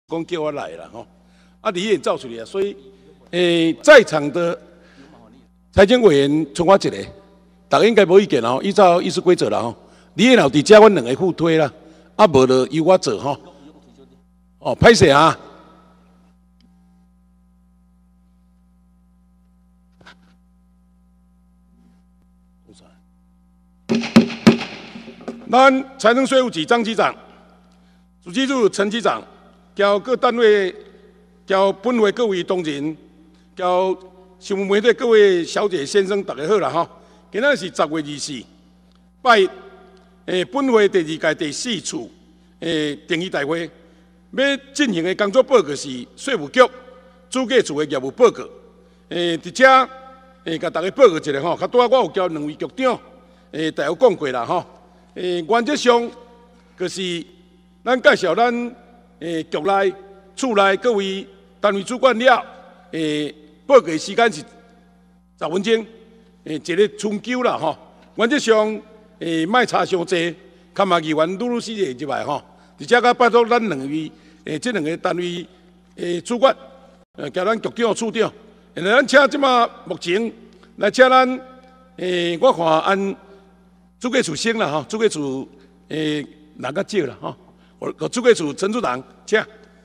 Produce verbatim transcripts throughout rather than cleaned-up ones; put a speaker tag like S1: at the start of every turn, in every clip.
S1: 讲叫我来了吼，啊，李演造出来啊，所以，诶、欸，在场的财经委员剩我一个，大家应该无意见哦，依照议事规则啦吼，李演老伫遮，阮两个互推啦，啊，无就由我做吼。哦，歹势啊！咱财政税务局张局长、主计处陈局长，交各单位、交本会各位同仁，交新闻媒体各位小姐先生，大家好啦吼！今仔是十月二四，拜诶本会第二届第四次诶定议大会，要进行的工作报告是税务局主计处的业务报告。诶，伫遮诶，甲大家报告一下吼，较拄仔我有交两位局长诶，大家讲过啦吼。诶，原则上就是咱介绍咱诶局内、处内各位单位主管了，诶，报告的时间是十分钟，诶，一个春秋啦吼。原则上诶，莫差伤济，看嘛议员愈愈死会入来吼。而且甲拜托咱两位诶，即两个单位诶主管，呃，交咱局长、处长，然后咱请即马目前来请咱诶，我看按。主计处先啦吼，主计处诶人较少啦吼，我主计处陈处长，请。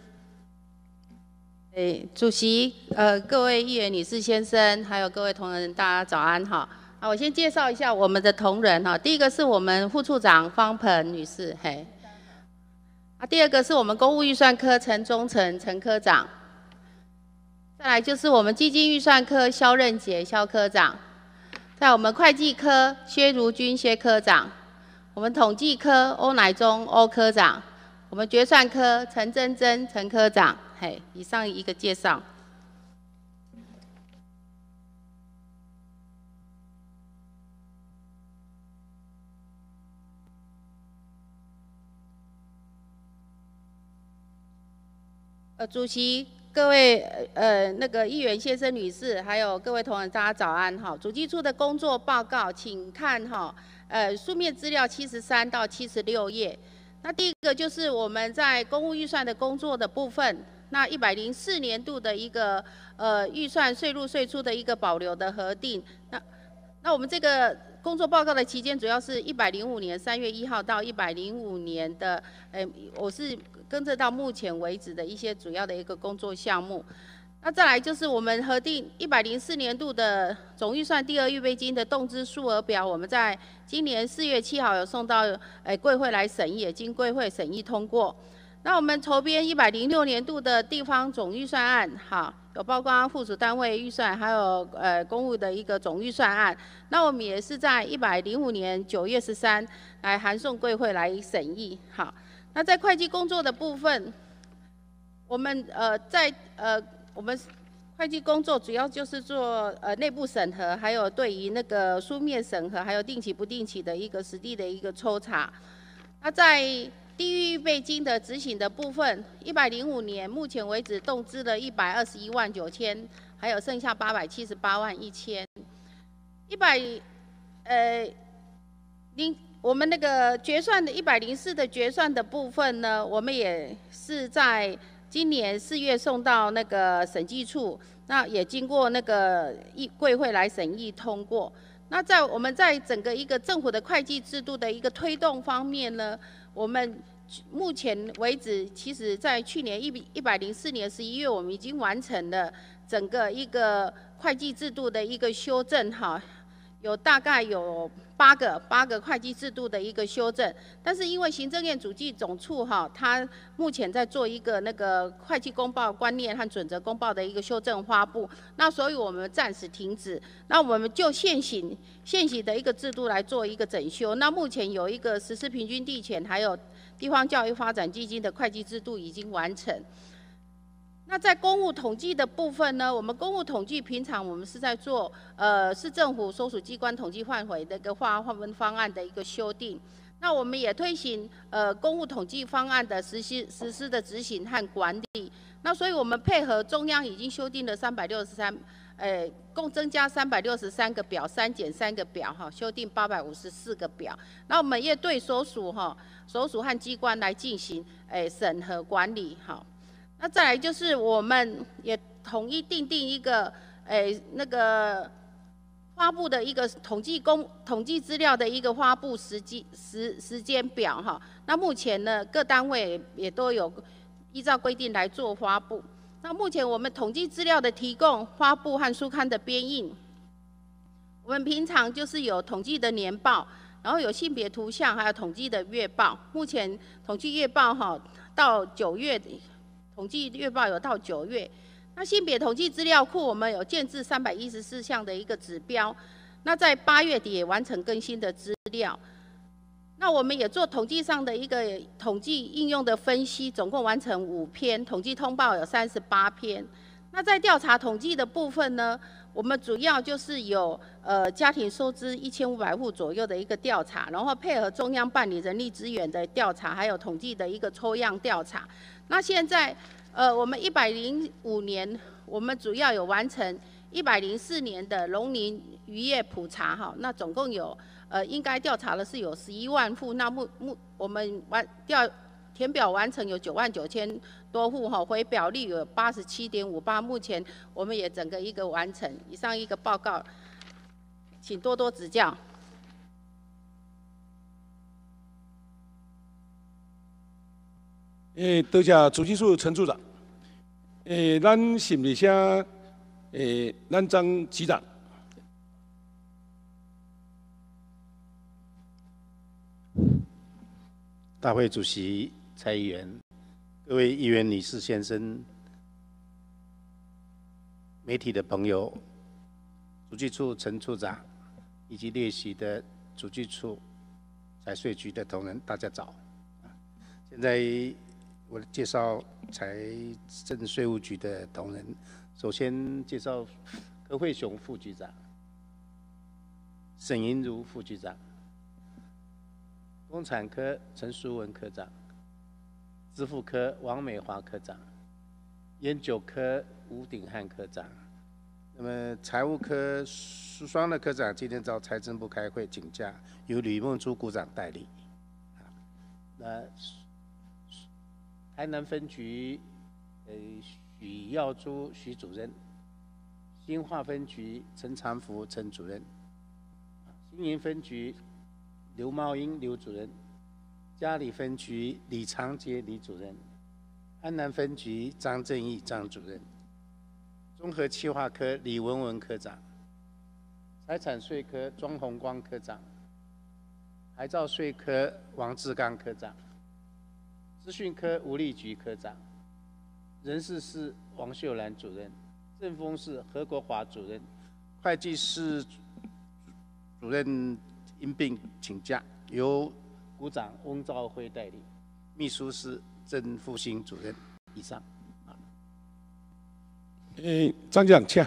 S2: 诶，主席，呃，各位议员、女士、先生，还有各位同仁，大家早安哈。啊，我先介绍一下我们的同仁哈。第一个是我们副处长方鹏女士，嘿。啊，第二个是我们公务预算科陈忠诚陈科长。再来就是我们基金预算科肖任杰肖科长。在我们会计科薛如君薛科长，我们统计科欧乃忠欧科长，我们决算科陈珍珍陈科长，嘿，以上一个介绍。呃，主席。各位呃那个议员先生、女士，还有各位同仁，大家早安哈。主计处的工作报告，请看哈，呃书面资料七十三到七十六页。那第一个就是我们在公务预算的工作的部分，那一百零四年度的一个呃预算税入税出的一个保留的核定。那那我们这个工作报告的期间，主要是一百零五年三月一号到一百零五年的，呃我是。跟着到目前为止的一些主要的一个工作项目，那再来就是我们核定一百零四年度的总预算第二预备金的动支数额表，我们在今年四月七号有送到诶贵会来审议，也经贵会审议通过。那我们筹编一百零六年度的地方总预算案，哈，有包括附属单位预算，还有呃公务的一个总预算案。那我们也是在一百零五年九月十三来函送贵会来审议，好。那在会计工作的部分，我们呃在呃我们会计工作主要就是做呃内部审核，还有对于那个书面审核，还有定期不定期的一个实地的一个抽查。那在地域预备金的执行的部分，一百零五年目前为止动支了一百二十一万九千，还有剩下八百七十八万一千，一百呃零。我们那个决算的一百零四的决算的部分呢，我们也是在今年四月送到那个审计处，那也经过那个议贵会来审议通过。那在我们在整个一个政府的会计制度的一个推动方面呢，我们目前为止，其实在去年一一百零四年十一月，我们已经完成了整个一个会计制度的一个修正哈。有大概有八个八个会计制度的一个修正，但是因为行政院主计总处哈，它目前在做一个那个会计公报观念和准则公报的一个修正发布，那所以我们暂时停止。那我们就现行现行的一个制度来做一个整修。那目前有一个实施平均地权，还有地方教育发展基金的会计制度已经完成。那在公务统计的部分呢，我们公务统计平常我们是在做呃市政府所属机关统计范围的一个划分方案的一个修订。那我们也推行呃公务统计方案的实施实施的执行和管理。那所以我们配合中央已经修订了三百六十三，呃共增加三百六十三个表，删减三个表哈，修订八百五十四个表。那我们也对所属哈所属和机关来进行诶审核管理哈。 那再来就是我们也统一订定一个，诶、那个发布的一个统计公统计资料的一个发布时机时时间表哈。那目前呢，各单位也都有依照规定来做发布。那目前我们统计资料的提供、发布和书刊的编印，我们平常就是有统计的年报，然后有性别图像，还有统计的月报。目前统计月报哈到九月，统计月报有到九月。那性别统计资料库我们有建置三百一十四项的一个指标，那在八月底也完成更新的资料。那我们也做统计上的一个统计应用的分析，总共完成五篇，统计通报有三十八篇。那在调查统计的部分呢，我们主要就是有呃家庭收支一千五百户左右的一个调查，然后配合中央办理人力资源的调查，还有统计的一个抽样调查。那现在呃我们一百零五年，我们主要有完成一百零四年的农林渔业普查哈，那总共有呃应该调查的是有十一万户，那目目我们完调填表完成有九万九千多户哈，回表率有八十七点五八，目前我们也整个一个完成。以上一个报告，请多多指教。
S1: 诶，多谢主计处陈处长。诶，咱是不是请诶咱张局长？
S3: 大会主席蔡议员、各位议员、女士、先生、媒体的朋友、主计处陈处长以及列席的主计处财税局的同仁，大家早。现在我介绍财政税务局的同仁，首先介绍柯惠雄副局长、沈银如副局长。工产科陈淑文科长，支付科王美华科长，研究科吴鼎汉科长。那么财务科苏双的科长今天找财政部开会请假，由吕梦珠股长代理。那台南分局呃许耀珠许主任，新化分局陈长福陈主任，新营分局刘茂英刘主任，嘉里分局李长杰李主任，安南分局张正义张主任，综合企划科李文文科长，财产税科庄宏光科长，牌照税科王志刚科长，资讯科吴立菊科长，人事室王秀兰主任，政风室何国华主任，会计室主任因病请假，由股长翁兆辉代理，秘书室郑复兴主任。以上。
S1: 诶，张局长，请。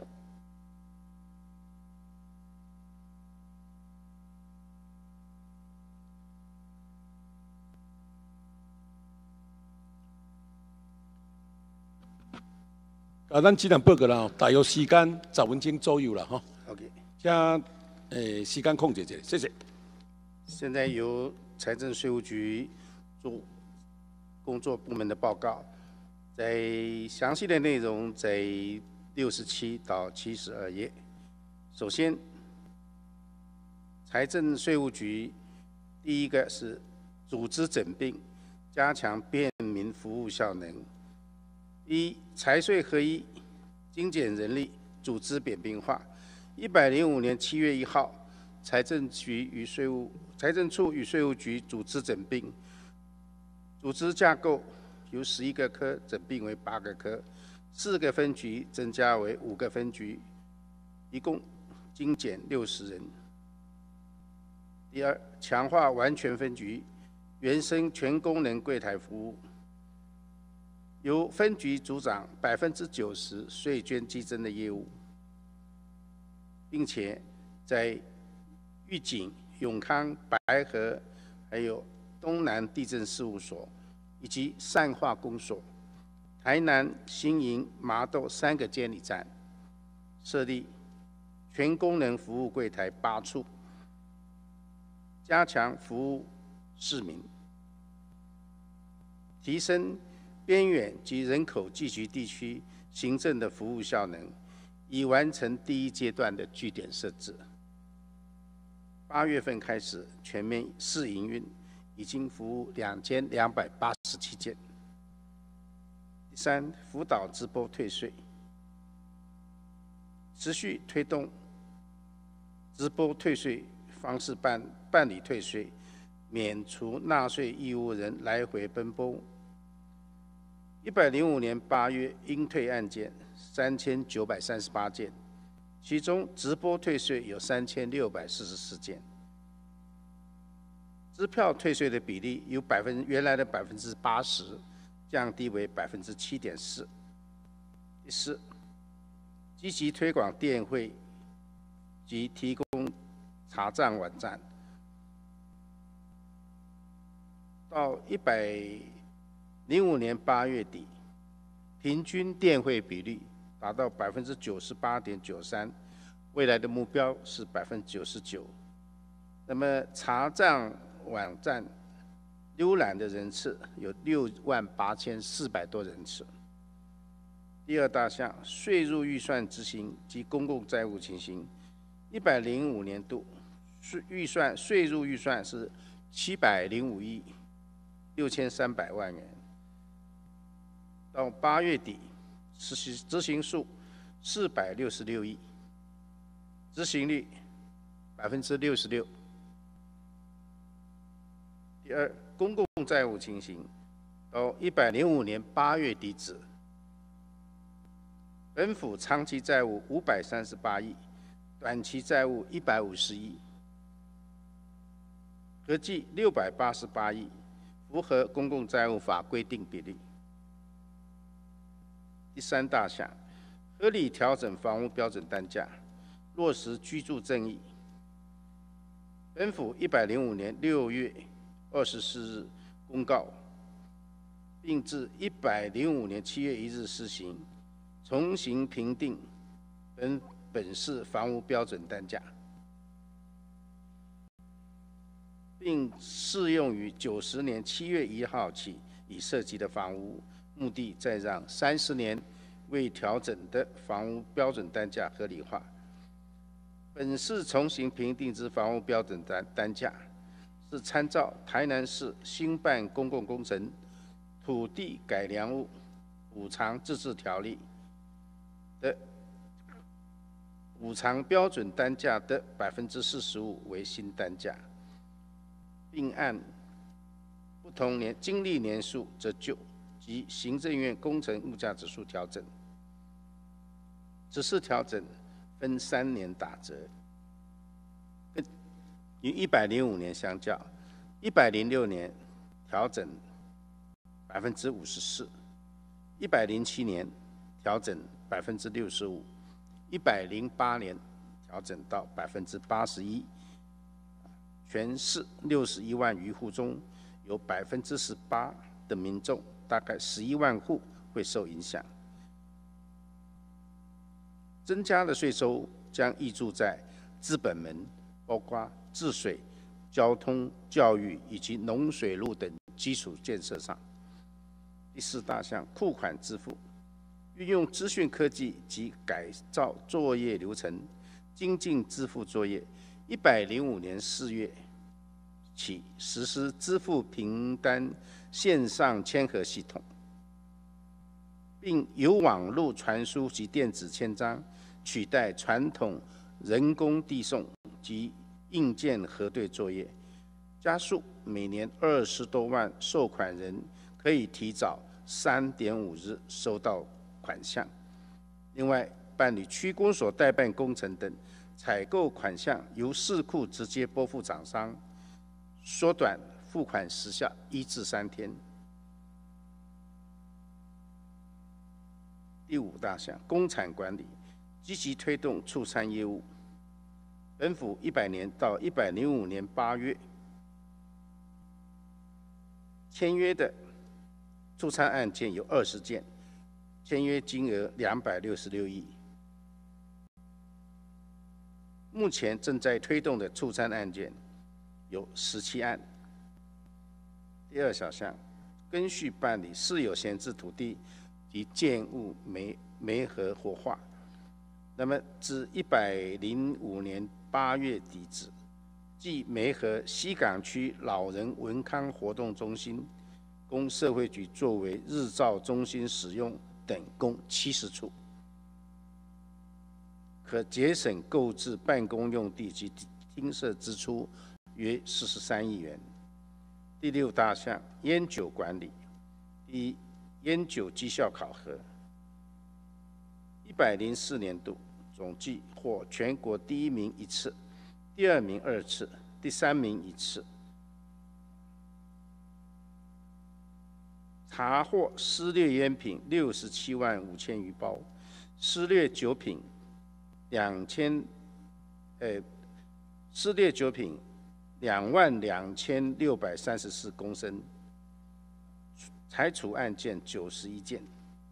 S1: 啊，咱局长报告了，大约时间十分钟左右了哈。
S3: OK。
S1: 请诶时间控制一下，谢谢。
S3: 现在由财政税务局做工作部门的报告，在详细的内容在六十七到七十二页。首先，财政税务局第一个是组织整并，加强便民服务效能。一、财税合一，精简人力，组织扁平化。一百零五年七月一号，财政局与税务财政处与税务局组织整并，组织架构由十一个科整并为八个科，四个分局增加为五个分局，一共精简六十人。第二，强化完全分局，原生全功能柜台服务，由分局组长百分之九十税捐稽征的业务，并且在玉井、永康、白河，还有东南地震事务所以及善化公所、台南、新营、麻豆三个监理站设立全功能服务柜台八处，加强服务市民，提升边远及人口聚集地区行政的服务效能，已完成第一阶段的据点设置。八月份开始全面试营运，已经服务两千两百八十七件。第三，辅导直拨退税，持续推动直拨退税方式办办理退税，免除纳税义务人来回奔波。一百零五年八月应退案件三千九百三十八件，其中直拨退税有三千六百四十四件，支票退税的比例由百分原来的百分之八十降低为百分之七点四。第四，积极推广电汇及提供查账网站。到一百零五年八月底，平均电汇比率达到百分之九十八点九三，未来的目标是百分之九十九。那么查账网站浏览的人次有六万八千四百多人次。第二大项，税入预算执行及公共债务情形。一百零五年度税预算税入预算是七百零五亿六千三百万元。到八月底，执行执行数四百六十六亿，执行率百分之六十六。第二，公共债务情形，到一百零五年八月底止，本府长期债务五百三十八亿，短期债务一百五十亿，合计六百八十八亿，符合公共债务法规定比例。第三大项，合理调整房屋标准单价，落实居住正义。本府一百零五年六月二十四日公告，并自一百零五年七月一日施行，重新评定本本市房屋标准单价，并适用于九十年七月一号起已设计的房屋，目的再让三十年未调整的房屋标准单价合理化。本市重新评定之房屋标准单单价，是参照台南市兴办公共工程土地改良物补偿自治条例的补偿标准单价的百分之四十五为新单价，并按不同年经历年数折旧及行政院工程物价指数调整。此次调整分三年打折，与一百零五年相较，一百零六年调整百分之五十四，一百零七年调整百分之六十五，一百零八年调整到百分之八十一。全市六十一万余户中，有百分之十八的民众，大概十一万户会受影响。增加的税收将挹注在资本门，包括治水、交通、教育以及农水路等基础建设上。第四大项，库款支付，运用资讯科技及改造作业流程，精进支付作业。一百零五年四月起实施支付凭单线上签核系统，并由网络传输及电子签章取代传统人工递送及硬件核对作业，加速每年二十多万受款人可以提早三点五日收到款项。另外，办理区公所代办工程等采购款项由市库直接拨付厂商，缩短付款时效一至三天。第五大项，工产管理，积极推动促餐业务。本府一百年到一百零五年八月签约的促餐案件有二十件，签约金额两百六十六亿。目前正在推动的促餐案件有十七案。第二小项， 根续办理私有闲置土地及建物煤煤核活化。那么自一百零五年八月底止，即煤核西港区老人文康活动中心，供社会局作为日照中心使用等共七十处，可节省购置办公用地及厅舍支出约四十三亿元。第六大项，烟酒管理。第一，烟酒绩效考核。一百零四年度总计获全国第一名一次，第二名二次，第三名一次。查获撕裂烟品六十七万五千余包，撕裂酒品两千，呃，撕裂酒品两万两千六百三十四公升，裁处案件九十一件。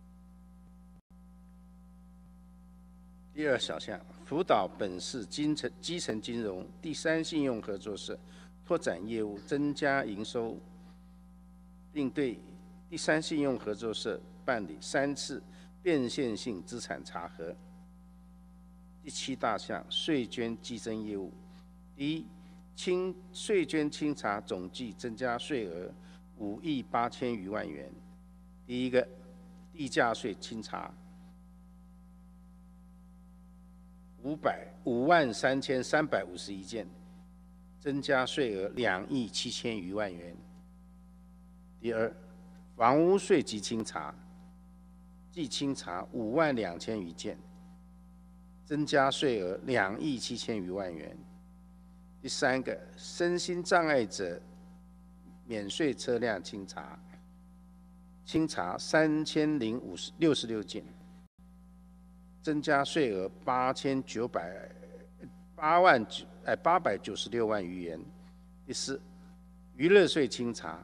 S3: 第二小项，辅导本市基层基层金融第三信用合作社拓展业务，增加营收，并对第三信用合作社办理三次变现性资产查核。第七大项，税捐稽征业务。第一，清税捐清查总计增加税额五亿八千余万元。第一个，地价税清查五百五万三千三百五十一件，增加税额两亿七千余万元。第二，房屋税及清查，计清查五万两千余件，增加税额两亿七千余万元。第三个，身心障碍者免税车辆清查，清查三千零五十六十六件，增加税额八千九百八万九哎八百九十六万余元。第四，娱乐税清查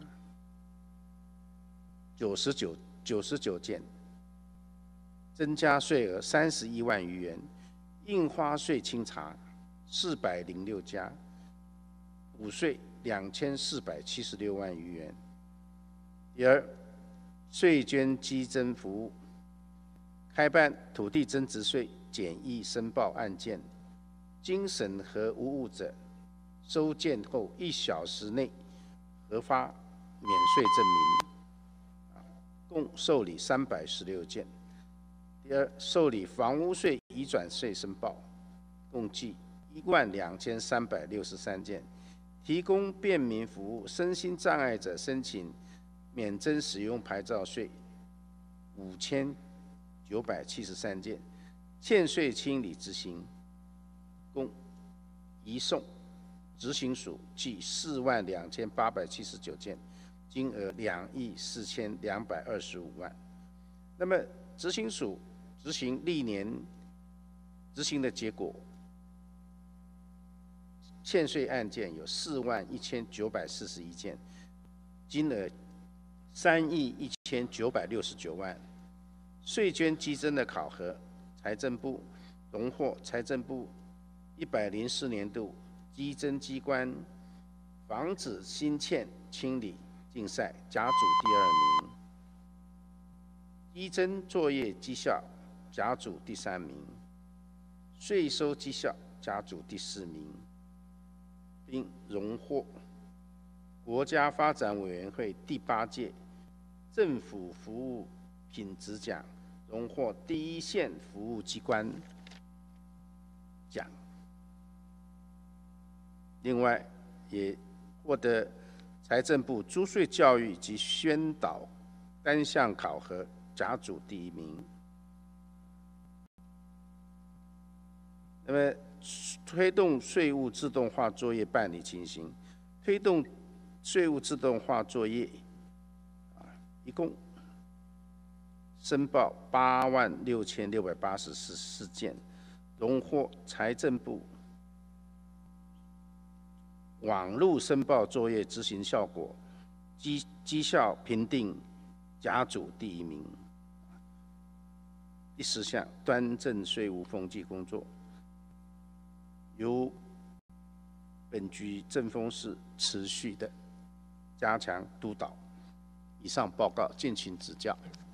S3: 九十九九十九件，增加税额三十一万余元。印花税清查四百零六家，补税两千四百七十六万余元。第二，税捐稽征服务，开办土地增值税简易申报案件，经审核无误者，收件后一小时内核发免税证明，共受理三百十六件。第二，受理房屋税移转税申报，共计一万两千三百六十三件，提供便民服务，身心障碍者申请免征使用牌照税五千九百七十三件，欠税清理执行，共移送执行署计四万两千八百七十九件，金额两亿四千两百二十五万。那么执行署执行历年执行的结果，欠税案件有四万一千九百四十一件，金额三亿一千九百六十九万。税捐稽征的考核，财政部荣获财政部一百零四年度稽征机关防止新欠清理竞赛甲组第二名，稽征作业绩效甲组第三名，税收绩效甲组第四名，并荣获国家发展委员会第八届政府服务品质奖，荣获第一线服务机关奖。另外，也获得财政部租税教育及宣导单项考核甲组第一名。那么，推动税务自动化作业办理情形，推动税务自动化作业，啊，一共申报八万六千六百八十四件，荣获财政部网络申报作业执行效果绩绩效评定甲组第一名。第十项，端正税务风纪工作，由本局政风室持续的加强督导， 以上报告，敬请指教。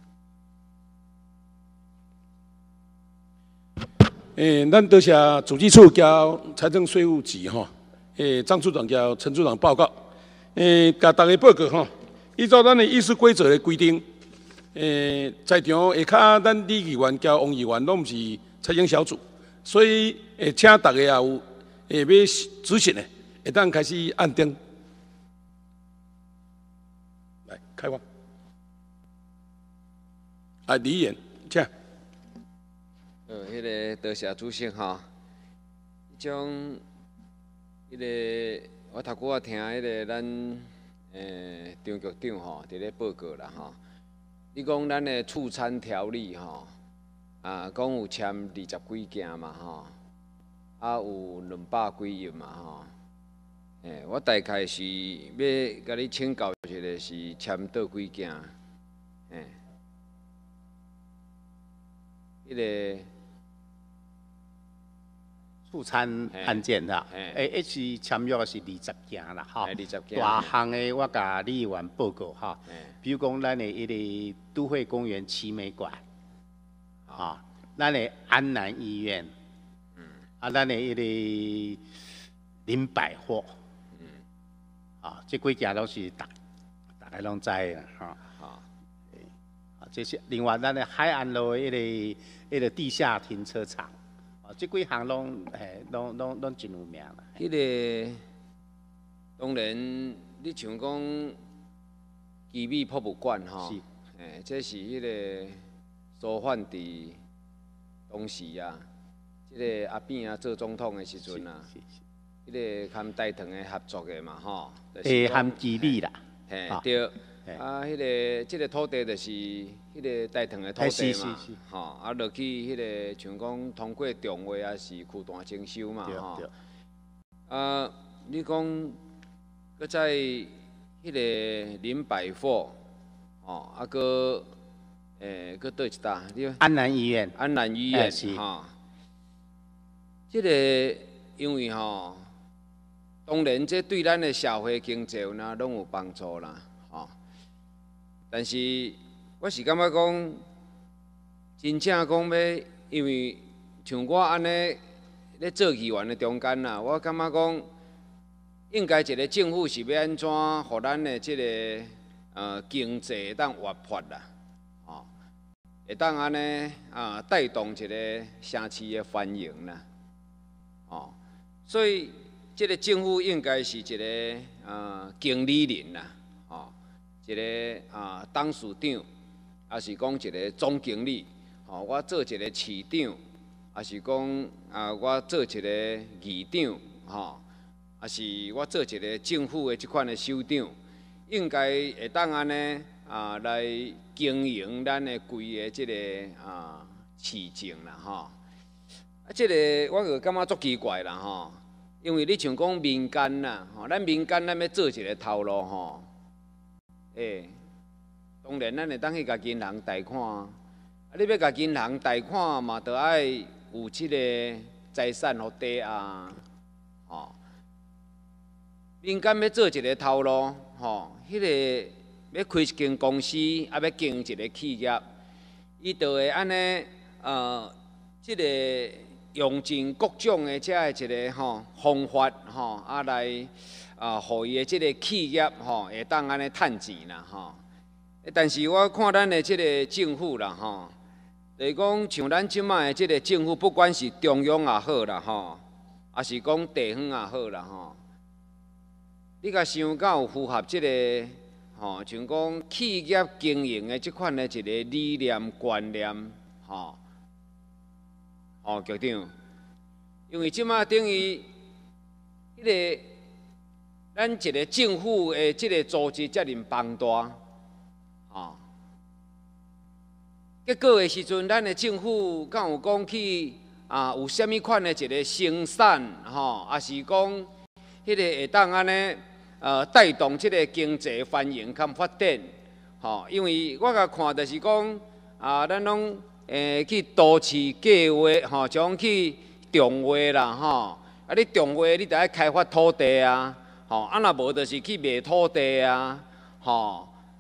S1: 诶，咱多谢主计处交财政税务局吼，诶，张处长交陈处长报告，诶，甲大家报告吼，依照咱的议事规则的规定，诶，在场下骹咱李议员交王议员拢毋是财经小组，所以诶，请大家也有诶要执行的，会当开始按灯，来开放，啊，李议员，请。
S4: 呃，迄、那个多谢主席吼，迄种迄、那个我头拄仔听迄个咱诶张局长吼伫咧报告啦吼，你讲咱的畜产条例吼，啊，讲有签二十几件嘛吼，啊有两百几亿嘛吼，诶，我大概是要甲你请教一下，是签倒几件？诶，迄、那个。
S3: 畜产案件啦，诶，一次签约是二十件啦，吼，大项的我甲李议员报告哈，比如讲咱的一个都会公园奇美馆，啊，咱的安南医院，嗯，啊，咱的一个林百货，嗯，啊，这几件都是大大家拢知的哈，啊，啊，这些另外咱的海岸路的一个一个地下停车场。哦，这几项拢嘿，拢拢拢真有名啦。
S4: 迄个当然，你像讲基美博物馆吼，诶，这是迄个苏焕伫当时啊，即、这个阿扁啊做总统的时阵啊，迄个含大唐的合作的嘛吼，
S3: 诶，含基美啦，
S4: 嘿，对。啊，迄、那个即、这个土地就是迄个大唐的土地嘛，吼，啊落去迄个像讲通过重划啊是区段征收嘛，吼。啊，你讲，搁在迄个林百货，吼，啊搁诶，搁倒一搭，你
S3: 安南医院，
S4: 安南医院，吼。即、这个因为吼，当然这对咱的社会经济呢拢有帮助啦，吼。但是，我是感觉讲，真正讲要，因为像我安尼咧做议员的中间啦，我感觉讲，应该一个政府是要安怎，互咱的即、这个呃经济会当活泼啦，吼，会当安尼啊带动一个城市的繁荣啦，吼，所以即个政府应该是一个呃经理人啦。一个啊，董事长，还是讲一个总经理，吼，我做一个市长，还是讲啊，我做一个议长，吼，还是我做一个政府的即款的首长，应该会当安尼啊来经营咱的规个即个啊市政啦，吼。啊，即、这个我就感觉足奇怪啦，吼，因为你像讲民间啦，吼，咱民间咱要做一个头路，吼。诶、欸，当然，咱会当去甲银行贷款，啊，你要甲银行贷款嘛，着爱有即个财产互抵押，吼。民间要做一个头路，吼，迄、那个要开一间公司，啊，要经营一个企业，伊着会安尼，呃，即、这个用尽各种的遮的一个吼方法，吼，啊来。啊，互伊的即个企业吼，会当安尼趁钱啦吼。但是我看咱的即个政府啦吼，就是讲像咱即摆的即个政府，不管是中央也好啦吼，也是讲地方也好啦吼，你甲想敢有符合即个吼，像讲企业经营的即款的一个理念观念吼，吼局长，因为即摆等于迄个。咱一个政府的即个组织遮尔庞大，吼，结果的时阵，咱的政府敢有讲去啊，有啥物款的一个生产，吼，还是讲迄个会当安尼呃带动即个经济繁荣甲发展，吼，因为我甲看就是讲啊，咱拢诶去都市计划，吼，像去重划啦，吼，啊你重划你着爱开发土地啊。吼，啊若无就是去卖土地啊，吼，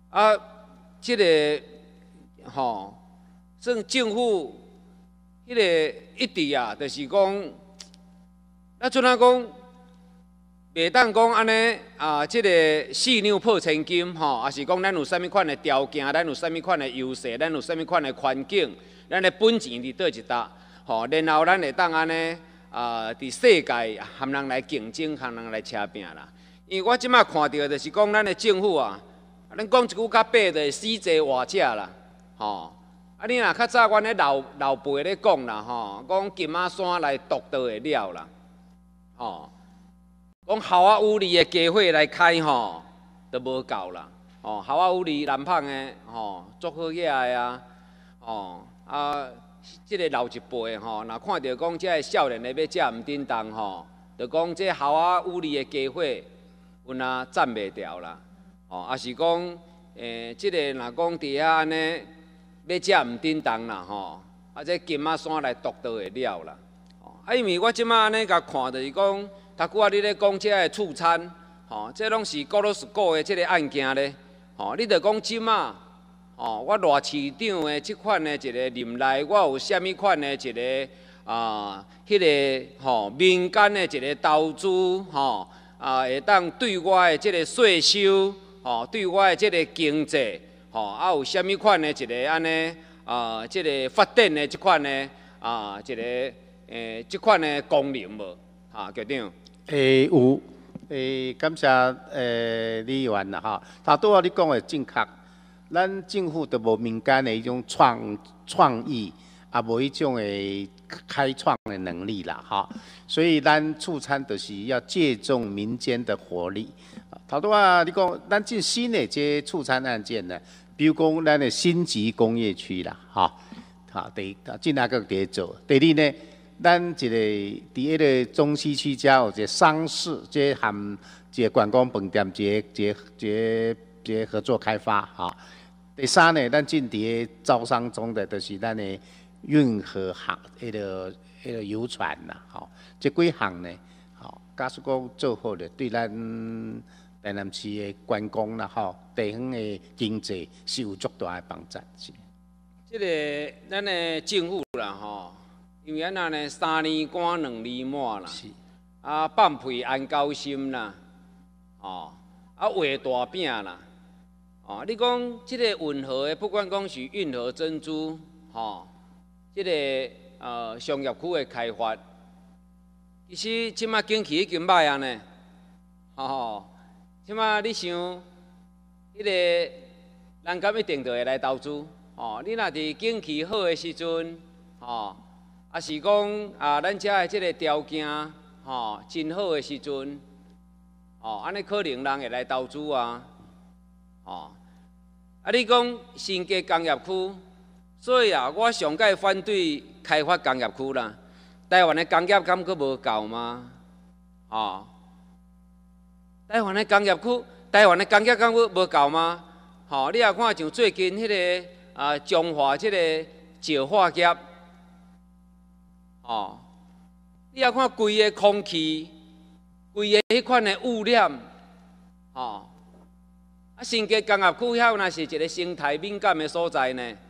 S4: 啊，即、這个吼，算政府迄个一直啊，就是讲，咱阵啊讲，袂当讲安尼啊，即、這个四两破千金吼，也是讲咱有啥物款的条件，咱有啥物款的优势，咱有啥物款的环境，咱的本钱伫倒一搭，吼，然后咱会当安尼啊，伫世界含人来竞争，含人来车拼啦。因为我即摆看到就是讲，咱的政府啊。咱讲一句较白，就是死济活者啦，吼！啊，你若较早阮咧老老辈咧讲啦，吼，讲金马山来独倒会了啦，吼，讲校啊有利的家伙来开吼，都无够啦，吼，校啊有利南胖的，吼，做好嘢的啊，吼，啊，即、這個老一輩吼，若看到講即個少年的要食毋叮當吼，就講即校啊有利的家伙，阮啊佔袂掉啦。哦，也是讲，诶、欸，即、這個若講伫遐安尼，要食毋叮當啦，吼，啊，這金馬山來獨倒會了啦。哦，啊，因為我即擺安尼甲看，就是講，頭拄仔你咧講即個厝產，吼，這攏是高羅斯果的即個案件咧，吼，你著講即擺，吼，我熱市場的即款的一個任內，我有啥物款的一個啊，迄、那個吼民間的一個投資，吼，啊，會當對我的即個稅收。吼，對我的即個經濟，吼，啊有啥物款的一個安尼啊，即、這個發展的即款的啊，一個誒即款的功能無？哈，局長。
S3: 誒有，誒感謝誒李議員啦，哈，頭拄仔你講的正確，咱政府都無民間的迄種創創意，也無迄種誒開創的能力啦，哈，所以咱促餐就是要借重民間的活力。頭拄仔你講，咱進新的這促餐案件呢，比如講咱的新集工業區啦，哈，哈，第進那個第做，第二呢，咱一個佇迄個中西區遮有一個商事，這含一個觀光飯店，一個一個一個一個合作開發，哈。第三呢，咱進佇個招商中的，就是咱的運河航迄個迄個遊船啦，吼，這幾項呢，吼，假使講做好了，對咱台南市的觀光啦，吼，地方的經濟是有足大的幫助。是。
S4: 即個咱的政府啦，吼，因為咱呢三年關兩年滿啦，啊放屁安高心啦，哦，啊畫大餅啦，哦，你講即個運河的，不管講是運河珍珠，吼，即個呃商業區的開發，其實即馬景氣已經歹啊呢，吼。即馬你想，迄、那個人敢一定就會來投資，哦，你若佇景氣好的時陣，哦，啊是講啊，咱遮的即個條件，哦，真好的時陣，哦，安尼可能人會來投資啊，哦，啊你講新嘅工業區，所以啊，我上界反對開發工業區啦，台灣的工業敢閣無夠嗎？哦。台灣的工業區，台灣的工業敢無無夠嗎？吼、哦，你也看像最近迄、那個啊，中華即個石化業，哦，你也看規個空氣，規個迄款的污染，哦，啊，新嘅工業區遐若是一個生態敏感的所在呢，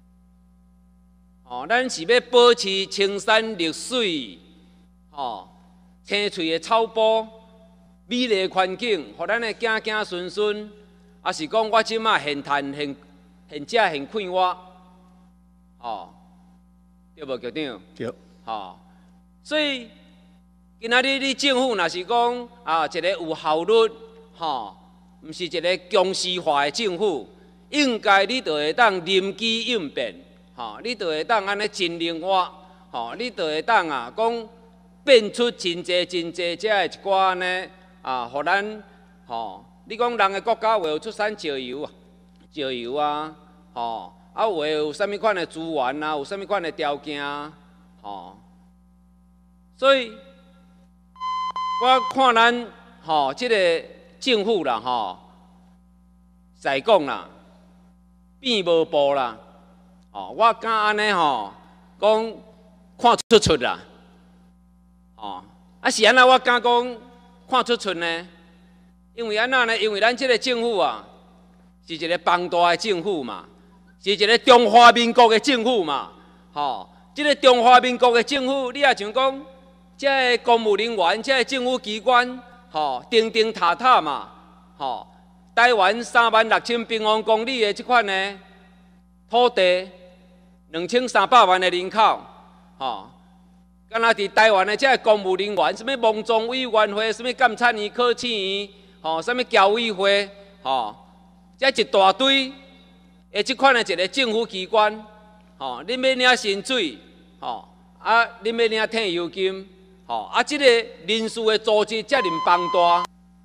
S4: 哦，咱是要保持青山綠水，哦，青翠的草坡。美麗環境，互咱的囝囝孫孫，也是講我即馬現趁現現食現快活，哦，對無局長？
S3: 對。
S4: 哦，所以今仔日你政府若是講啊，一個有效率，吼、哦，毋是一個公司化的政府，應該你就會當臨機應變，吼、哦，你就會當安尼真靈活，吼、哦，你就會當啊講變出真濟真濟遮的一寡呢。啊，互咱吼，你講人嘅國家有出產石油啊，石油啊，吼，啊有有啥物款嘅資源啊，有啥物款嘅條件啊，吼，所以我看咱吼，即、這個政府啦，吼，在講啦，變無步啦，哦，我敢安尼吼，講看出出啦，哦，啊是安那我敢講。看出出呢？因為安那呢？因為咱這個政府啊， 是一个庞大的政府嘛，是一个中华民国的政府嘛，吼，即、这个中华民国的政府，你也像讲，这个公务人员，这个政府机关，吼，钉钉塔塔嘛，吼，台湾三万六千平方公里的即款呢土地，两千三百万的人口，吼。敢若伫台湾的这公务人员，什么梦中委员会，什么监察院、考试院，吼，什么侨委会，吼，这一大堆的即款的一个政府机关，吼，恁要领薪水，吼，啊，恁要领退休金，吼，啊，这个人事的组织遮尔庞大。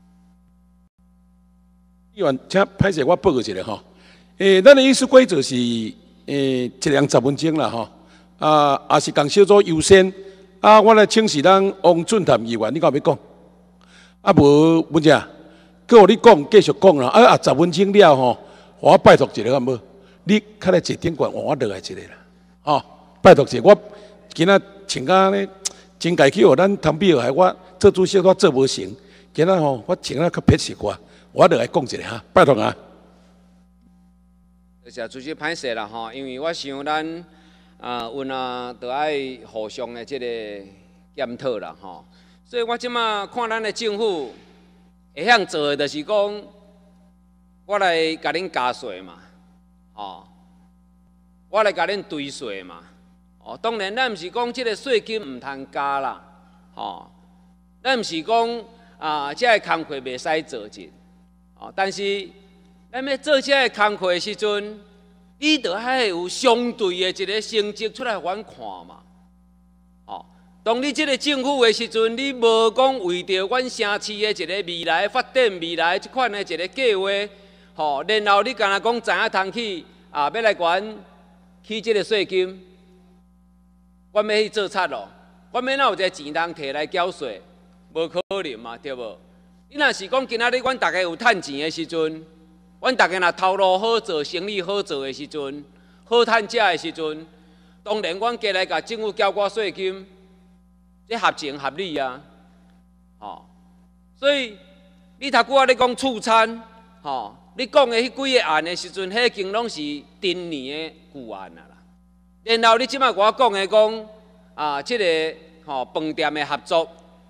S1: 议员，请歹势，我报告一下吼。诶，咱的议事规则是诶一人十分钟啦吼，啊，也是共小组优先。啊，我来请示咱王俊潭议员，你敢要讲？啊，无文姐，搁互你讲，继续讲啦。啊啊，十分钟了吼，我拜托一下，好无？你较来坐顶悬，换我落来一个啦。哦，拜托一下，我今仔穿甲呢，真家去互咱汤比尔害我做主席，我做无成。今仔吼，我穿啊较撇实我，我落来讲一下哈，拜托啊。
S4: 多谢主席歹势啦吼，因为我想咱。啊，阮啊，着爱互相的即个检讨啦，吼。所以我即马看咱的政府会晓做的，就是讲，我来甲恁加税嘛，吼。我来甲恁堆税嘛，哦。当然，咱毋是讲即个税金毋通加啦，吼。咱毋是讲啊，即个工课袂使做尽，哦。但是，咱要做即个工课的时阵，你着还有相对的一个成绩出来，阮看嘛。哦，当你即个政府的时阵，你无讲为着阮城市的一个未来发展、未来即款的一个计划，吼、哦，然后你敢若讲知影通去啊，要来阮起即个税金，阮要去做贼咯，阮要哪有一个钱通摕来缴税？无可能嘛，对无？你若是讲今仔日阮大家有趁钱的时阵。阮大家若头路好做、生意好做的时阵、好趁食的时阵，当然阮加来甲政府缴我税金，这合情合理啊，吼、哦。所以你头拄仔咧讲厝餐，吼、哦，你讲的迄几个案的时阵，迄已经拢是今年的旧案啊啦。然后你即摆我讲的讲啊，即、这个吼、哦、饭店的合作，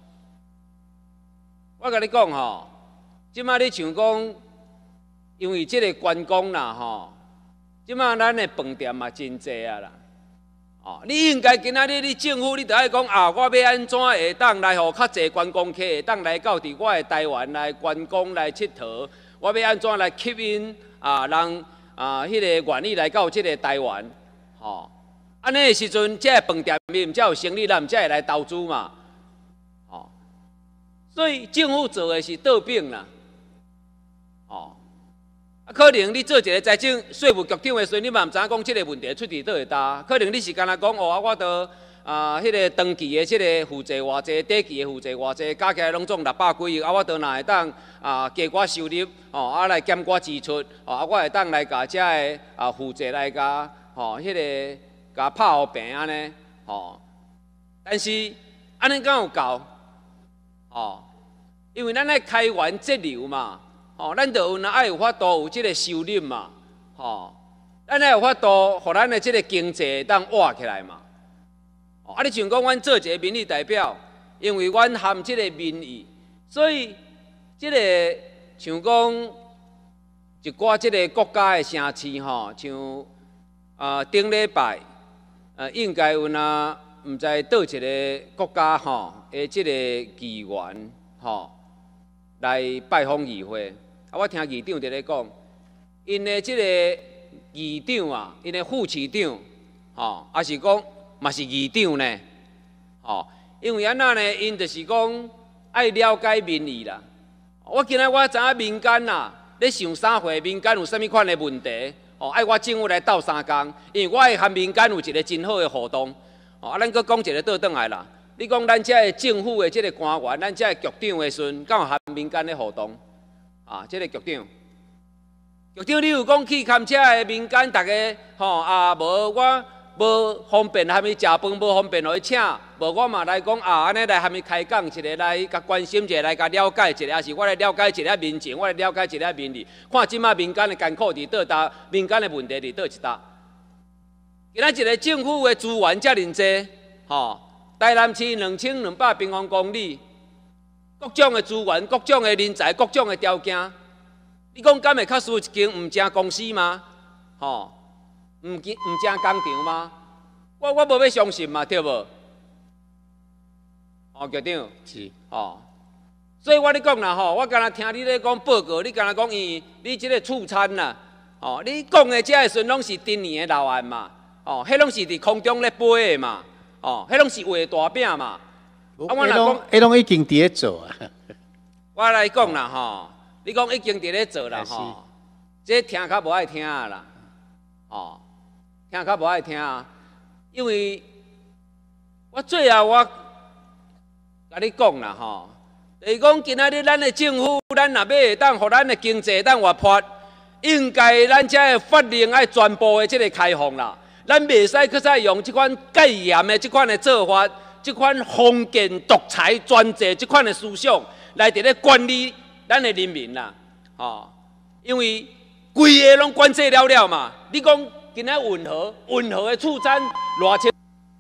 S4: 我甲你讲吼，即摆你像讲。因为即个观光啦，吼，即马咱的饭店嘛真济啊啦，哦，你应该今仔日你政府你着爱讲啊，我要安怎会当来互较济观光客会当来到伫我的台湾来观光来佚佗，我要安怎来吸引啊人啊迄、那个愿意来到即个台湾，吼、哦，安尼的时阵，即个饭店面才有生意，咱才会来投资嘛，哦，所以政府做的是倒饼啦，哦。啊，可能你做一个财政税务局长的时候，你嘛毋知影讲即个问题出伫倒会搭。可能你是干那讲哦，啊，我得啊，迄、那个长期的即个负债偌济，短期的负债偌济，加起来拢总六百几亿。啊，我得若会当啊加我收入，哦，啊来减我支出，哦，啊我会当来甲遮个啊负债来甲，吼，迄、那个甲拍互平安尼，吼。但是安尼敢有够？哦，因为咱爱开源节流嘛。吼、哦，咱着有若爱有法度有即个收入嘛，吼、哦，咱爱有法度，互咱的即个经济当活起来嘛。哦，啊，你像讲阮做一个民意代表，因为阮含即个民意，所以即、这个像讲一寡即个国家的城市吼，像啊顶礼拜，呃，应该有若毋知倒一个国家吼的即个议员吼来拜访议会。啊，我听议长伫咧讲，因的即个议长啊，因的副市长，吼，也是讲嘛是议长呢，吼，因为安那呢，因就是讲爱了解民意啦。我今仔我知影民间啦，咧想啥货，民间有啥物款的问题，哦，爱我政府来斗相共，因为我会和民间有一个真好的互动。哦，啊，咱搁讲一个倒转来啦，你讲咱遮的政府的即个官员，咱遮的局长的时阵，敢有和民间的互动？啊，即、这个局长，局长，你有讲去勘车的民间，大家吼、哦、啊，无我无方便，还没食饭无方便，互伊请，无我嘛来讲啊，安尼来还没开讲一个，来甲关心一下，来甲了解一下，还是我来了解一下民情，我来了解一下民意，看即马民间的艰苦伫倒搭，民间的问题伫倒一搭。今仔一个政府的资源遮尔济，吼，台南市两千两百平方公里，各种的资源、各种的人才、各种的条件，你讲敢会较输一间毋正公司吗？吼？唔见唔正工厂吗？我我无要相信嘛，对无？哦，局长
S3: 是
S4: 哦，所以我咧讲啦吼，我刚才听你咧讲报告，你刚才讲伊你即个厝餐啦，哦，你讲的这个时阵拢是今年的老案嘛，哦，迄拢是伫空中咧飞的嘛，哦，迄拢是画大饼嘛。啊，
S3: 我来讲，迄拢已经伫咧做啊。
S4: 我来讲啦吼，你讲已經伫咧做啦吼，这听较无爱听啊啦，哦。听较无爱听啊，因为我最后我甲你讲啦吼，就是讲今仔日咱的政府，咱若要会当，互咱的经济当活泼，应该咱遮的法令爱全部的即个开放啦。咱袂使搁再用即款戒严的即款的做法，即款封建独裁专制即款的思想来伫咧管理咱的人民啦，吼，因为规个拢管制了了嘛，你讲。今仔运河，运河的厝产偌清。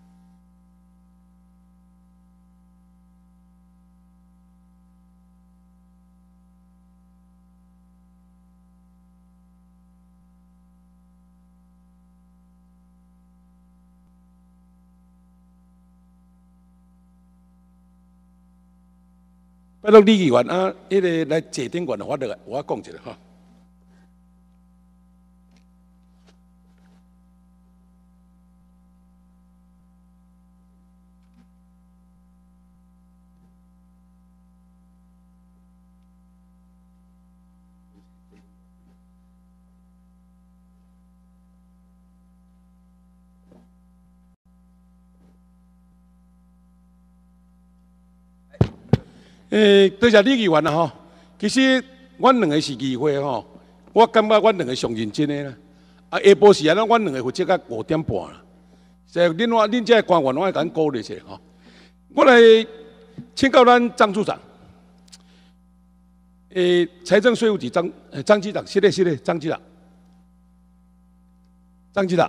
S1: 拜托李议员啊，迄个来坐顶悬，我来我讲一下哈。诶，多谢李议员啦吼。其实阮两个是议会吼，我感觉阮两个上认真的啦。啊，下晡时啊，阮两个负责到五点半啦。所以恁我恁这官员，我爱甲恁鼓励一下吼。我来请教咱张处长。诶，财政税务局张张局长，是的，是的，张局长，张局长，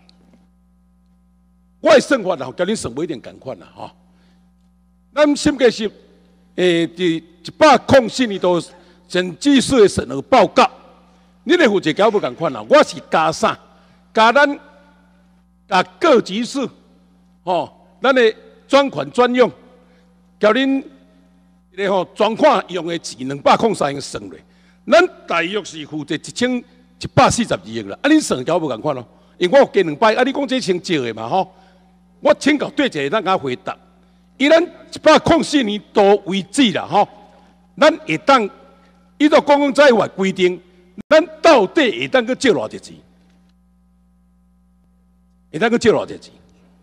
S1: 我的算法啦，甲恁算无一定共款啦吼。咱心计是。诶，伫一百零四年度审计师的审核报告，你的负责交不共款啦。我是加啥？加咱加各级市，吼，咱的专款专用，叫恁一个吼专款用的钱两百零三亿算落，咱大约是负责一千一百四十二亿啦。啊，恁算交不共款咯？因为我有加两摆，啊，你讲这先少的嘛吼？我请教对一个，咱甲回答。以咱一百零四年度为止啦，吼，咱会当依照公共财法规定，咱到底会当去借偌济钱？会当去借偌济钱？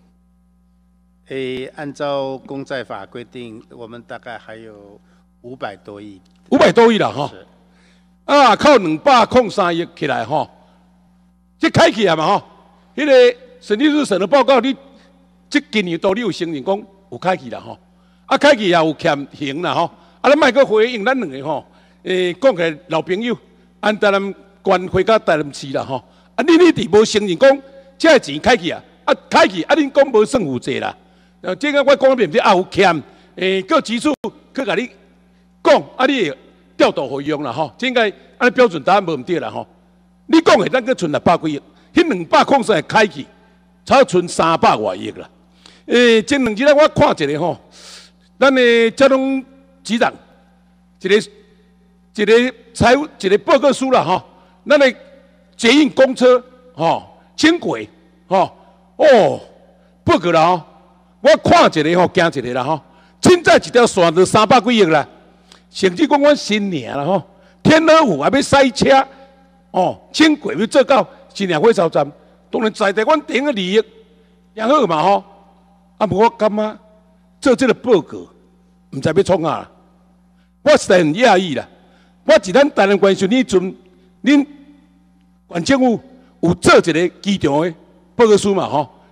S3: 诶，按照公债法规定，我们大概还有五百多亿。
S1: 五百多亿啦，吼。啊，靠两百零三亿起来，吼，这开起来嘛，吼。迄个审计师审的报告，你这今年度你有承认讲？有开启啦吼，啊开启也有欠行啦吼，啊咱莫阁回应咱两个吼，诶讲起来老朋友，按台南关回到台南市啦吼，啊你你伫无承认讲这个钱开启啊，啊开启啊恁讲无算负责啦，呃这个我讲面是啊有欠，诶各级数去甲你讲，啊你调度费用啦吼，这应该按标准答案无毋对啦吼，你讲的咱阁剩六百几亿，迄两百空三开启，才剩三百外亿啦。诶，前两日咧，我看一个吼，咱的交通局长，一个一个财务一个报告书啦吼，咱的捷运公车吼，轻轨吼，哦，报告啦吼，我看一个吼，惊一个啦吼，凊彩一条线就三百几亿啦，甚至讲阮新年啦吼，天鹅湖还要塞车，哦，轻轨要做到新年火车站，当然在地阮顶个利益也好嘛吼。啊！无我感觉做这个报告，唔知要创啊！我实在很讶异啦。我是咱台南关系你阵，恁县政府有做一个机场的报告书嘛？吼，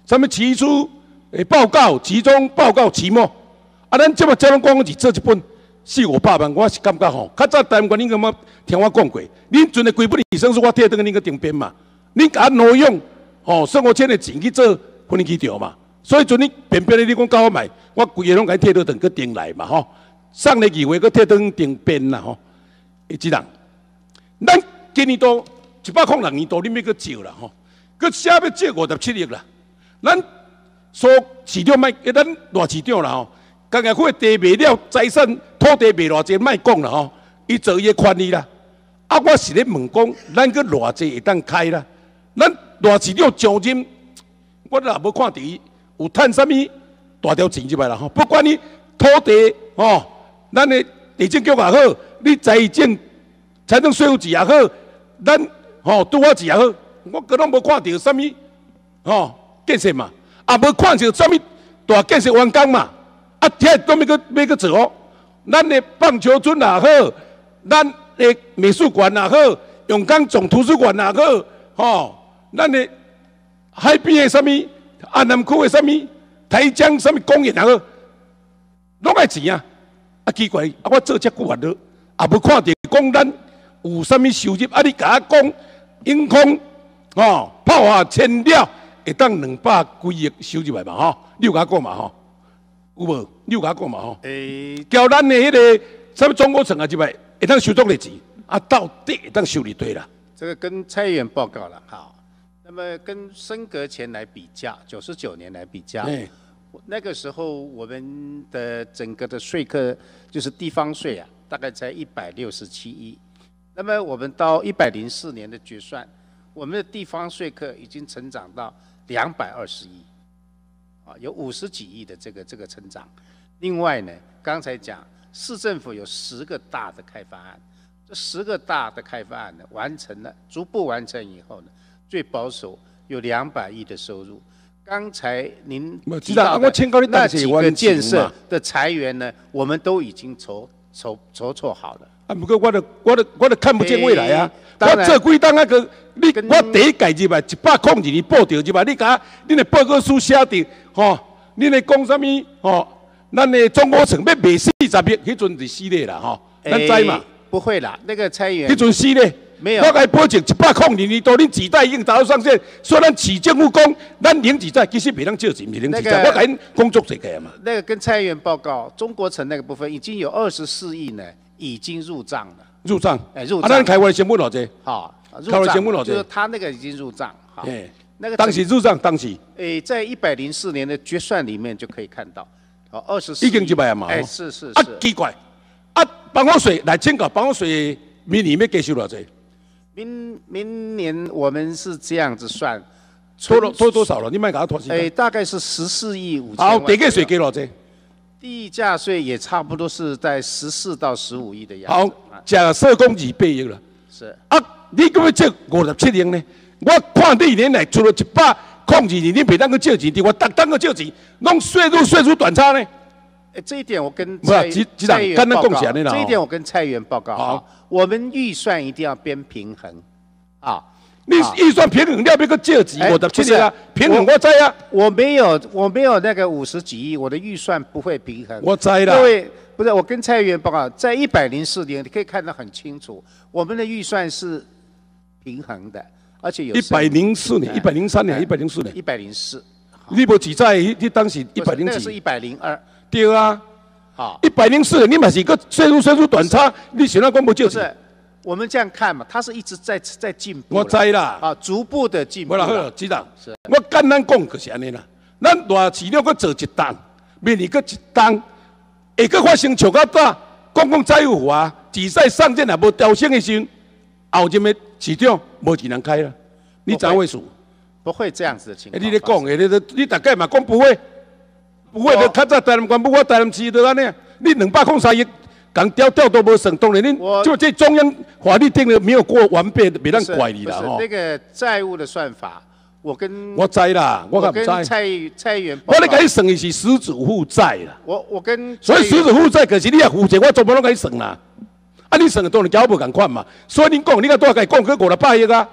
S1: 什么期初诶报告、期中报告、期末，啊，咱即马交通观光局做一本四五百万，我是感觉吼，较早台湾恁咁么听我讲过，恁存的规本医生是我摕等恁个订编嘛，恁甲挪用吼生活圈的钱去做分期条嘛，所以阵你偏偏你讲交我买，我规个拢甲摕倒等去订来嘛吼，上个议会个摕等订编啦吼，会知人，咱今年度一百零六年度，你要去借啦吼，佮写要借五十七亿啦。咱所市场卖，咱大市场啦吼，刚刚块地卖了，财产土地卖偌济，卖讲啦吼，伊做伊的权利啦。啊，我是咧问讲，咱去偌济会当开啦？咱大市场奖金，我也无看伫有趁啥物大条钱入来啦吼。不管你土地吼，咱的地政局也好，你财政财政税务局也好。咱吼拄好字也好，我个拢无看到啥物吼建设嘛，也无看到啥物大建设完工嘛，啊，遐都要去要去做哦。咱的棒球村也好，咱的美术馆也好，永康总图书馆也好，吼，咱的海边的啥物安南区的啥物台江啥物公园也好，拢爱钱啊！啊奇怪，啊我做遮久啊了，也无看到讲咱。有啥物收入？啊！你甲我讲，永康哦，炮下千了，会当两百几亿收入来嘛？吼，你有甲我讲嘛？吼，有无？你有甲我讲嘛？吼，诶，交咱的迄个啥物总工程啊，入来会当收多少钱？啊，到底会当收入对啦？
S3: 这个跟蔡议员报告了，好。那么跟升格前来比较，九十九年来比较，那个时候我们的整个的税课就是地方税啊，大概才一百六十七亿。那么我们到一百零四年的决算，我们的地方税课已经成长到两百二十亿，啊，有五十几亿的这个这个成长。另外呢，刚才讲市政府有十个大的开发案，这十个大的开发案呢完成了，逐步完成以后呢，最保守有两百亿的收入。刚才您提到的那几个建设的财源呢，我们都已经筹筹筹措好了。啊，不过我都我都我都看不见未来啊！我这几档那个，你我第一届入来一百零二年报道入来，你甲恁的报告书写的吼，恁的讲啥物吼？咱的中国城要卖四十亿，迄阵是死咧啦吼，咱知嘛？不会啦，那个蔡议员，迄阵死咧。没有，我该保证一百零二年度，恁几代已经达到上限。所以咱市政府讲，咱零几代其实比咱少钱，比零几代。我跟工作这个嘛。那个跟蔡议员报告，中国城那个部分已经有二十四亿呢。已经入账了，入账，哎，入账。啊，咱开完成本偌济？好，开完成本偌济？就是他那个已经入账，好，那个当时入账，当时，诶，在一百零四年的决算里面就可以看到，好，二十四已经几百嘛？哎，是是是。啊，奇怪，啊，办公税来请教，办公税明年要继续偌济？明明年我们是这样子算，多了多多少了？你卖给他拖时间？诶，大概是十四亿五千万。好，地价税给偌济？地价税也差不多是在十四到十五亿的样子。好，假设讲二百亿了。是。啊，你干嘛借五十七亿呢？我看你年来除了一百控制你，你别当个借钱，我当当个借钱，弄税入税出短差呢？哎，这一点我跟蔡蔡议员报告。这一点我跟蔡议员报告。好，我们预算一定要边平衡，啊。你预算平衡，你要不要个借钱？我的七亿啊，平衡我知啊。我没有，我没有那个五十几亿，我的预算不会平衡。我知啦。各位，不是我跟蔡议员报告，在一百零四年，你可以看得很清楚，我们的预算是平衡的，而且有。一百零四年、一百零三年、一百零四年。一百零四。你无记载，你当时一百零几？那个是一百零二。对啊。好。一百零四年，你嘛是个税入税出短差，你想要讲不借钱？我们这样看嘛，它是一直在在进步。我知啦，啊，逐步的进步。我啦好，局长，我简单讲就是安尼啦。咱大市场搁做一档，明年搁一档，会搁发生像较早公共财务啊，比赛上阵也无调升的时候，后阵的市场无钱人开了。你怎会数？不会这样子的情况。你咧讲的，你你大概嘛讲不会，不会的。较早台南县不，我台南市就安尼，你两百零三亿。港调调都无省，当然恁就这中央法律定的没有过完备，别让怪你啦吼。那个债务的算法，我跟我知啦，我跟蔡蔡议员，我咧给你算的是实质负债啦。我我跟所以实质负债，可是你也负债，我全部拢给你算啦。啊，你算的当然交无共款嘛。所以恁讲，你看多甲讲去五六百亿啊，啊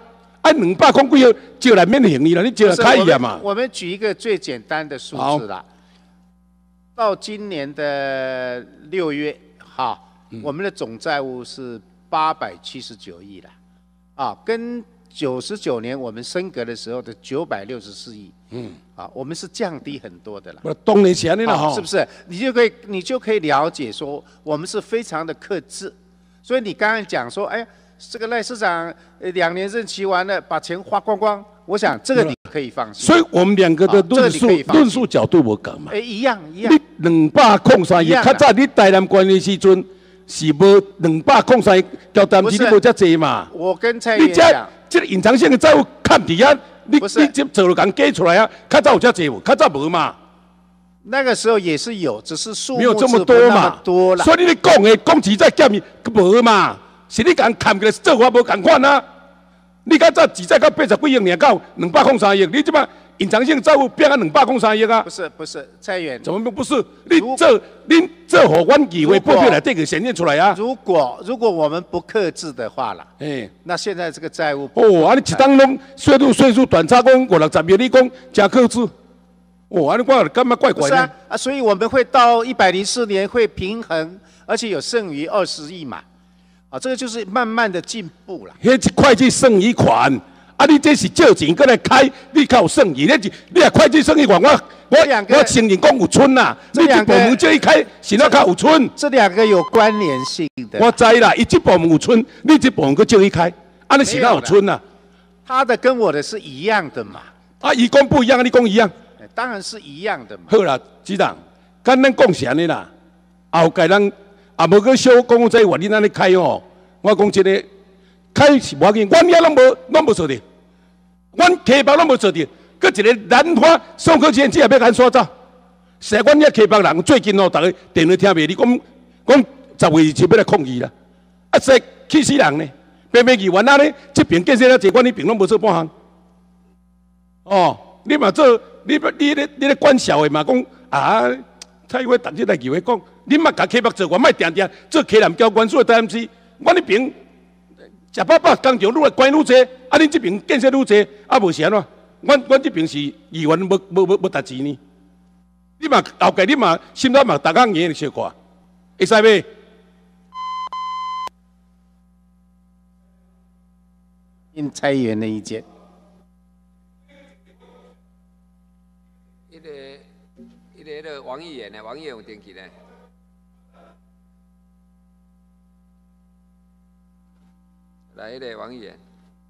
S1: 啊，两百空几号招来免行李了，你招来开业嘛？
S3: 我们举一个最简单的数字啦，到今年的六月，哈，嗯、我们的总债务是八百七十九亿了，啊，跟九十九年我们升格的时候的九百六十四亿，嗯，啊，我们是降低很多的了。
S1: 我当然是安尼啦，哈，
S3: 是不是？你就可以，你就可以了解说，我们是非常的克制。所以你刚刚讲说，哎，这个赖市长呃两年任期完了，把钱花光光，我想这个你可以放心。
S1: 所以我们两个的论述、啊、论述角度无共嘛。
S3: 哎，一样一样。
S1: 你两百零三亿，较早你台南关的时阵是无两百零三亿，交担子你无遮济嘛。
S3: 我跟蔡议员讲，
S1: 这个隐藏性的债务看底下，你你这做了讲给出来啊，较早有遮济无？较早无嘛。
S3: 那个时候也是有，只是数目
S1: 没有这么多嘛，
S3: 多了。
S1: 所以你讲的讲实在减伊，无嘛，是你讲看起来做法无共款啊。你较早只债到八十几亿年到两百零三亿，你即摆隐藏性债务变啊两百零三亿啊？
S3: 不是不是，蔡议员，
S1: 怎么不是？你这你这和阮议会报表来这个显现出来啊？
S3: 如果如果我们不克制的话啦，哎，那现在这个债务
S1: 哦，啊你一当拢税入税数短差讲五六十亿，你讲加克制？哦，安尼我感觉怪怪的。
S3: 啊，啊，所以我们会到一百零四年会平衡，而且有剩余二十亿嘛，啊，这个就是慢慢的进步了。
S1: 迄一会计剩余款，啊，你这是借钱过来开，你较有剩余，你你啊会计剩余款，我我我承认讲有村呐，你这部门这一开是那较有村。
S3: 这两个有关联性的。
S1: 我知啦，伊这部门有村，你这部门佫借一开，啊，你是那有村呐？
S3: 他的跟我的是一样的嘛。
S1: 啊，伊讲不一样，你讲一样。
S3: 当然是一样的嘛。
S1: 好啦，局长，跟咱讲是安尼啦，后盖咱也无去小讲这原因安尼开哦。我讲真个，开是无要紧，阮遐拢无拢无做的，阮溪北拢无做的，佮一个兰花宋科先生也要甲刷走。实阮遐溪北人最近哦，逐个电话听袂，你讲讲十月就要来抗议啦。啊，实气死人呢！偏偏议员啊呢，这边建设了济，阮那边拢无做半项。哦，你嘛做。你你咧你咧管小的嘛？讲啊，蔡议员逐日来议会讲，你莫甲溪北做，我莫定定做溪南交管所的代志。我那边食饱饱工厂愈来管愈济，啊，恁这边建设愈济，啊，无是安怎？阮阮这边是议员，无无无无值钱呢。你嘛后盖你嘛心内嘛，逐工硬小看，会使袂？
S3: 应蔡议员的意见。
S4: 迄个、迄个、迄个王议员呢？王议员有登记呢？来，迄个王议员。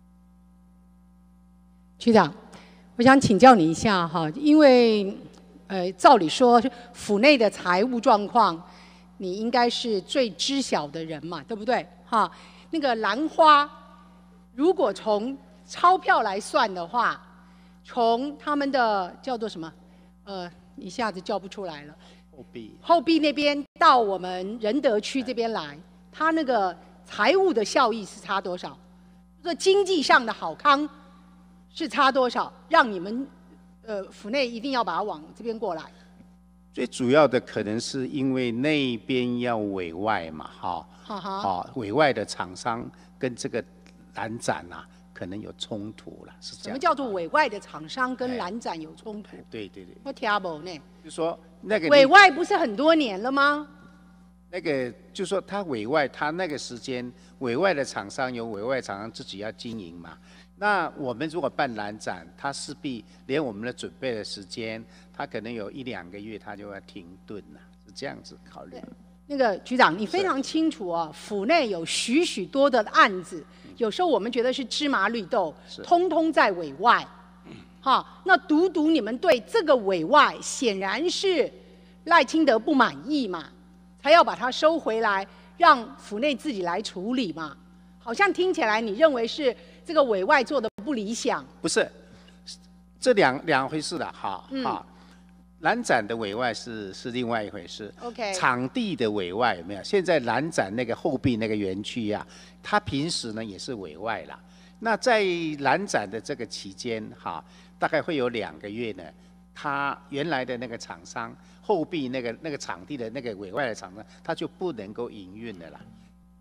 S5: 局长，我想请教你一下哈，因为呃，照理说府内的财务状况，你应该是最知晓的人嘛，对不对？哈，那个兰花，如果从钞票来算的话，从他们的叫做什么？呃，一下子叫不出来了。
S3: 后壁。
S5: 后壁那边到我们仁德区这边来，它那个财务的效益是差多少？这经济上的好康是差多少？让你们呃府内一定要把它往这边过来。
S3: 最主要的可能是因为那边要委外嘛，哈，好，委外的厂商跟这个蓝展啊。可能有冲突了，是这样。
S5: 什么叫做委外的厂商跟蓝展有冲突？
S3: 对对对。
S5: 我听不呢。
S3: 就说那个
S5: 委外不是很多年了吗？
S3: 那个就说他委外，他那个时间委外的厂商有委外厂商自己要经营嘛。那我们如果办蓝展，他势必连我们的准备的时间，他可能有一两个月，他就要停顿了，是这样子考虑。
S5: 那个局长，你非常清楚啊，府内有许许多的案子，有时候我们觉得是芝麻绿豆，通通在委外。哈，那独独你们对这个委外，显然是赖清德不满意嘛，才要把它收回来，让府内自己来处理嘛。好像听起来你认为是这个委外做的不理想。
S3: 不是，这两两回事了，哈，
S5: 嗯、
S3: 哈。蓝展的委外是是另外一回事
S5: ，OK。
S3: 场地的委外有没有？现在蓝展那个后壁那个园区啊，它平时呢也是委外啦。那在蓝展的这个期间，哈，大概会有两个月呢，它原来的那个厂商后壁那个那个场地的那个委外的厂商，它就不能够营运的啦。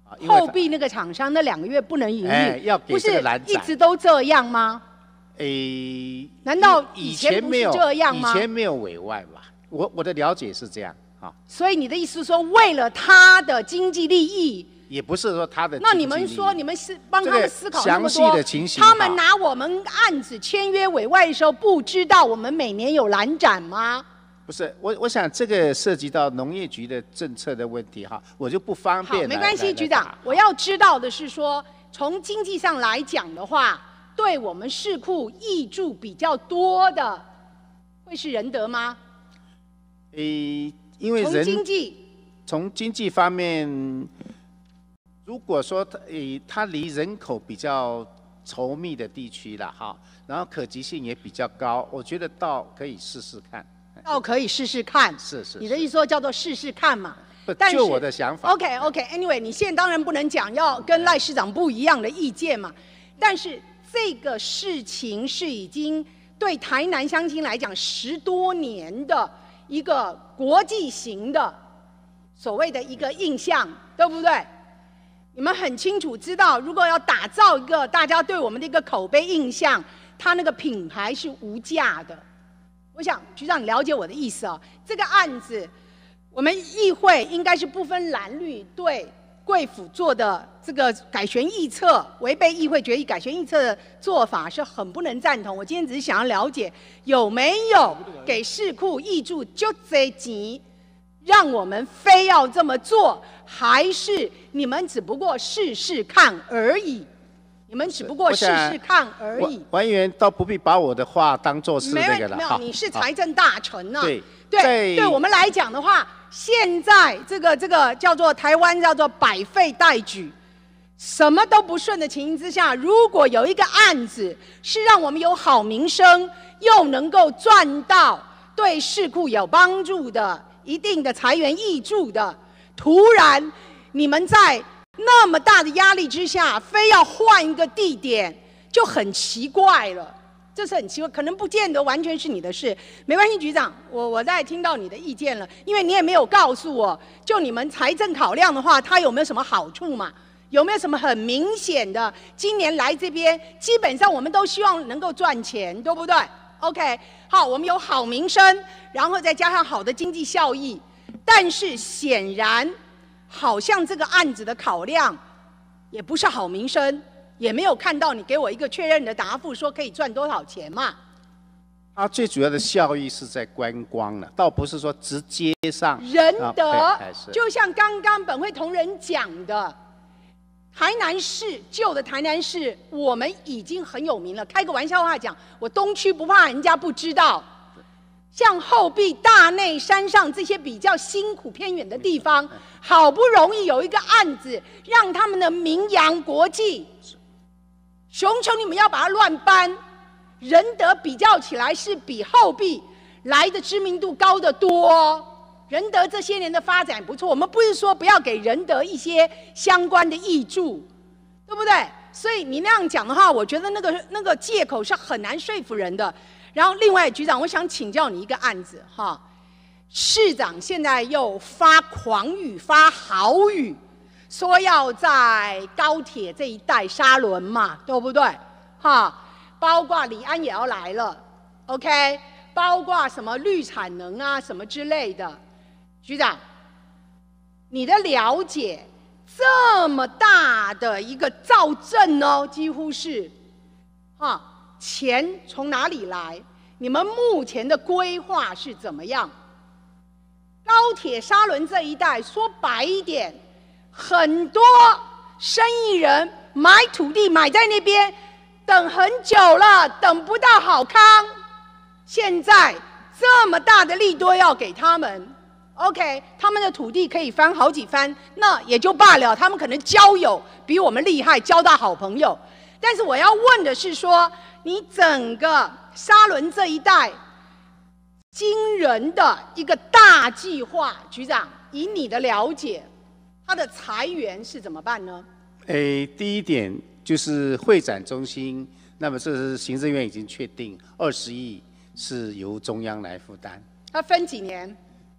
S5: 后壁那个厂商那两个月不能营运，
S3: 哎，要给这个蓝
S5: 不是一直都这样吗？
S3: 诶，
S5: 难道
S3: 以
S5: 前不是
S3: 没有
S5: 这样吗？
S3: 以前没有委外吧？我我的了解是这样啊。
S5: 所以你的意思是说，为了他的经济利益？
S3: 也不是说他的。
S5: 那你们说，你们是帮他们思考那么多，
S3: 这个详细的情形，
S5: 他们拿我们案子签约委外的时候，不知道我们每年有蓝展吗？
S3: 不是，我我想这个涉及到农业局的政策的问题哈，我就不方便。
S5: 好，没关系，局长，我要知道的是说，从经济上来讲的话，对我们市库挹注比较多的，会是仁德吗？
S3: 诶，因为人
S5: 从经济，
S3: 从经济方面，如果说它诶它离人口比较稠密的地区了哈，然后可及性也比较高，我觉得倒可以试试看。
S5: 倒可以试试看。
S3: 是是。
S5: 你的意思说叫做试试看嘛？
S3: 不，就我的想法。
S5: OK OK，Anyway，、okay, 你现在当然不能讲要跟赖市长不一样的意见嘛，但是这个事情是已经对台南乡亲来讲十多年的一个国际型的所谓的一个印象，对不对？你们很清楚知道，如果要打造一个大家对我们的一个口碑印象，它那个品牌是无价的。我想局长你了解我的意思哦，这个案子我们议会应该是不分蓝绿对贵府做的这个改选议策，违背议会决议改选议策的做法是很不能赞同。我今天只是想要了解有没有给市库挹注就这钱，让我们非要这么做，还是你们只不过试试看而已？你们只不过试试看而已。
S3: 委员倒不必把我的话当作是那个了。
S5: 没有，你是财政大臣呐、啊。
S3: 对
S5: 对，对我们来讲的话，现在这个这个叫做台湾叫做百废待举，什么都不顺的情形之下，如果有一个案子是让我们有好名声，又能够赚到对市库有帮助的一定的财源挹注的，突然你们在那么大的压力之下，非要换一个地点，就很奇怪了。这是很奇怪，可能不见得完全是你的事。没关系，局长，我我在听到你的意见了，因为你也没有告诉我，就你们财政考量的话，它有没有什么好处嘛？有没有什么很明显的？今年来这边，基本上我们都希望能够赚钱，对不对 ？OK， 好，我们有好名声，然后再加上好的经济效益，但是显然。好像这个案子的考量也不是好名声，也没有看到你给我一个确认的答复，说可以赚多少钱嘛？
S3: 它最主要的效益是在观光了，倒不是说直接上
S5: 仁德。
S3: 啊、
S5: 就像刚刚本会同仁讲的，台南市旧的台南市，我们已经很有名了。开个玩笑话讲，我东区不怕人家不知道。像后壁、大内、山上这些比较辛苦偏远的地方，好不容易有一个案子，让他们的名扬国际。熊熊你们要把它乱搬，仁德比较起来是比后壁来的知名度高得多。仁德这些年的发展不错，我们不是说不要给仁德一些相关的挹注，对不对？所以你那样讲的话，我觉得那个那个借口是很难说服人的。然后，另外，局长，我想请教你一个案子哈。市长现在又发狂语、发豪语，说要在高铁这一带沙轮嘛，对不对？哈，包括李安也要来了 ，OK， 包括什么绿产能啊，什么之类的。局长，你的了解，这么大的一个造镇哦，几乎是，哈。钱从哪里来？你们目前的规划是怎么样？高铁沙仑这一带，说白一点，很多生意人买土地买在那边，等很久了，等不到好康。现在这么大的利多要给他们 ，OK， 他们的土地可以翻好几番，那也就罢了。他们可能交友比我们厉害，交到好朋友。但是我要问的是说，你整个沙仑这一带惊人的一个大计划，局长，以你的了解，它的财源是怎么办呢？
S3: 诶，第一点就是会展中心，那么这是行政院已经确定，二十亿是由中央来负担。
S5: 它分几年？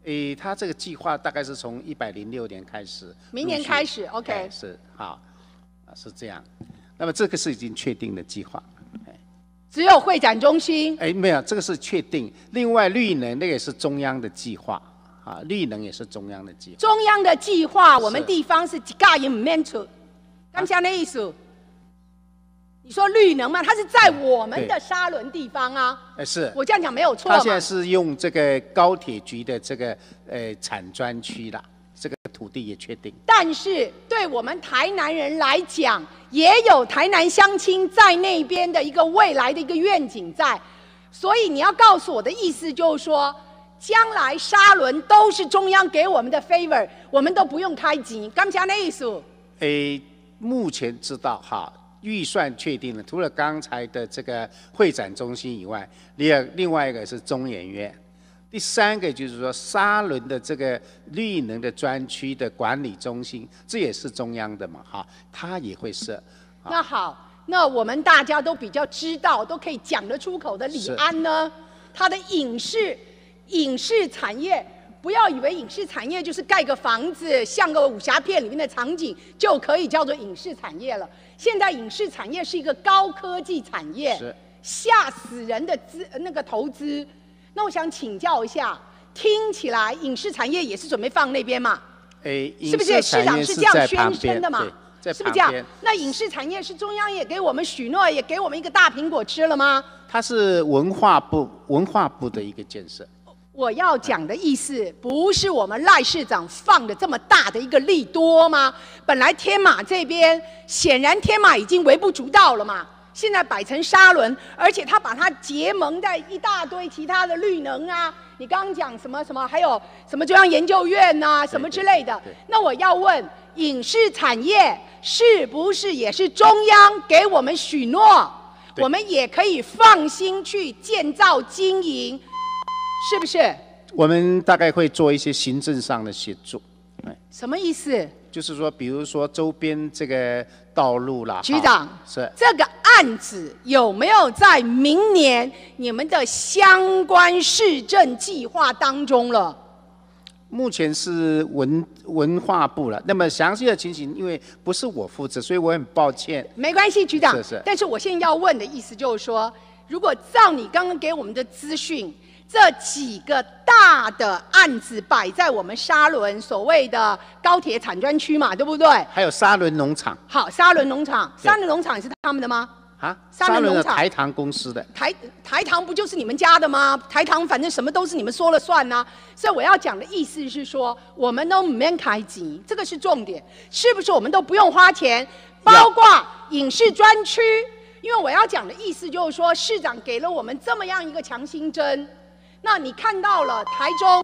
S3: 诶，他这个计划大概是从一百零六年开始，
S5: 明年开始 ，OK，
S3: 哎是好，啊是这样。那么这个是已经确定的计划。
S5: 只有会展中心。
S3: 哎，没有，这个是确定。另外，绿能那个也是中央的计划啊，绿能也是中央的计划。
S5: 中央的计划，我们地方是一家也唔免出，刚才那意思。你说绿能嘛，它是在我们的沙仑地方啊。
S3: 哎，是。
S5: 我这样讲没有错嘛。
S3: 它现在是用这个高铁局的这个呃产专区啦，这个土地也确定。
S5: 但是对我们台南人来讲，也有台南乡亲在那边的一个未来的一个愿景在，所以你要告诉我的意思就是说，将来沙仑都是中央给我们的 favor， 我们都不用开钱，刚才那意思。
S3: 诶，目前知道哈。预算确定了，除了刚才的这个会展中心以外，另外另外一个是中研院，第三个就是说沙仑的这个绿能的专区的管理中心，这也是中央的嘛，哈，它也会设。
S5: 那好，那我们大家都比较知道，都可以讲得出口的李安呢，他的影视影视产业。不要以为影视产业就是盖个房子，像个武侠片里面的场景就可以叫做影视产业了。现在影视产业是一个高科技产业，吓死人的资那个投资。那我想请教一下，听起来影视产业也是准备放那边嘛？
S3: 哎，
S5: 是不是市长是这样宣称的嘛？
S3: 是
S5: 不是这样？那影视产业是中央也给我们许诺，也给我们一个大苹果吃了吗？
S3: 它是文化部文化部的一个建设。
S5: 我要讲的意思，不是我们赖市长放的这么大的一个利多吗？本来天马这边显然天马已经微不足道了嘛，现在摆成沙仑，而且他把它结盟在一大堆其他的绿能啊，你刚刚讲什么什么，还有什么中央研究院啊，什么之类的。那我要问，影视产业是不是也是中央给我们许诺，我们也可以放心去建造经营？是不是？
S3: 我们大概会做一些行政上的协助。
S5: 什么意思？
S3: 就是说，比如说周边这个道路啦。
S5: 局长，
S3: 是
S5: 这个案子有没有在明年你们的相关市政计划当中了？
S3: 目前是文文化部了。那么详细的情形，因为不是我负责，所以我很抱歉。
S5: 没关系，局长。
S3: 是是。
S5: 但是我现在要问的意思就是说，如果照你刚刚给我们的资讯，这几个大的案子摆在我们沙仑所谓的高铁产专区嘛，对不对？
S3: 还有沙仑农场。
S5: 好，沙仑农场，沙仑农场是他们的吗？
S3: 啊，
S5: 沙仑
S3: 的台糖公司的。
S5: 台台糖不就是你们家的吗？台糖反正什么都是你们说了算呐、啊。所以我要讲的意思是说，我们都没开机，这个是重点，是不是我们都不用花钱？包括影视专区，因为我要讲的意思就是说，市长给了我们这么样一个强心针。那你看到了台中，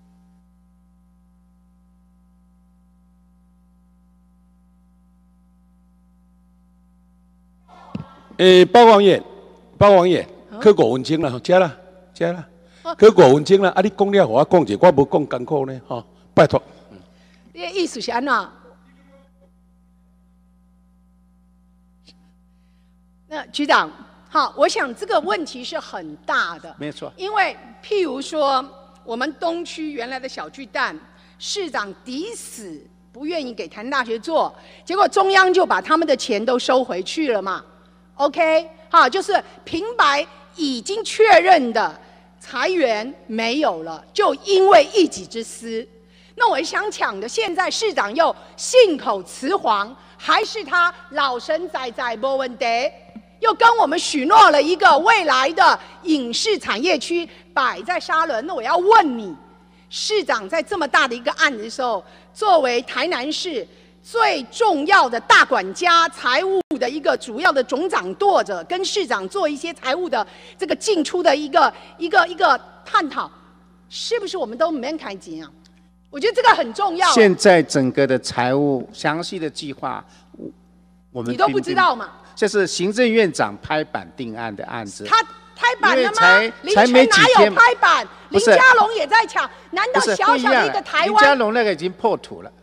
S1: 诶，包王爷，包王爷，去五分钟了，吃啦，吃啦，去五分钟了。啊，你讲了，我讲者，我无讲艰苦呢，吼，拜托。
S5: 你的意思是安怎？那局长。好，我想这个问题是很大的，
S3: 没错。
S5: 因为譬如说，我们东区原来的小巨蛋，市长抵死不愿意给台南大学做，结果中央就把他们的钱都收回去了嘛。OK， 好，就是平白已经确认的裁员没有了，就因为一己之私。那我想抢的，现在市长又信口雌黄，还是他老神在在没问题。又跟我们许诺了一个未来的影视产业区摆在沙仑，那我要问你，市长在这么大的一个案子的时候，作为台南市最重要的大管家、财务的一个主要的总掌舵者，跟市长做一些财务的这个进出的一个一个一个探讨，是不是我们都没开钱啊？我觉得这个很重要。
S3: 现在整个的财务详细的计划，我们
S5: 你都不知道嘛？
S3: 这是行政院长拍板定案的案子。
S5: 他拍板了吗？林
S3: 权
S5: 哪有拍板？林佳龙也在抢，难道小小的一个台湾？
S3: 林佳龙那个已经破土了。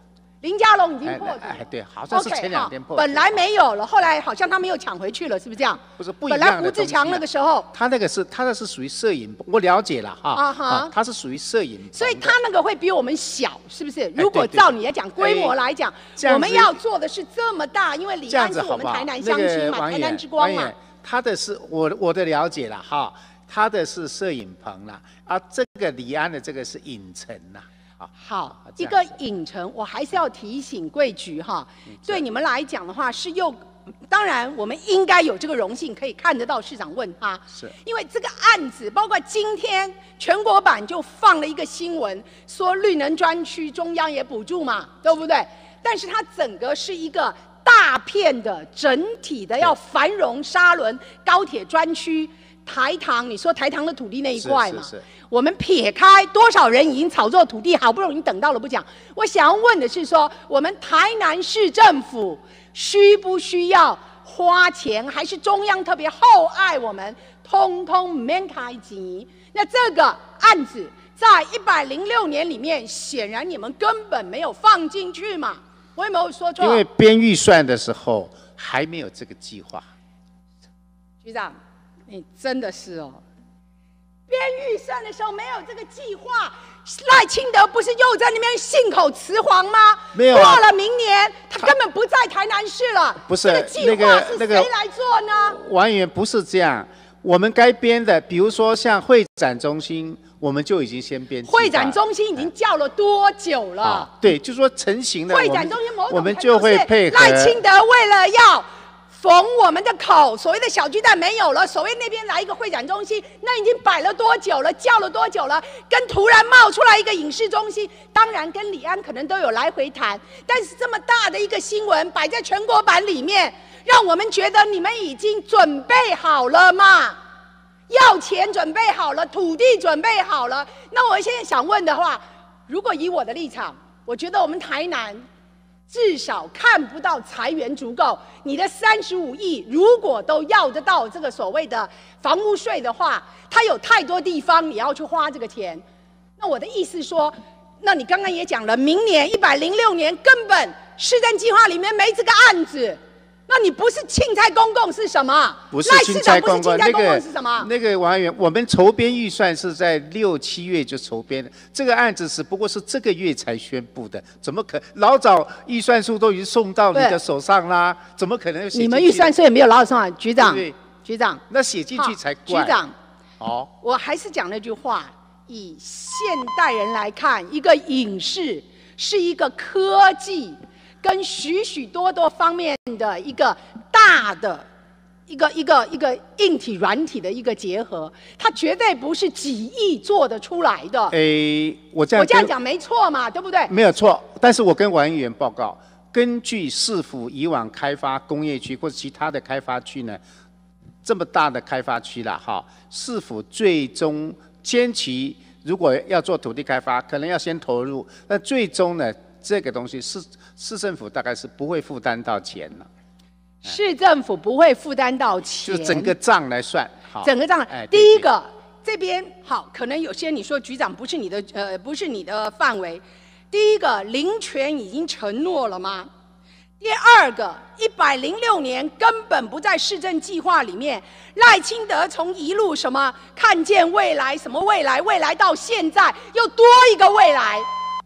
S5: 林佳龙已经破
S3: 哎，
S5: 土。
S3: 哎对，好像是
S5: OK，
S3: 前两天破土。
S5: 本来没有了，后来好像他们又抢回去了，是不是这样？
S3: 不是不一
S5: 本
S3: 样的
S5: 来胡志强那个时候，
S3: 他那个是他那是属于摄影，我了解了哈。
S5: 啊哈
S3: 啊，他是属于摄影棚的，
S5: 所以他那个会比我们小，是不是？
S3: 哎
S5: 如果
S3: 对对
S5: 照你来讲，规模来讲，
S3: 这样子
S5: 我们要做的是这么大，因为李
S3: 这样
S5: 安是我们
S3: 子好不好？
S5: 台南乡亲嘛，
S3: 那个王
S5: 台南
S3: 远
S5: 之光嘛
S3: 王远。他的是我我的了解了哈，他的是摄影棚啦，啊，这个李安的这个是影城啦。好，
S5: 好，一
S3: 这样
S5: 个影城，我还是要提醒贵局哈，对你们来讲的话是又，当然我们应该有这个荣幸可以看得到市长问他，
S3: 是
S5: 因为这个案子，包括今天全国版就放了一个新闻，说绿能专区中央也补助嘛，对不对？但是它整个是一个大片的整体的要繁荣沙仑高铁专区。台糖，你说台糖的土地那一块嘛？
S3: 是是是
S5: 我们撇开多少人已经炒作土地，好不容易等到了不讲，我想要问的是说，我们台南市政府需不需要花钱，还是中央特别厚爱我们，通通免开钱？那这个案子在一百零六年里面，显然你们根本没有放进去嘛？我有没有说错？
S3: 因为编预算的时候还没有这个计划。
S5: 局长。你真的是哦，编预算的时候没有这个计划，赖清德不是又在那边信口雌黄吗？
S3: 没有、啊。
S5: 过了明年，他根本不在台南市了。
S3: 不是
S5: 这个计划是谁来做呢？
S3: 王委员不是这样，我们该编的，比如说像会展中心，我们就已经先编。
S5: 会展中心已经叫了多久了？
S3: 啊、对，就是说成型的。
S5: 会展中心某种
S3: 我们就会配合
S5: 赖清德为了要。缝我们的口，所谓的小巨蛋没有了，所谓那边来一个会展中心，那已经摆了多久了，叫了多久了？跟突然冒出来一个影视中心，当然跟李安可能都有来回谈，但是这么大的一个新闻摆在全国版里面，让我们觉得你们已经准备好了吗？要钱准备好了，土地准备好了。那我现在想问的话，如果以我的立场，我觉得我们台南。至少看不到财源足够，你的三十五亿如果都要得到这个所谓的房屋税的话，它有太多地方你要去花这个钱。那我的意思说，那你刚刚也讲了，明年一百零六年根本市政计划里面没这个案子，那你不是钦差公共是什么？
S3: 不是钦差公共，
S5: 那个是什么？
S3: 那个王委员，我们筹编预算是在六七月就筹编的，这个案子只不过是这个月才宣布的，怎么可老早预算书都已经送到你的手上啦？怎么可能有写进去？
S5: 你们预算书也没有老早送啊，局长，
S3: 对对
S5: 局长，
S3: 那写进去才怪。
S5: 局长，
S3: 哦，
S5: 我还是讲那句话，以现代人来看，一个影视是一个科技。跟许许多多方面的一个大的一个一个一个硬体软体的一个结合，它绝对不是几亿做得出来的。
S3: 诶，我这样
S5: 我这样讲没错嘛，对不对？
S3: 没有错，但是我跟王议员报告，根据市府以往开发工业区或者其他的开发区呢，这么大的开发区了哈，市府最终前期如果要做土地开发，可能要先投入，那最终呢？这个东西市市政府大概是不会负担到钱了，
S5: 市政府不会负担到钱，
S3: 就整个账来算，好，
S5: 整个账，
S3: 哎、
S5: 第一个这边好，可能有些你说局长不是你的呃不是你的范围，第一个林权已经承诺了吗？第二个，一百零六年根本不在市政计划里面。赖清德从一路什么看见未来，什么未来，未来到现在又多一个未来。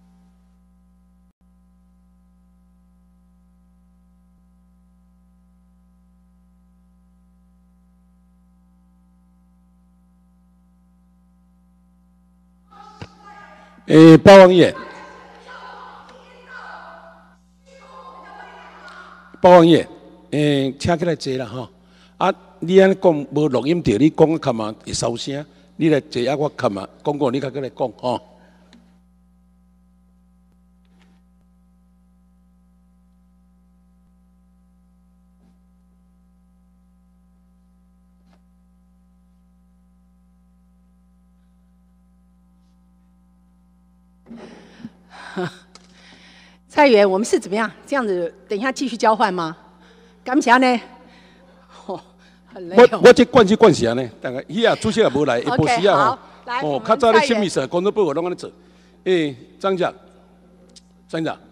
S1: 诶，包王爷，包王爷，诶，请起来坐啦吼。啊，你安尼讲无录音着，你讲看嘛会收声。你来坐啊，我看嘛讲讲，你较过来讲吼。
S5: 蔡委员，我们是怎么样？这样子，等一下继续交换吗？感谢呢。哦，很累、哦。
S1: 我我这惯是惯啥呢？大概伊啊主席也无来，下晡时啊
S5: 吼。
S1: 哦，较早咧新密社工作部我拢安尼做。诶，张长，张长，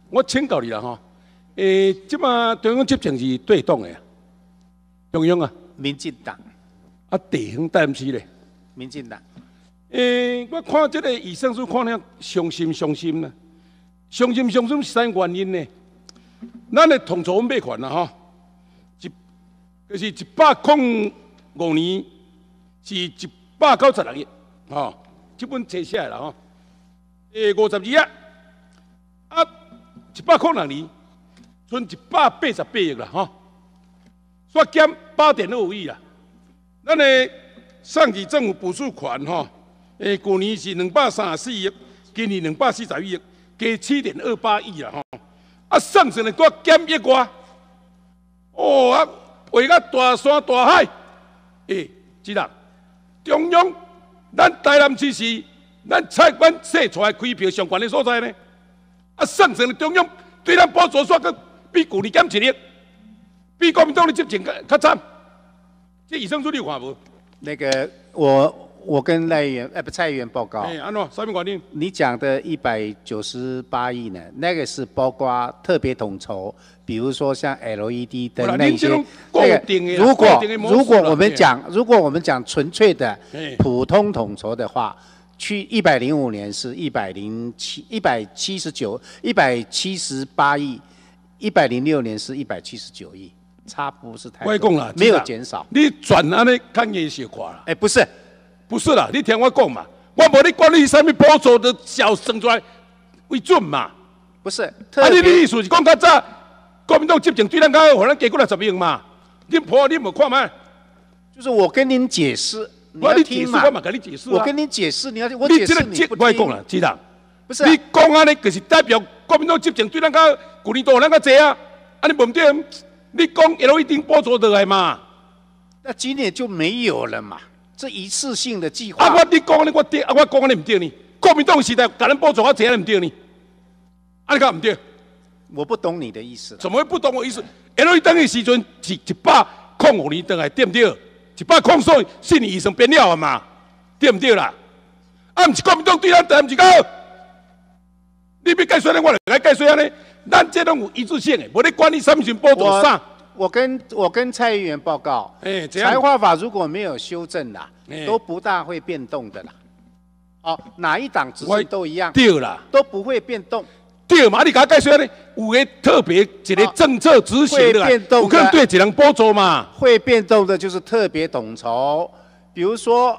S1: 我请教你啦吼，诶，即马中央执政是对党的，中央啊，
S3: 民进党，
S1: 啊地方担是咧。
S3: 民进党。
S1: 诶，我看这个医生书看了伤心伤心啦，伤心伤心是啥原因呢？咱的统筹买款啦吼，一就是一百零五年是一百九十六亿，吼，这本册写啦吼，诶五十二啊，啊一百零六年剩一百八十八亿啦吼，缩减八点二五亿啦，咱的上级政府补助款吼。诶，去年是两百三十四亿，今年两百四十一亿，加七点二八亿啦吼。啊，剩下的多减一外，哦啊，为了大山大海，诶，知道？中央，咱台南市是咱菜馆设出来开票上悬的所在呢。啊，剩下的中央对咱补助煞个比去年减一亿，比国民党的执政较较惨。这医生说你有看无？
S3: 那个我。我跟赖议员，呃，不，蔡议员报告。
S1: 哎，安怎？什么原因？
S3: 你讲的一百九十八亿呢？那个是包括特别统筹，比如说像 L E D 灯那些。那个如果如果我们讲，如果我们讲纯粹的普通统筹的话，去一百零五年是一百零七一百七十九一百七十八亿，一百零六年是一百七十九亿，差不是太多。
S1: 我讲啦，
S3: 没有减少。
S1: 你转安尼看也小看啦。
S3: 哎，不是。
S1: 不是啦，你听我讲嘛，我无你管你什么补助的小生出来为准嘛。
S3: 不是，
S1: 啊，你的意思是讲较早国民党执政对咱较好，互咱加过来十亿嘛？你破你无看吗？
S3: 就是我跟您解释，你
S1: 要
S3: 听
S1: 嘛。我嘛跟你解释、啊。
S3: 我跟你解释，你要我解释你不听。
S1: 我讲啦，知道？
S3: 不是、啊，
S1: 你讲安尼就是代表国民党执政对咱较去年多咱较济啊。啊，你无对，你讲 L E D 补助落来嘛？
S3: 那今年就没有了嘛。这一次性的计划。
S1: 啊，我你讲呢，我对，啊，我讲呢唔对呢。国民党时代甲咱补助较济，唔对呢。啊，你讲唔对？
S3: 我不懂你的意思。
S1: 怎么会不懂我意思 ？L E D 灯的时阵是一百零五年灯来，对不对？一百零四四年以上变了嘛，对不对啦？啊，唔是国民党对咱台唔是够。你要解说呢，我来解说安尼。咱这种有一致性的，无你管你什么时补助啥。
S3: 我跟我跟蔡议员报告，
S1: 哎，
S3: 财划法如果没有修正啦，都不大会变动的啦。哦，哪一党执政都一样，
S1: 对啦，
S3: 都不会变动。
S1: 对嘛？你甲解说呢？有个特别一个政策执行的，有可能对一人补助嘛？
S3: 会变动的就是特别统筹，比如说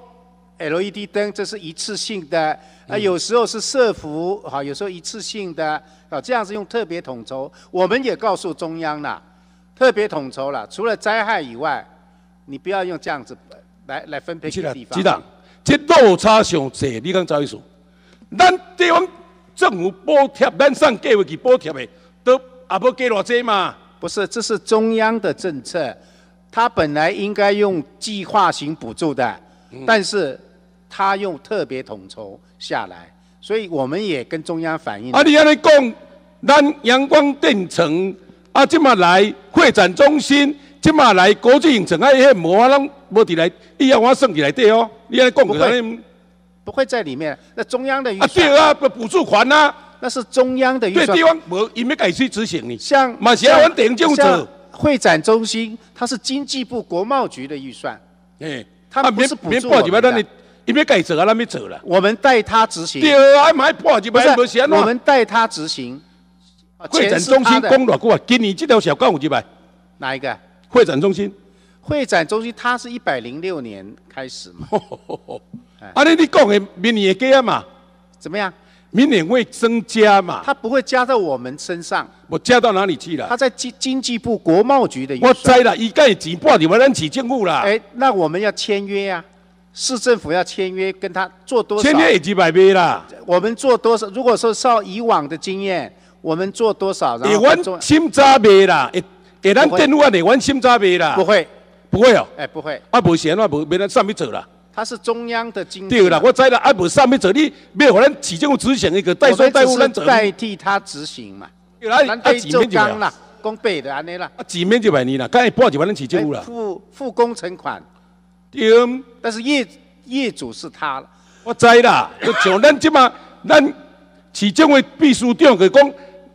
S3: L E D 灯，这是一次性的，啊，有时候是社福，好，有时候一次性的，啊，这样子用特别统筹。我们也告诉中央啦。特别统筹了，除了灾害以外，你不要用这样子来来分配给地方。
S1: 局长，这落差上济，你讲怎意思？咱地方政府补贴，咱上计划去补贴的，都也无加偌济嘛。
S3: 不是，这是中央的政策，它本来应该用计划型补助的，嗯、但是它用特别统筹下来，所以我们也跟中央反映。
S1: 啊，你安尼讲，咱阳光电城。啊，即马来会展中心，即马来国际影城，啊，迄无法拢无伫来，以后我算伫内底哦。你安尼讲
S3: 不会，不会在里面。那中央的预算
S1: 啊，对啊，补助款啊，
S3: 那是中央的预算。
S1: 对地方无，伊要家去执行呢。
S3: 像
S1: 嘛是要阮地方政府做。
S3: 会展中心，它是经济部国贸局的预算。
S1: 哎，
S3: 它不是补助我们的。
S1: 伊要家做啊，咱要做了。
S3: 我们代他执行。
S1: 对啊，买破一百无钱
S3: 我们代他执行。
S1: 会展中心讲偌久啊？今年这条小港有几百？
S3: 哪一个？
S1: 会展中心。
S3: 会展中心它是一百零六年开始嘛。
S1: 啊，你你讲的明年会加嘛？
S3: 怎么样？
S1: 明年会增加嘛？
S3: 它不会加到我们身上。
S1: 我加到哪里去了？
S3: 它在经经济部国贸局的预算。
S1: 我知啦，伊该钱拨入来咱市政府啦。
S3: 哎，那我们要签约啊，市政府要签约，跟他做多少？
S1: 签约也几百倍啦。
S3: 我们做多少？如果说照以往的经验。我们做多少？然后
S1: 阮心早卖啦，会会咱电话会阮心早卖啦。
S3: 不会，
S1: 不会哦。
S3: 哎，不会。
S1: 啊，无钱啊，无免咱上面做啦。
S3: 它是中央的经济。
S1: 对啦，我知啦，啊，无上面做，你要互咱市政府执行一个代收代付，咱做。
S3: 代替他执行嘛。
S1: 啊，啊，钱免就来
S3: 啦，公备的安尼啦。
S1: 啊，钱免就来你啦，敢会拨就咱市政府啦。
S3: 付付工程款。
S1: 对。
S3: 但是业业主是他了。
S1: 我知啦，就像咱即马，咱市政府秘书长就讲。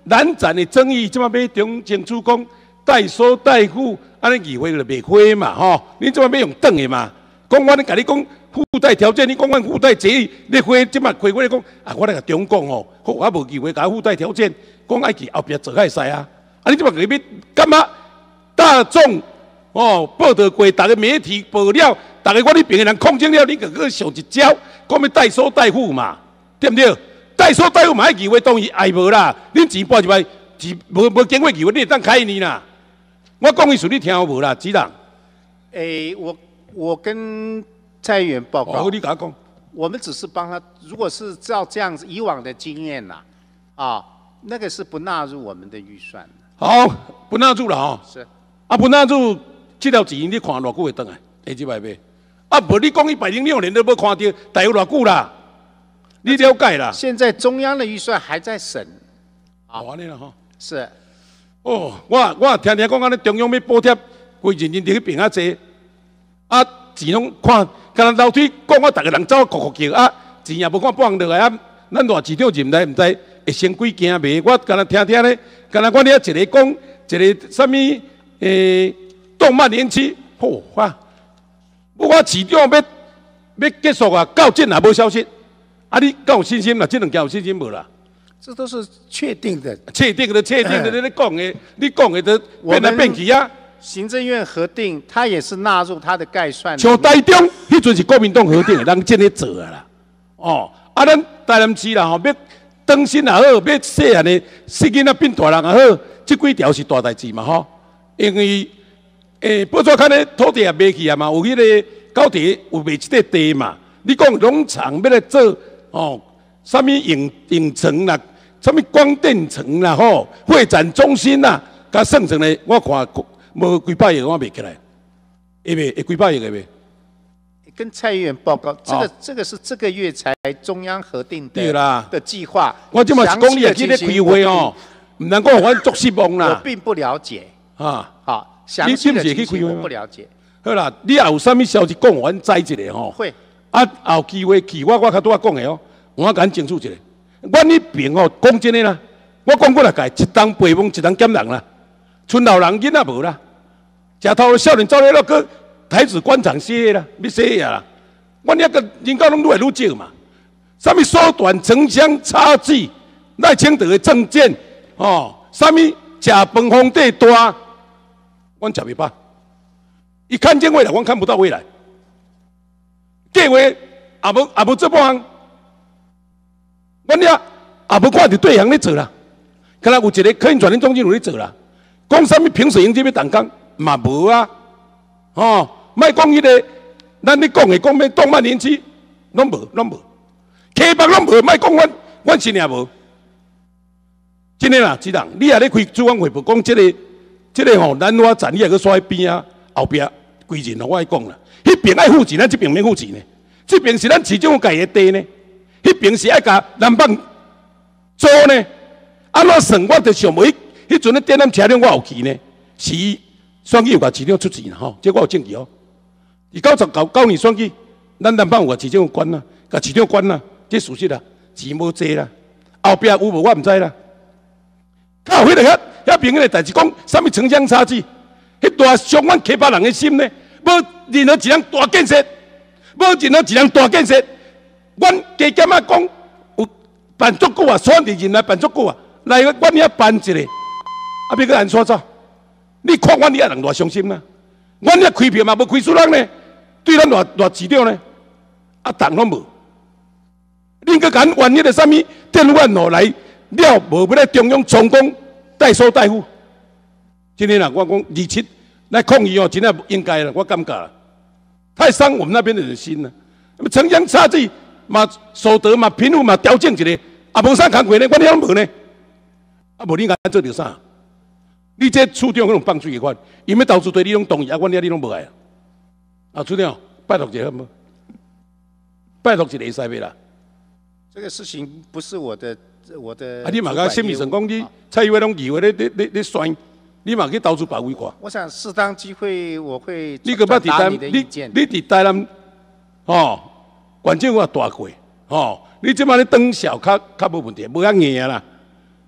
S1: 南展的争议，即马要中清楚讲代收代付，安尼议会就袂花嘛吼。你即马要用等的嘛？讲我咧甲你讲附带条件，你讲我附带协议，你花即马开会讲啊，我来甲中讲吼，好我无机会甲附带条件，讲爱去后壁做较使啊。啊，你即马个要干嘛？大众哦报道过，逐个媒体报了，逐个我哩边的人控制了，你个个上一招，讲要代收代付嘛，对不对？代收代付嘛，迄议会当然爱无啦，恁钱拨入来，钱无无经过议会，你会当开呢啦。我讲的事你听有无啦，局长？
S3: 诶，我我跟蔡议员报告，
S1: 哦，你甲我讲，
S3: 我们只是帮他，如果是照这样子以往的经验呐，啊，那个是不纳入我们的预算的。
S1: 好，不纳入了吼。
S3: 是。
S1: 啊，不纳入这条钱，你看偌久会转来？下一摆买。啊，无你讲伊百零六年都无看到，大有偌久啦？你了解啦？
S3: 现在中央的预算还在审。
S1: 好安尼啦吼。
S3: 是。
S1: 哦，我我听听讲安尼中央要补贴，规认真伫去平啊济，啊钱拢看，干那楼梯讲我逐个人走哭哭叫啊，钱也无看放落来啊，咱大市长就毋知毋知会先几件卖，我干那听听咧，干那我咧一个讲一个啥物诶动漫园区，嚯哇！我市长要要结束啊，到今也无消息，啊你敢有信心啦？这两件有信心无啦？
S3: 这都是确定的，
S1: 确定的，确定的，你咧讲的，你讲的都变来变去啊。
S3: 行政院核定，他也是纳入他的概算。
S1: 像台中，迄阵是国民党核定的，人真咧做啊啦。哦，啊，咱台南市啦吼，要登新也好，要细汉的细囡仔变大人也好，这几条是大代志嘛吼。因为诶，报纸看咧土地也卖去啊嘛，有迄个高铁有卖一块地嘛。你讲农场要来做哦，啥物影影城啦？什么光电城啦吼，会展中心啦，甲算成咧，我看无几百亿我卖起来，会袂？会几百亿会袂？
S3: 跟蔡议员报告，这个、哦、这个是这个月才中央核定的
S1: 啦
S3: 的计划。
S1: 我即嘛是讲你也去咧开会哦，唔能讲我作失望啦。
S3: 我并不了解啊，好，详细的情形我不了解。
S1: 好啦，你也有啥物消息讲，我知一下吼。
S3: 会。
S1: 啊，后机会去我我较拄仔讲的哦，我甲恁清楚一下。阮迄边哦，讲真诶啦，我讲过来解，一当陪饭，一当减人啦，剩老人囡仔无啦，食头少年走咧，那个台子官场歇啦，要歇呀啦。阮遐个人口拢愈来愈少嘛，啥物缩短城乡差距，赖清德的政见哦，啥物食饭皇帝大，阮食袂饱。伊看见未来，阮看不到未来。计划也无也无做半项。阮遐也无看到对象咧做啦，敢若有一个科研传联中心有咧做啦。讲啥物平水营这要动工嘛无啊，哦，莫讲迄个，咱咧讲的讲咩动漫园区，拢无拢无，溪北拢无，莫讲阮阮是也无。真诶啦，局长，你也咧开主管汇报，讲即个即个吼，南华站你也去刷边啊，后壁规人吼，我爱讲啦，迄边爱付钱，咱这边免付钱呢，这边是咱市政府家的地呢。迄边是爱甲南方租呢，安怎算我就想无迄迄阵咧电缆车辆我有去呢，是选举有甲市长出钱啦吼，这我有证据哦。伫九十九九年选举，咱南方有甲市政府管啦，甲市长管啦，这事实啦，钱无济啦，后壁有无我毋知啦。靠，迄个遐遐边个代志讲，啥物城乡差距，迄大伤阮溪北人的心呢？无任何一项大建设，无任何一项大建设。阮加减啊讲有办足久啊，选的人来办足久啊，来阮遐办一个，啊要搁安怎走？你看阮遐人偌伤心啊！阮遐开票嘛无开输人呢，对咱偌偌市长呢，啊党拢无。恁搁敢换迄个啥物电话落来了，无要来中央充公代收代付。今天啊，我讲二七来抗议哦，真正应该了，我感觉了，太伤我们那边的人心了。那么城乡差距。嘛，所得嘛，贫富嘛，调整一个，啊，无啥工课呢，阮遐无呢，啊，无你敢做着啥？你这处长迄种放水的款，伊要投资对你拢同意，啊，阮遐你拢无爱啊。啊，处长，拜托一下好无？拜托一下会使袂啦？
S3: 这个事情不是我的，我的。
S1: 啊，你嘛甲心理上讲，你蔡议员拢议会咧咧咧咧选，你嘛去投资别位看。
S3: 我想适当机会我会
S1: 你个捌伫台，你你伫台南，哦。反正我大过，吼、哦！你即摆咧当小较较无问题，无遐硬啦。啊，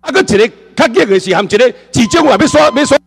S1: 啊，搁一个较热的是含一个市政府要刷要刷。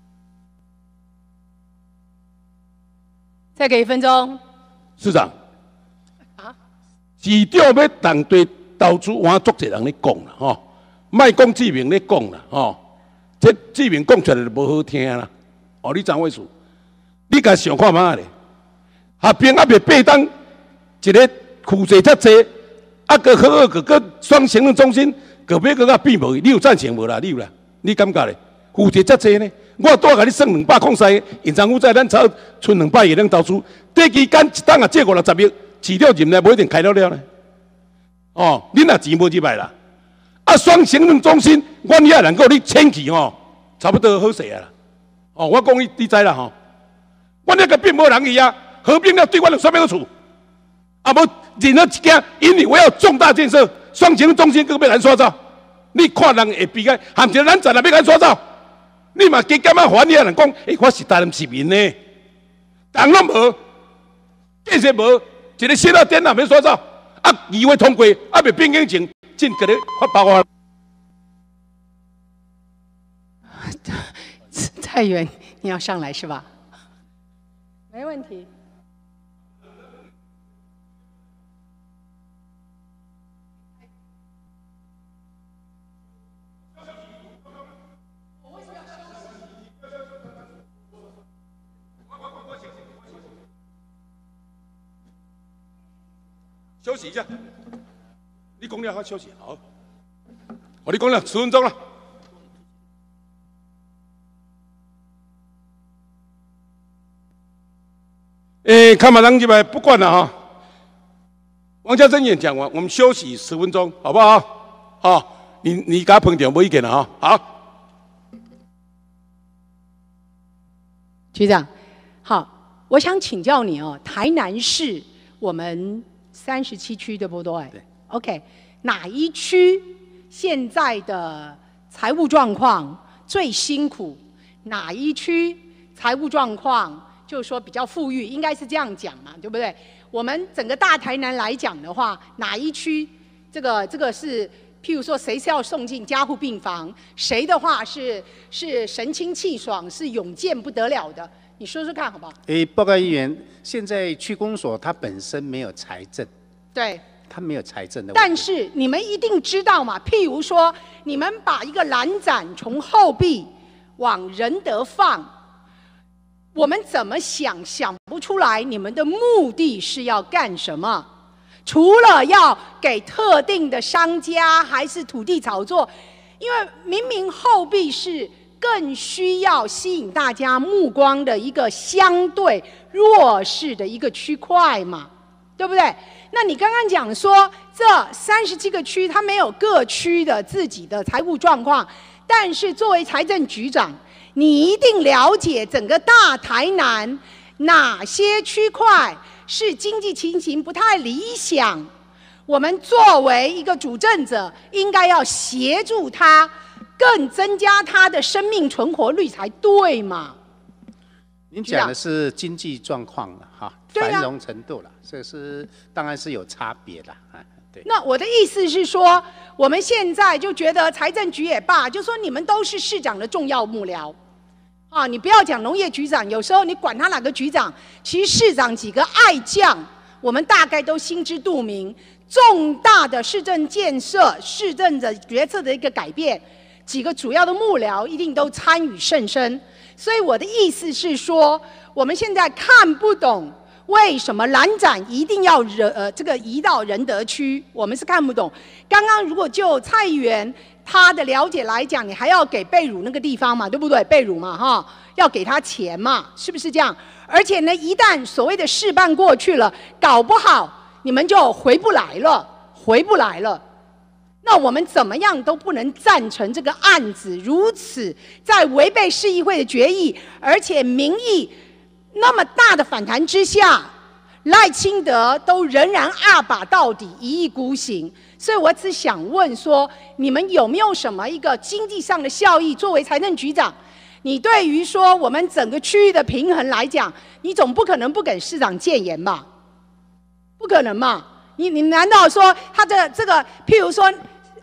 S5: 再给一分钟。
S1: 市长，
S5: 啊，
S1: 市长要当对投资，我足侪人咧讲啦，吼，莫讲志明咧讲啦，吼，这志明讲出来就无好听啦。哦，你怎回事？你家想看嘛咧？合并还袂八当，一个负债遮济，啊个好个个双行政中心，个要个较变无，你有赞成无啦？你有啦？你感觉咧？负债遮济呢？我多甲你算两百空三，隐藏负债咱才剩两百亿能投资。短期间一档啊借五六十亿，市场任来无一定开了了呢。哦，你若钱无入来啦，啊双行政中心，阮遐能够你迁去吼，差不多好势啊啦。哦，我讲你你知啦吼，阮遐个并无人去啊，合并了对阮有啥物好处？啊无任何一件，因为我要重大建设，双行政中心佫要咱刷走，你看人会比个，含一个咱站来要咱刷走。你嘛加减啊还你啊人讲，诶，我是台南市民呢，人拢无，建设无，一个新的电脑要刷走，啊，议会通过，啊，未变更前，真个咧发包啊！
S5: 蔡委员，你要上来是吧？没问题。
S1: 休息一下，你讲了好休息好。我你讲了十分钟了。诶、欸，看马上就来，不管了哈。王家珍演讲完，我们休息十分钟，好不好？好，你你给他碰点，没意见了哈。好，
S5: 局长，好，我想请教你哦，台南市我们三十七区对不对？
S3: 对。
S5: OK， 哪一区现在的财务状况最辛苦？哪一区财务状况就是说比较富裕？应该是这样讲嘛，对不对？我们整个大台南来讲的话，哪一区这个这个是，譬如说谁是要送进加护病房，谁的话是是神清气爽，是勇健不得了的？你说说看好不好？
S3: 诶，报告议员，现在区公所它本身没有财政，
S5: 对，
S3: 它没有财政的问题。
S5: 但是你们一定知道嘛，譬如说，你们把一个蓝展从后壁往仁德放，我们怎么想想不出来你们的目的是要干什么？除了要给特定的商家还是土地炒作？因为明明后壁是更需要吸引大家目光的一个相对弱势的一个区块嘛，对不对？那你刚刚讲说这三十七个区它没有各区的自己的财务状况，但是作为财政局长，你一定了解整个大台南哪些区块是经济情形不太理想，我们作为一个主政者应该要协助他更增加他的生命存活率才对嘛。
S3: 您讲的是经济状况了哈，
S5: 对啊，
S3: 繁荣程度了，这是当然是有差别的啊。对。
S5: 那我的意思是说，我们现在就觉得财政局也罢，就说你们都是市长的重要幕僚，啊，你不要讲农业局长，有时候你管他哪个局长，其实市长几个爱将，我们大概都心知肚明。重大的市政建设、市政的决策的一个改变，几个主要的幕僚一定都参与甚深。所以我的意思是说，我们现在看不懂为什么蓝展一定要人呃这个移到仁德区，我们是看不懂。刚刚如果就蔡议员他的了解来讲，你还要给贝鲁那个地方嘛，对不对？贝鲁嘛哈，要给他钱嘛，是不是这样？而且呢，一旦所谓的事办过去了，搞不好你们就回不来了，回不来了。那我们怎么样都不能赞成这个案子如此在违背市议会的决议，而且民意那么大的反弹之下，赖清德都仍然二把到底，一意孤行。所以我只想问说，你们有没有什么一个经济上的效益？作为财政局长，你对于说我们整个区域的平衡来讲，你总不可能不给市长建言吧？不可能嘛？你你难道说他的这个，譬如说，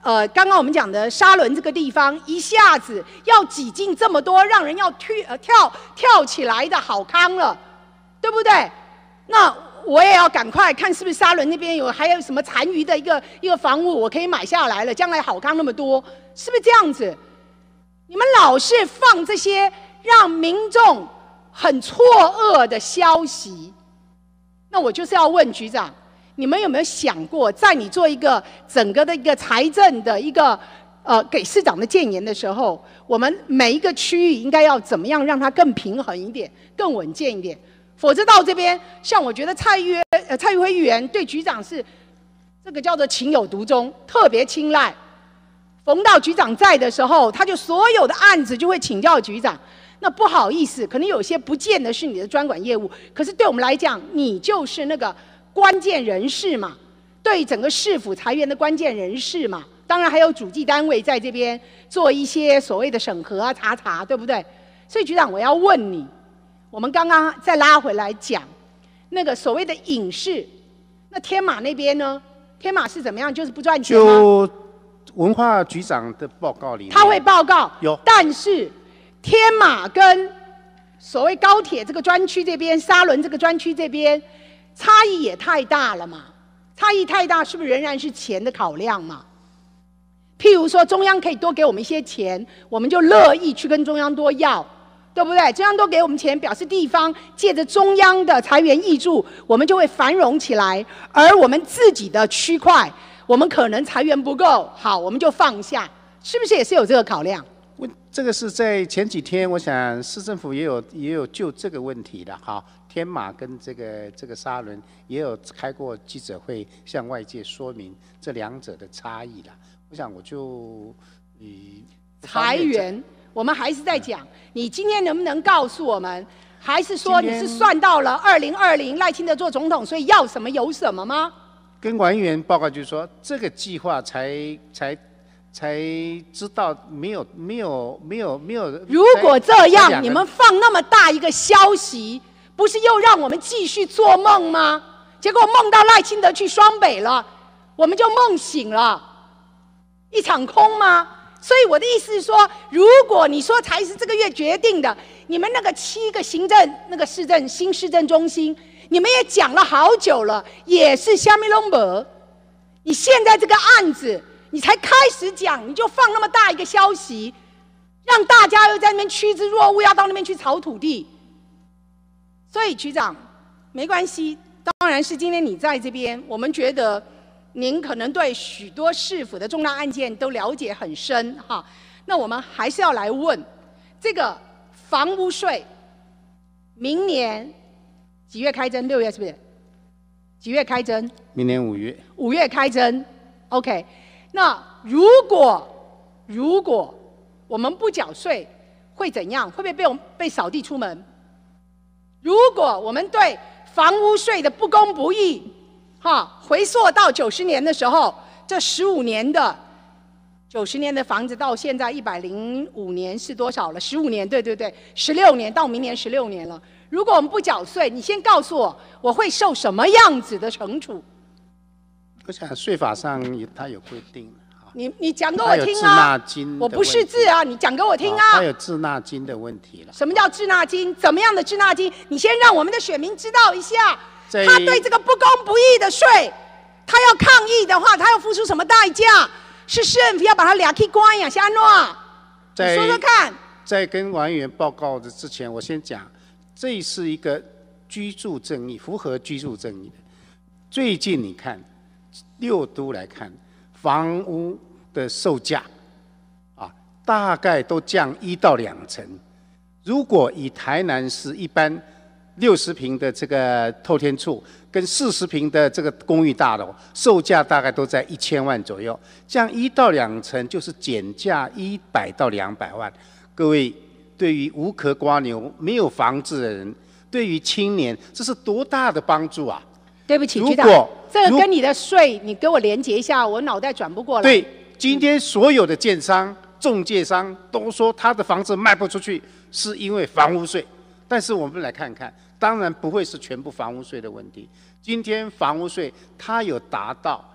S5: 呃，刚刚我们讲的沙仑这个地方，一下子要挤进这么多让人要跳呃跳跳起来的好康了，对不对？那我也要赶快看是不是沙仑那边有还有什么残余的一个一个房屋，我可以买下来了。将来好康那么多，是不是这样子？你们老是放这些让民众很错愕的消息，那我就是要问局长。你们有没有想过，在你做一个整个的一个财政的一个呃给市长的建言的时候，我们每一个区域应该要怎么样让它更平衡一点、更稳健一点？否则到这边，像我觉得蔡约呃蔡玉辉议员对局长是这个叫做情有独钟，特别青睐。逢到局长在的时候，他就所有的案子就会请教局长。那不好意思，可能有些不见得是你的专管业务，可是对我们来讲，你就是那个关键人士嘛，对整个市府财源的关键人士嘛，当然还有主计单位在这边做一些所谓的审核啊、查查，对不对？所以局长，我要问你，我们刚刚再拉回来讲那个所谓的影视，那天马那边呢？天马是怎么样？就是不赚钱吗？
S3: 就文化局长的报告里面，
S5: 他会报告
S3: 有，
S5: 但是天马跟所谓高铁这个专区这边、沙仑这个专区这边。差异也太大了嘛，差异太大，是不是仍然是钱的考量嘛？譬如说，中央可以多给我们一些钱，我们就乐意去跟中央多要，对不对？中央多给我们钱，表示地方借着中央的财源挹注，我们就会繁荣起来。而我们自己的区块，我们可能财源不够，好，我们就放下，是不是也是有这个考量？
S3: 这个是在前几天，我想市政府也有也有就这个问题的哈。天马跟这个这个沙仑也有开过记者会，向外界说明这两者的差异啦。我想我就以
S5: 裁员，我们还是在讲，你今天能不能告诉我们，还是说你是算到了二零二零赖清德做总统，所以要什么有什么吗？
S3: 跟管议员报告就是说，这个计划才才。才知道没有没有没有没有。
S5: 如果这样，你们放那么大一个消息，不是又让我们继续做梦吗？结果梦到赖清德去双北了，我们就梦醒了，一场空吗？所以我的意思是说，如果你说才是这个月决定的，你们那个七个行政那个市政新市政中心，你们也讲了好久了，也是虾米拢无。你现在这个案子。你才开始讲，你就放那么大一个消息，让大家又在那边趋之若鹜，要到那边去炒土地。所以局长，没关系，当然是今天你在这边，我们觉得您可能对许多市府的重大案件都了解很深哈。那我们还是要来问，这个房屋税，明年几月开征？六月是不是？几月开征？
S3: 明年五月。
S5: 五月开征 ，OK。那如果如果我们不缴税，会怎样？会不会被我们被扫地出门？如果我们对房屋税的不公不义，哈，回溯到九十年的时候，这十五年的九十年的房子到现在一百零五年是多少了？十五年，对对对，十六年到明年十六年了。如果我们不缴税，你先告诉我，我会受什么样子的惩处？
S3: 我想税法上它有规定啊。
S5: 你你讲给我听啊！我不识字啊，你讲给我听啊！
S3: 它有滞纳金的问题了。
S5: 什么叫滞纳金？怎么样的滞纳金？你先让我们的选民知道一下，他对这个不公不义的税，他要抗议的话，他要付出什么代价？是市政府要把他俩去关呀，是安怎？你说说看。
S3: 在跟王议员报告的之前，我先讲，这是一个居住正义，符合居住正义的。最近你看。六都来看，房屋的售价啊，大概都降一到两成。如果以台南市一般六十平的这个透天厝跟四十平的这个公寓大楼，售价大概都在一千万左右，降一到两成就是减价一百到两百万。各位，对于无壳蝸牛、没有房子的人，对于青年，这是多大的帮助啊！
S5: 对不起，局长，这个跟你的税，你给我连结一下，我脑袋转不过来。
S3: 对，今天所有的建商、中介商都说他的房子卖不出去，是因为房屋税。但是我们来看看，当然不会是全部房屋税的问题。今天房屋税它有达到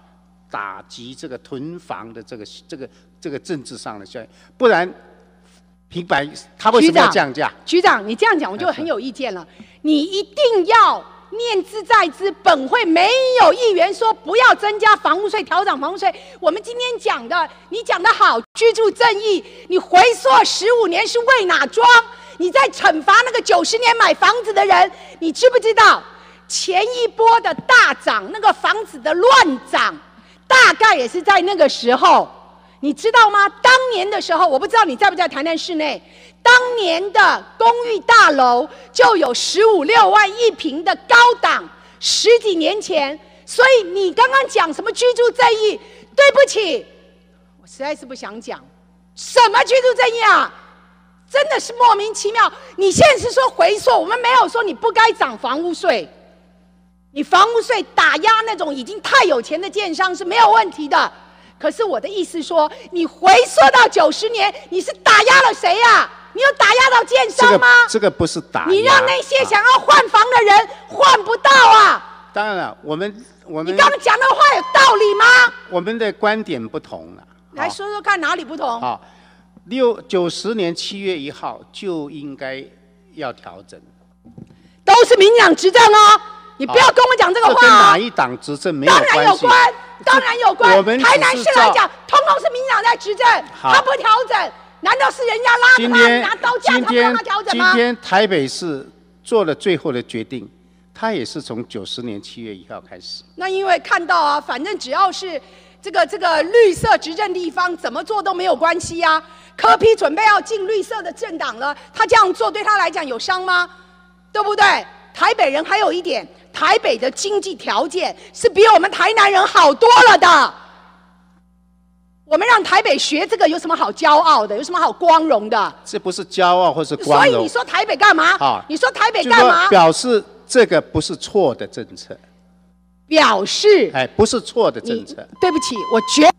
S3: 打击这个囤房的这个这个这个政治上的效应，不然平白他为什么要降价？
S5: 局长，你这样讲我就很有意见了。你一定要念兹在兹，本会没有议员说不要增加房屋税、调整房屋税。我们今天讲的，你讲的好，居住正义，你回溯十五年是为哪桩？你在惩罚那个九十年买房子的人，你知不知道？前一波的大涨，那个房子的乱涨，大概也是在那个时候。你知道吗？当年的时候，我不知道你在不在台南市内，当年的公寓大楼就有十五六万一平的高档，十几年前。所以你刚刚讲什么居住正义？对不起，我实在是不想讲。什么居住正义啊？真的是莫名其妙。你现在是说回溯，我们没有说你不该涨房屋税。你房屋税打压那种已经太有钱的建商是没有问题的。可是我的意思说，你回溯到九十年，你是打压了谁呀、啊？你有打压到建商吗？
S3: 这个、这个不是打压。
S5: 你让那些想要换房的人换不到啊！
S3: 当然了，我们我们
S5: 你刚刚讲的话有道理吗？
S3: 我们的观点不同了。
S5: 来说说看哪里不同？
S3: 好，六九十年七月一号就应该要调整。
S5: 都是民进党执政哦，你不要跟我讲这个话、哦。
S3: 这跟哪一党执政没有关系。
S5: 当然有关。当然有关。
S3: 我们
S5: 台南市来讲，通通是民进党在执政，他不调整，难道是人家拉着他拿刀架，他不让他调整吗？
S3: 今天台北市做了最后的决定，他也是从九十年七月一号开始。
S5: 那因为看到啊，反正只要是这个这个绿色执政地方，怎么做都没有关系啊。柯 P 准备要进绿色的政党了，他这样做对他来讲有伤吗？对不对？台北人还有一点。台北的经济条件是比我们台南人好多了的。我们让台北学这个有什么好骄傲的？有什么好光荣的？
S3: 这不是骄傲或是光荣。
S5: 所以你说台北干嘛？
S3: 啊，
S5: 你说台北干嘛？
S3: 表示这个不是错的政策。
S5: 表示
S3: 哎，不是错的政策。
S5: 对不起，我觉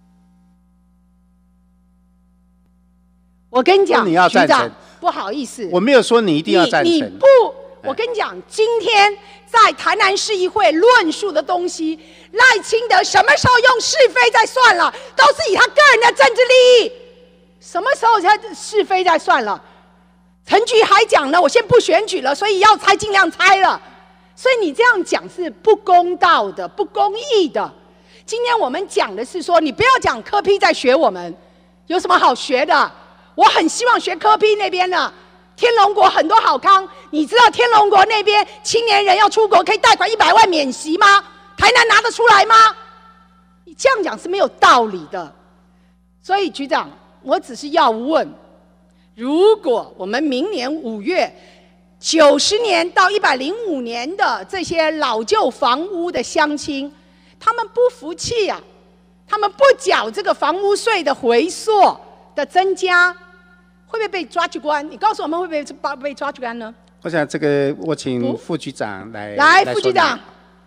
S5: 我跟你讲，
S3: 你要赞成，
S5: 不好意思，
S3: 我没有说你一定要赞成。
S5: 你, 你不。我跟你讲，今天在台南市议会论述的东西，赖清德什么时候用是非在算了？都是以他个人的政治利益。什么时候才是非在算了？陈菊还讲呢，我先不选举了，所以要猜尽量猜了。所以你这样讲是不公道的、不公义的。今天我们讲的是说，你不要讲柯 P 在学我们，有什么好学的？我很希望学柯 P 那边的。天龙国很多好康，你知道天龙国那边青年人要出国可以贷款一百万免息吗？台南拿得出来吗？你这样讲是没有道理的。所以局长，我只是要问，如果我们明年五月九十年到一百零五年的这些老旧房屋的乡亲，他们不服气啊，他们不缴这个房屋税的回溯的增加。会不会被抓去关？你告诉我们会不会被抓去关呢？
S3: 我想这个我请副局长来。
S5: 来，副局长。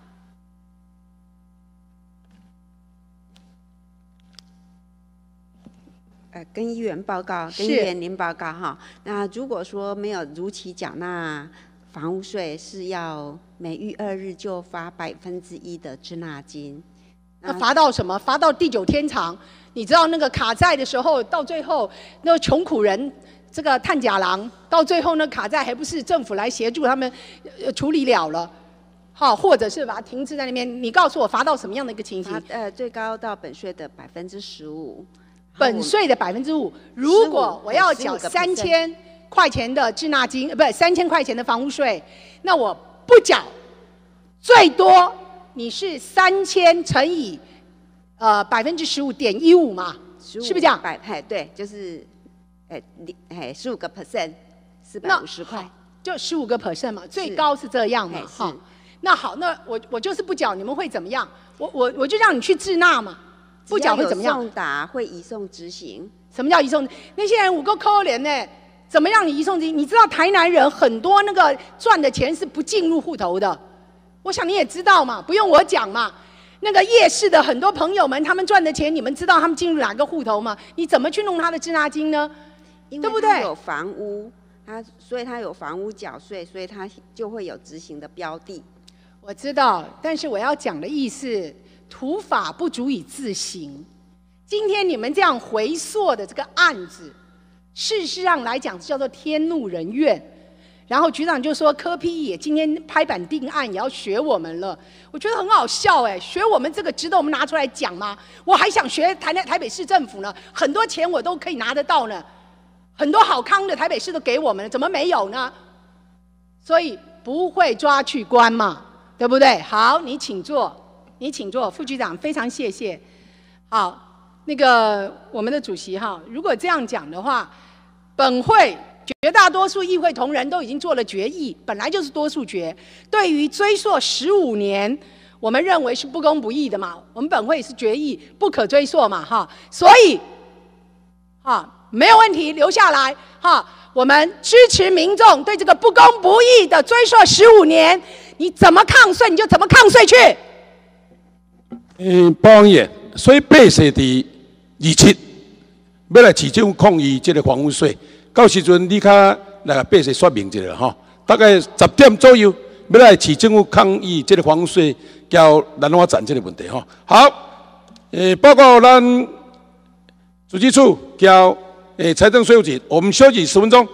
S6: 呃，跟议员报告，跟议员您报告哈。那如果说没有如期缴纳房屋税，是要每逾二日就罚百分之一的滞纳金。
S5: 那罚到什么？罚到地久天长。你知道那个卡债的时候，到最后那个穷苦人，这个探假郎，到最后那卡债还不是政府来协助他们、呃、处理了了，好，或者是把它停滞在那边。你告诉我罚到什么样的一个情形？
S6: 呃，最高到本税的百分之十五。
S5: 本税的百分之五，如果我要缴三千块钱的滞纳金，呃，不是三千块钱的房屋税，那我不缴，最多你是三千乘以。呃，百分之十五点一五嘛，是不是这样？
S6: 百派对，就是，哎，哎，十五个 percent， 四百五十块，
S5: 就十五个 percent 嘛，最高是这样嘛，哈。那好，那我我就是不缴，你们会怎么样？我我我就让你去滞纳嘛，不缴会怎么样？
S6: 送达会移送执行。
S5: 什么叫移送？那些人五个可怜呢，怎么让你移送执行？你知道台南人很多那个赚的钱是不进入户头的，我想你也知道嘛，不用我讲嘛。那个夜市的很多朋友们，他们赚的钱，你们知道他们进入哪个户头吗？你怎么去弄他的滞纳金呢？
S6: 对不对？有房屋，他所以他有房屋缴税，所以他就会有执行的标的。
S5: 我知道，但是我要讲的意思， 土法不足以自行。今天你们这样回溯的这个案子，事实上来讲叫做天怒人怨。然后局长就说柯 P 也今天拍板定案，也要学我们了。我觉得很好笑哎，学我们这个值得我们拿出来讲吗？我还想学台台台北市政府呢，很多钱我都可以拿得到呢，很多好康的台北市都给我们了，怎么没有呢？所以不会抓去关嘛，对不对？好，你请坐，你请坐，副局长非常谢谢。好，那个我们的主席哈，如果这样讲的话，本会绝大多数议会同仁都已经做了决议，本来就是多数决。对于追溯十五年，我们认为是不公不义的嘛，我们本会是决议不可追溯嘛，哈，所以，哈，没有问题，留下来，哈。我们支持民众对这个不公不义的追溯十五年，你怎么抗税你就怎么抗税去。
S1: 嗯，包王爷，所以百姓伫二七要来市政府抗议这个房屋税，到时阵你较来百姓说明一下吼，大概十点左右要来市政府抗议这个房屋税交南华站这个问题吼。好，诶，报告咱主计处交。诶，财政税务局，我们休息十分钟。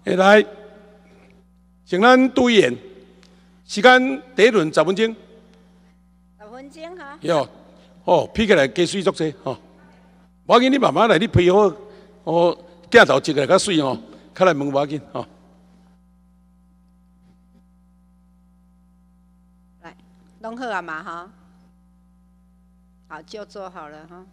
S1: 下来，请咱对演，时间第一轮十分钟。
S7: 十分钟哈。
S1: 哟，哦，比起来加水足济吼。无要紧，你慢慢来，你配好，哦，镜头一个来较水吼，较来问无要紧吼。
S7: 来，弄好啊嘛哈。好，就做好了哈。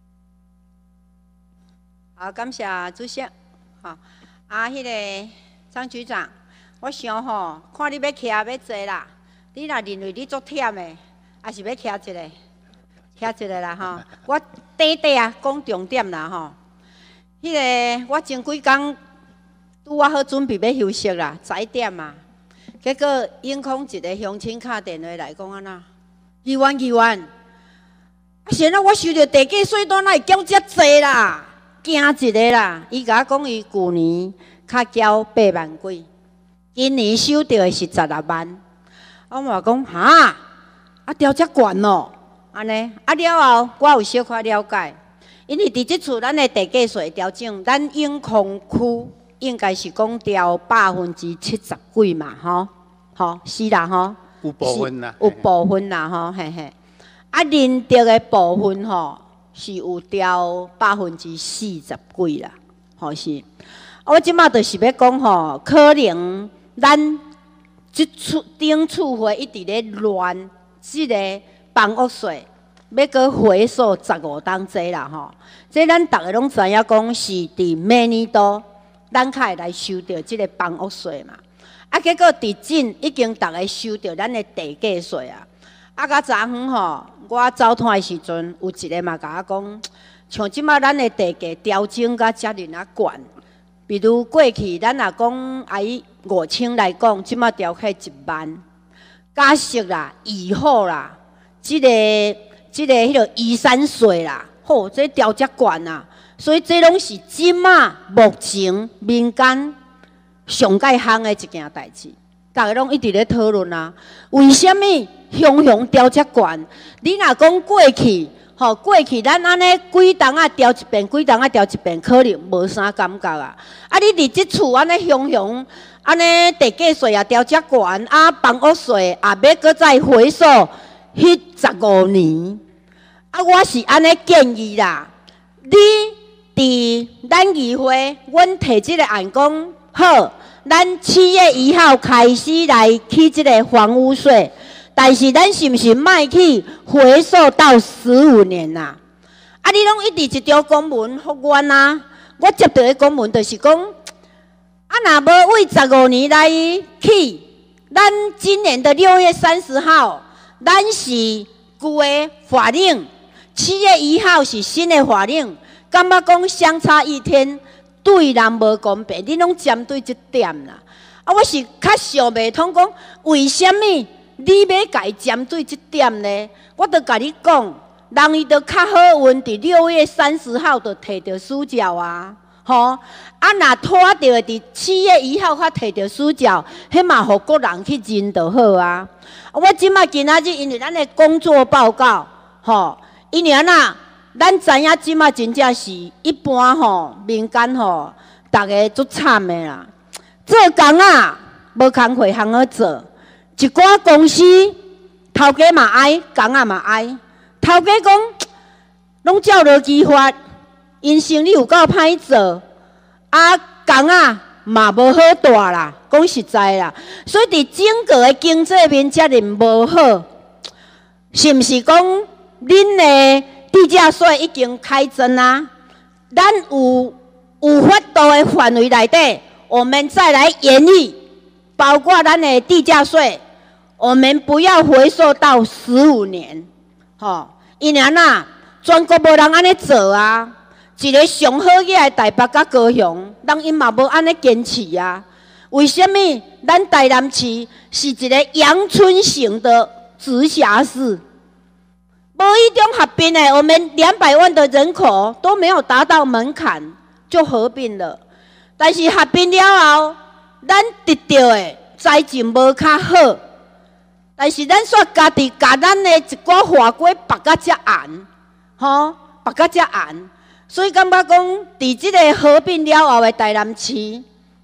S7: 好，感谢主席。好，啊，迄、那个张局长，我想吼，看你要徛要坐啦，你若认为你足忝的，还是要徛一个，徛一个啦吼。我短短啊讲重点啦吼。迄、那个我前几工拄啊好准备要休息啦，十一点嘛，结果应空一个乡亲敲电话来讲安那，议员议员，啊现在我收到地价税单，哪会缴遮济啦？惊一个啦！伊甲我讲，伊旧年较缴八万几，今年收到的是十六万。我嘛讲哈，啊调遮悬咯，安尼啊了后，我有小可了解，因为伫即厝咱的地价税调整，咱永康区应该是讲调百分之七十几嘛，吼，吼是啦，吼，
S3: 有部分啦，
S7: 有部分啦，吼，嘿嘿，啊认得的部分吼。是有调百分之四十几啦，吼是。我即马就是要讲吼，可能咱即厝顶厝会一直咧乱，即个房屋税要搁回溯十五当济啦吼。这咱逐个拢知影讲是伫明年度，咱才会来收到即个房屋税嘛。啊，结果伫进已经逐个收到咱的地价税啊。啊，甲昨昏吼，我走摊的时阵，有一个嘛甲我讲，像即马咱的地价调整甲遮尔啊悬，比如过去咱若讲啊以五千来讲，即马调起一万，加息啦、以后啦，即、这个即、这个迄个遗产税啦，吼，这调遮悬啊，所以这拢是即马目前民间上界行的一件代志。大家拢一直咧讨论啊，为什么雄雄调遮悬？你若讲过去，吼过去咱安尼几档啊调一遍，几档啊调一遍，可能无啥感觉啊。啊，你伫即厝安尼雄雄，安尼地价税也调遮悬，啊房屋税也要搁再回溯迄十五年。啊，我是安尼建议啦，你伫咱议会，阮提即个案讲好。咱七月一号开始来起这个房屋税，但是咱是毋是卖去回溯到十五年呐、啊？啊，你拢一直一条公文复原啊！我接到的公文就是讲，啊，若无为十五年来起，咱今年的六月三十号，咱是旧的法令，七月一号是新的法令，感觉讲相差一天。对人无公平，你拢针对这点啦。啊，我是较想袂通讲，为什么你要甲伊针对这点呢？我著甲你讲，人伊著较好运，伫六月三十号著摕到书照啊，吼。啊，若拖到伫七月一号才摕到书照，迄嘛互国人去认就好啊。我即马今仔日因为咱的工作报告，吼，因为安那。咱知影即马真正是一般吼，民间吼，逐个足惨的啦。做工啊，无工课通好做，一寡公司头家嘛爱，工啊嘛爱。头家讲，拢照落去发，因生意有够歹做，啊工啊嘛无好大啦。讲实在啦，所以伫整个的经济面遮尔无好，是毋是讲恁的？地价税已经开征啊，咱有有法度的范围内底，我们再来研议，包括咱的地价税，我们不要回溯到十五年，吼，因为呐，全国无人安尼做啊，一个上好嘅台北甲高雄，人因嘛无安尼坚持啊，为什么咱台南市是一个阳春型的直辖市？无一中合并诶，我们两百万的人口都没有达到门槛，就合并了。但是合并了后，咱得到诶财政无较好，但是咱煞家己甲咱诶一寡法规绑甲遮严，吼，绑甲遮严，所以感觉讲，伫即个合并了后诶台南市，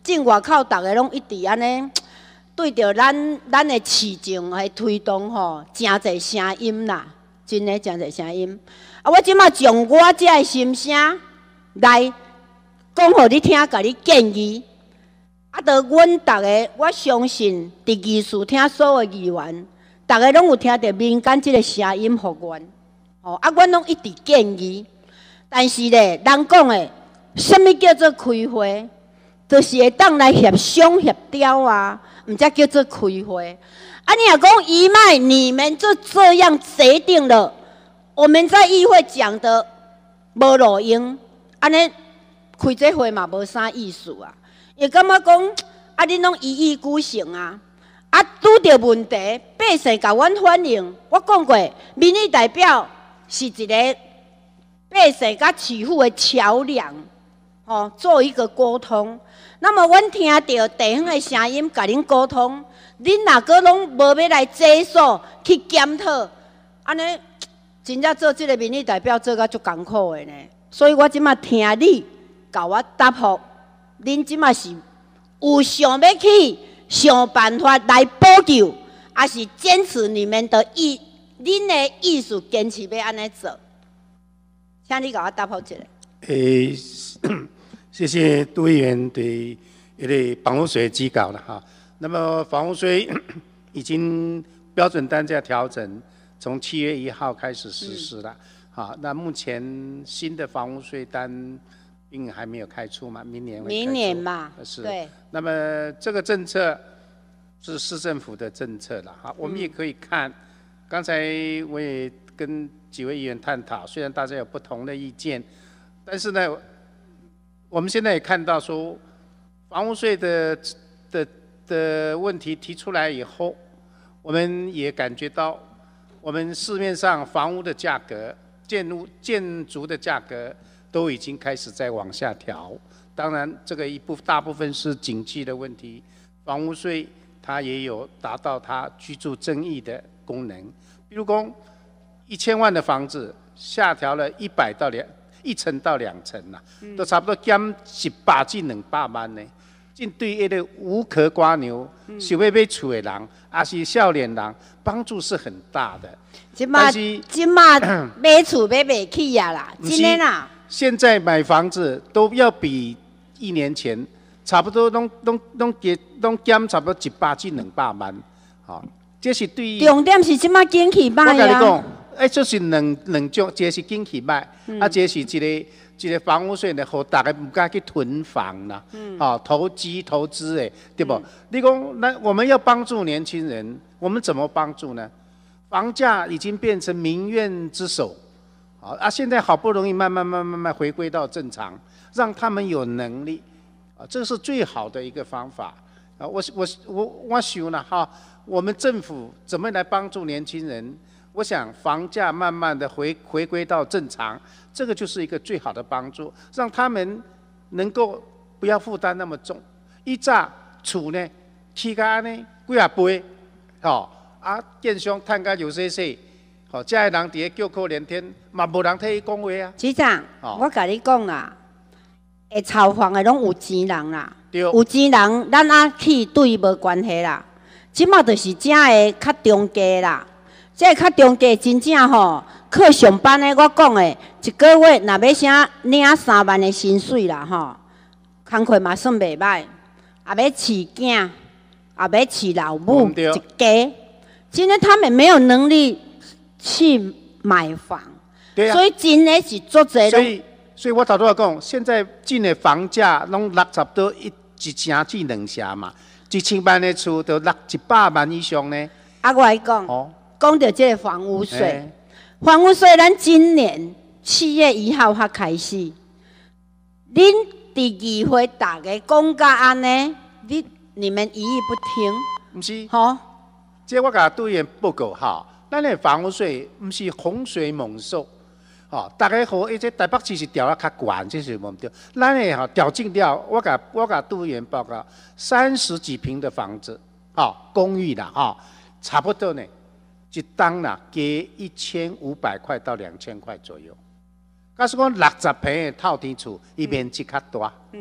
S7: 境外口大家拢一直安尼对着咱咱的市政来推动吼，真侪声音啦，真诶真侪声音。啊，我即马从我遮的心声来讲，互你听，甲你建议。啊，着阮逐个，我相信伫议事厅所有议员，逐个拢有听到民间即个声音，互阮。哦，啊，阮拢一直建议。但是咧，人讲诶，什么叫做开会？就是会当来协商协调啊，毋才叫做开会。啊，你若讲一脉，你们就这样决定了，我们在议会讲的无路用，安尼开这会嘛无啥意思啊。也感觉讲，啊，恁拢一意孤行啊！啊，拄着问题，百姓甲阮反映，我讲过，民意代表是一个百姓甲市府的桥梁，哦，做一个沟通。那么，阮听到地方的声音，甲恁沟通，恁若个拢无要来接受去检讨，安尼真正做即个民意代表做甲足艰苦的呢。所以我即马听你甲我答复。恁即马是有想要去想办法来补救，还是坚持你们的意，恁的意思坚持要安尼做？请你给我答复一下。
S3: 诶、欸，谢谢杜议员对一个房屋税的指导了哈。那么房屋税已经标准单价调整，从七月一号开始实施了。好、嗯，那目前新的房屋税单。并还没有开出嘛，明年会开出。
S7: 明年嘛，
S3: 是。
S7: 对。
S3: 那么这个政策是市政府的政策了哈，我们也可以看。刚才我也跟几位议员探讨，虽然大家有不同的意见，但是呢，我们现在也看到说，房屋税的的的问题提出来以后，我们也感觉到，我们市面上房屋的价格、建筑建筑的价格。都已经开始在往下调，当然这个一部大部分是景气的问题，房屋税它也有达到它居住正义的功能。比如讲，一千万的房子下调了一百到两一层到两层啦，嗯、都差不多减一百至两百万呢。这对一个无壳瓜牛、嗯、想要买厝的人，还是少年人，帮助是很大的。
S7: 今嘛今嘛买厝买不起呀啦，真的啦。
S3: 现在买房子都要比一年前差不多拢拢拢减拢减差不多一百至两百万，好，这是对于
S7: 重点是即马景气歹啊。
S3: 我跟你讲，哎，这是两两种，一个是景气歹，嗯、啊，这是一个一个房屋税呢，互大家唔敢去囤房啦，嗯，好、哦，投机投资诶，对不？嗯、你讲，那我们要帮助年轻人，我们怎么帮助呢？房价已经变成民怨之首。啊，现在好不容易慢慢慢慢慢回归到正常，让他们有能力，啊，这是最好的一个方法。啊，我我我我想呢哈，我们政府怎么来帮助年轻人？我想房价慢慢的回回归到正常，这个就是一个最好的帮助，让他们能够不要负担那么重。以早厝呢，起价呢几啊倍，吼、哦、啊，建商赚甲有些些。好，这个人伫咧叫苦连天，嘛无人替伊讲话啊。
S7: 局长，哦、我甲你讲啦，会炒房的拢有钱人啦，有钱人咱啊去对无关系啦。即马就是正的较中价啦，这较中价真正吼，靠上班的我讲的，一个月若要啥领三万的薪水啦吼，工课嘛算袂歹，也要饲囝，也要饲老母一家，今天他们没有能力。去买房，对啊，所以真的是做这
S3: 所以，所以我头拄仔讲，现在进的房价拢六十多一一成至两成嘛，一千万的厝都六一百万以上呢。
S7: 啊，我来讲，哦，讲到这个房屋税，欸、房屋税咱今年七月一号才开始，恁伫议会大家讲甲安尼，你你们一意不听，
S3: 不是？吼、哦，这我甲对员报告哈。咱的房屋税毋是洪水猛兽，吼，大家好，而且台北市是调啊较悬，这是无对。咱的吼调整了，我甲我甲杜议员报告，三十几平的房子，吼，公寓啦，吼，差不多呢，一档啦，加一千五百块到两千块左右。假使讲六十平的透天厝，伊面积较大，嗯，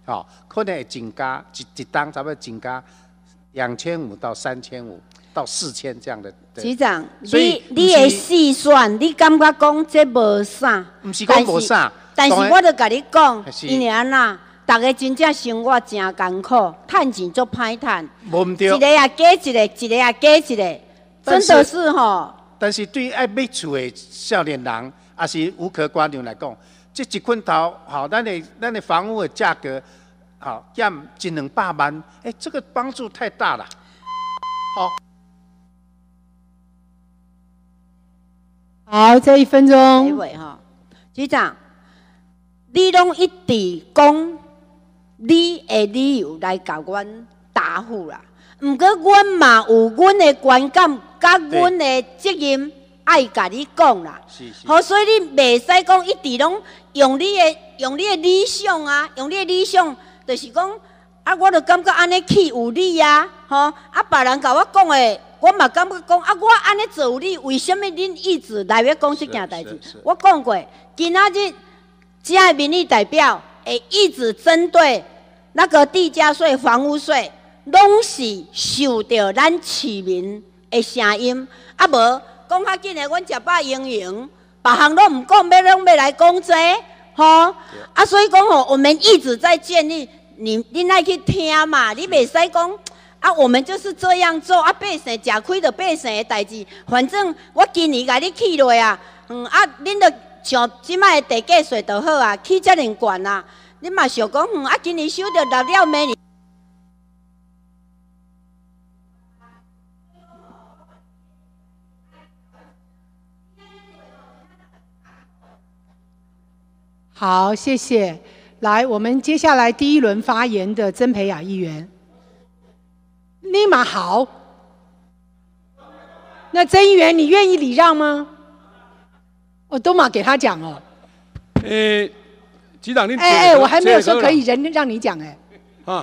S3: 哦，可能会增加一一档差不多增加两千五到三千五到四千这样的。
S7: 局长，你你的细算，你感觉讲这无啥？
S3: 唔是讲无啥，
S7: 但是我就甲你讲，因为安那，大家真正生活真艰苦，趁钱足歹趁，
S3: 无唔对，
S7: 一个也加一个，一个也加一个，真的是吼。
S3: 但是对爱买厝的少年人，也是无壳瓜牛来讲，这一捆头，好，咱的咱的房屋的价格，好，减一两百万，哎、欸，这个帮助太大了，好。
S5: 好，这一分钟。
S7: 结尾哈，局长，你拢一直讲你的理由来甲阮答复啦。毋过阮嘛有阮的观感，甲阮的责任爱甲你讲啦。
S3: 是是。
S7: 好，所以你袂使讲一直拢用你的用你的理想啊，用你的理想，就是讲啊，我就感觉安尼气有理啊，吼啊，别人甲我讲的。我嘛感觉讲啊，我安尼做有理，为什么恁一直来要讲这件代志？我讲过，今仔日这些民意代表会一直针对那个地价税、房屋税，拢是受到咱市民的声音。啊无讲较紧的，阮食饱营营，别项都唔讲，要拢要来讲这，吼啊，所以讲吼，我们一直在建议你，你爱去听嘛，你袂使讲。啊，我们就是这样做啊，百姓吃亏就百姓的代志。反正我今年甲你起落啊，嗯啊，恁就像即摆地价税就好啊，起遮尔悬啊，恁嘛想讲，嗯啊，今年收着六了明年。
S5: 好，谢谢。来，我们接下来第一轮发言的曾培雅议员。立马好，那曾议员，你愿意礼让吗？我都马给他讲哦。
S1: 诶、欸，局长，您
S5: 哎哎，我还没有说可以人让你讲哎。
S1: 啊，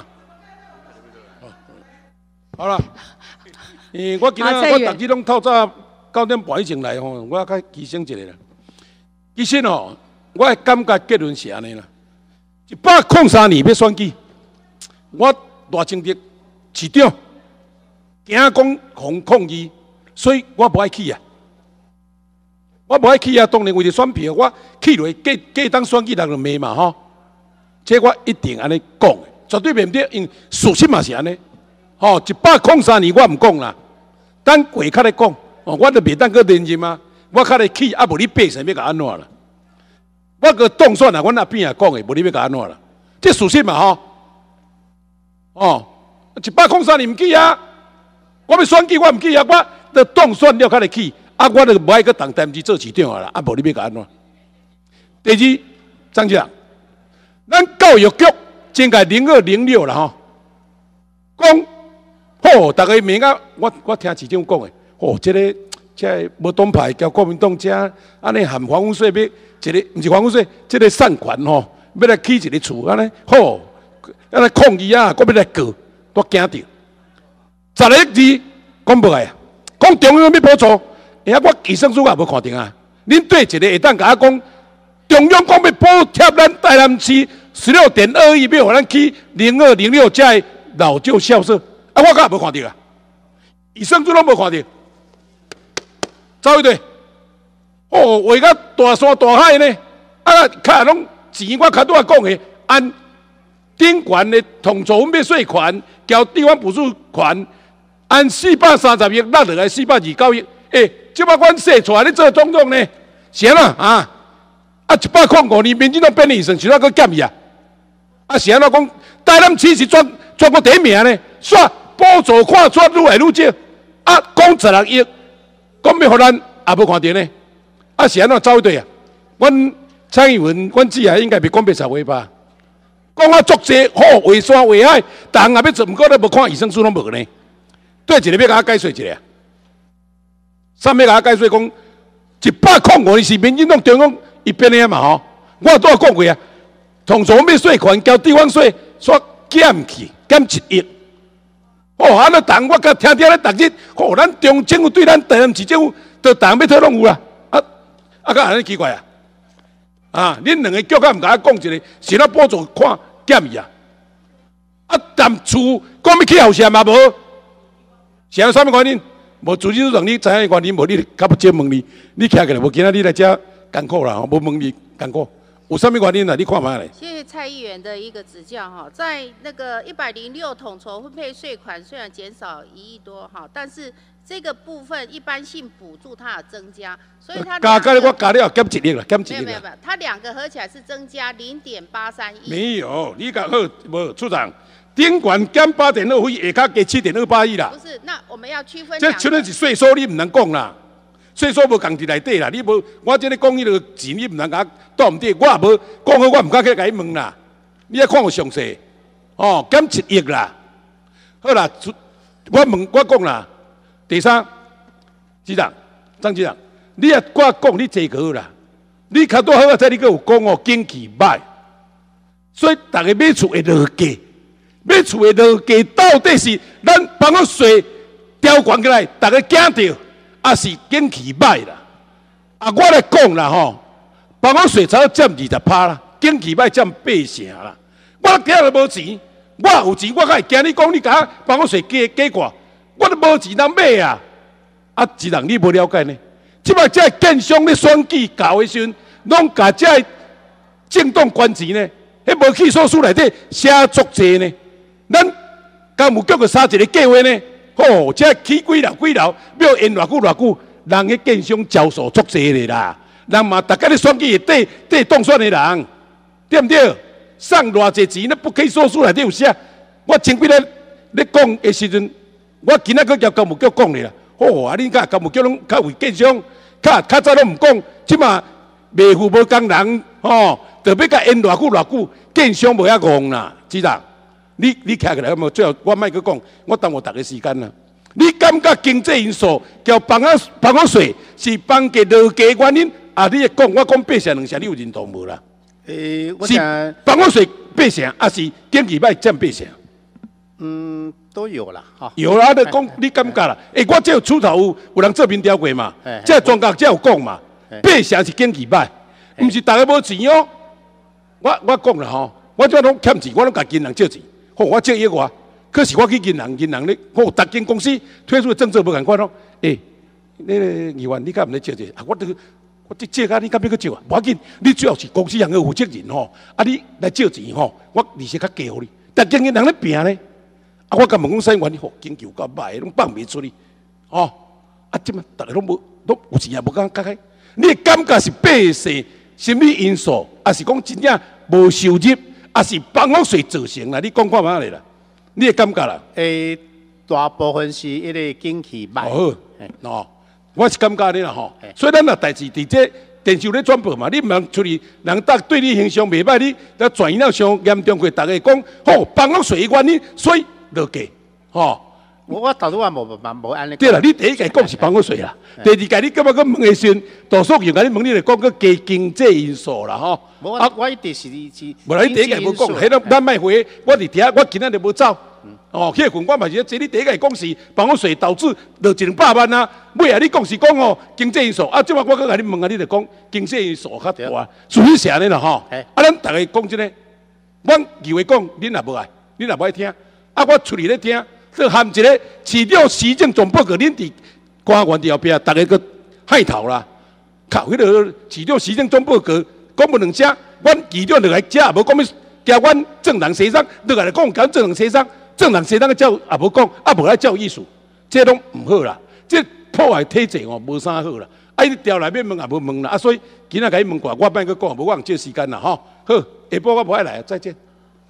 S1: 好了，诶、欸，我今仔我逐日拢透早九点半以前来吼，我较提醒一下啦。其实吼，我的感觉结论是安尼啦，一百零三年要选举，我大政治市长。惊讲防抗议，所以我无爱去啊！我无爱去啊！当然为了选票，我去落过过当选举人就骂嘛吼。这我一定安尼讲的，绝对袂对，因为事实嘛是安尼。吼，一百零三年我唔讲啦，等过较来讲，哦，我都袂当去连任啊！我较来去，啊无你百姓要甲安怎啦？我个当选啊，阮那边也讲的，无你要甲安怎啦？这事实嘛吼。哦，一百零三年唔去啊！我要选举，我唔去啊！我得当选了，才来去。啊，我就无爱去当台去做市长啊啦！啊，无你要甲安怎？第二，张局长，咱教育局前届零二零六啦吼，讲好，大家明啊，我我听市长讲的，哦，这个这个无党派交国民党这安尼含房屋税要一个，唔是房屋税，这个善款吼，要来起一个厝安尼，好，安尼抗议啊，我要来告，都惊着。十个字讲无来啊，讲中央要补助，哎呀，我医生书也无看到啊。恁对一个会当甲我讲，中央讲要补贴咱台南市十六点二亿，要互咱去零二零六这老旧校舍，啊，我敢也无看到啊。医生书拢无看到，走一队，哦，为甲大山大海呢，啊，卡拢钱我较拄仔讲的，按顶悬的统筹分配税款，交地方补助款。按四百三十亿落落来四百二十九亿，诶，即摆阮说出来你做总统呢？是安怎啊？啊，一百零五年民进党变医生，是哪个减伊啊？啊，是安怎讲？台南市是全全国第一名呢？煞补助看煞愈来愈少，啊，讲十六亿，讲要互咱也无看到呢？啊，是安怎走对啊？阮蔡英文，阮之下应该袂讲白实话吧？讲啊，足济好画山画海，但也要做，毋过咧无看医生书拢无呢？对一个要甲我解说一下，啥要甲我解说讲，一百零五年是民进党中央伊编的嘛吼，我都有讲过啊，统筹咩税款交地方税煞减去减一亿，哦，安尼当我甲听听咧，逐日，哦，咱中政府对咱台南市政府，都逐要讨拢有啦，啊啊，甲安尼奇怪啊，啊，恁两个叫甲毋甲我讲一个，是咱补助看减伊啊， 啊，但厝讲要起后线嘛无，是安什么原因？无主席让你知影原因，无你较不接问你，你徛起来无今仔你来遮艰苦啦，无问你艰苦，有啥物原因啊？你看卖咧。
S2: 谢谢蔡议员的一个指教哈，在那个一百零六统筹分配税款虽然减少一亿多哈，但是这个部分一般性补助它有增加，所以它
S1: 加加我加了减一亿啦，减一亿啦。
S2: 没有没有没有，它两个合起来是增加零点八三亿。
S1: 没有，你讲好无处长，顶管减八点二亿，下骹加七点二八亿啦。
S2: 不是，那我们要区分。
S1: 这像那是税收，你唔能讲啦。税收无共伫内底啦，你无我这里讲迄个钱，你唔能甲倒唔对，我也无讲好，我唔敢去甲伊问啦。你要看有详细，哦，减一亿啦。好啦，我问我讲啦，第三，局长张局长，你也我讲你坐过啦，你较多好啊，在你个有讲哦，景气歹，所以大家买厝会落价，买厝会落价到底是咱帮我税调悬起来，大家惊着。啊是景气歹啦，啊我来讲啦吼，房屋税才占二十趴啦，景气歹占八成啦。我今日无钱，我有钱，我敢会惊你讲你甲房屋税加加挂，我都无钱通买啊。啊，一人你无了解呢？即摆这建商咧选举搞的时阵，拢甲这政党关钱呢，迄无去所书内底写足济呢。咱干务局个三一个计划呢？哦，这起几楼几楼，要延偌久偌久，人迄建商招数足济咧啦。人嘛，大家咧选举对对当选的人，对不对？送偌济钱，那不可以说出来底有写。我前几日咧讲的时阵，我今仔个交干务局讲咧啦。哦，啊，恁甲干务局拢较为建商，较较早拢唔讲，即嘛卖户无工人，哦，特别甲延偌久偌久，建商无遐戆啦，知道？你你徛起来，无最后我莫去讲，我耽误大家时间啦。你感觉经济因素交房屋房屋税是房价落价原因？啊，你讲我讲八成两成，你有认同无啦？
S3: 诶、欸，我
S1: 是
S3: 想
S1: 房屋税八成，还是经济歹占八成？
S3: 嗯，都有啦，哈。
S1: 有啦，你讲你感觉啦？诶、欸，我这有出头有有人做民调过嘛？这专家这有讲嘛？八成是经济歹，毋是大家无钱哦。我我讲啦吼，我这拢欠钱，我拢甲银行借钱。好，我借亿我，可是我去银行，银行咧，好，逐间公司推出的政策无共款咯。诶、欸，那个议员，你敢毋咧借借？啊，我这个我这借啊，你敢要去借啊？无要紧，你最后是公司人个负责人吼，啊，你来借钱吼，我利息较低互你。但经银行咧拼咧，啊，我甲问讲啥原因？吼，经济有够歹，拢放袂出去，吼，啊，即嘛，逐个拢无，拢有钱也无敢解开。你感觉是百姓心理因素，还是讲真正无收入？啊是房屋税造成啦，你讲看嘛咧啦，你的感觉啦？
S3: 诶，大部分是一个景气歹。
S1: 哦，哦，我是感觉你啦吼，所以咱若代志伫这电视咧转播嘛，你毋通出去，人搭对你形象袂歹，你咧传染了上严重过，大家讲吼房屋税的原因，所以落价，吼。
S3: 我我头拄啊无无无安尼。
S1: 对啦，你第一届讲是房屋税啦，第二届你感觉佮问的时阵，多数人甲你问你来讲个加经济因素啦，吼。
S3: 我我一直是是。
S1: 无啦，你第一届无讲，迄个咱卖回，我伫遐，我今仔日无走。哦，迄个份我嘛是，即你第一届讲是房屋税导致落一两百万啊，尾啊你讲是讲哦经济因素，啊即摆我佮甲你问啊，你就讲经济因素较大，属于啥呢啦吼？啊，咱大家讲真诶，阮以为讲恁也无爱，恁也无爱听，啊我出去咧听。这含一个市长、市政总报告，恁伫官员伫后壁，大家个害头啦。靠，迄个市长、市政总报告讲无两声，阮市长落来遮也无讲要交阮正人协商，落来讲交正人协商，正人协商个照也无讲，啊无来照意思，这拢唔好啦。这破坏体制哦，无啥好啦。啊，伊调来面问也无问啦，啊所以今仔甲伊问过，我莫去讲，无我用借时间啦吼。好，下晡我无爱来，再见。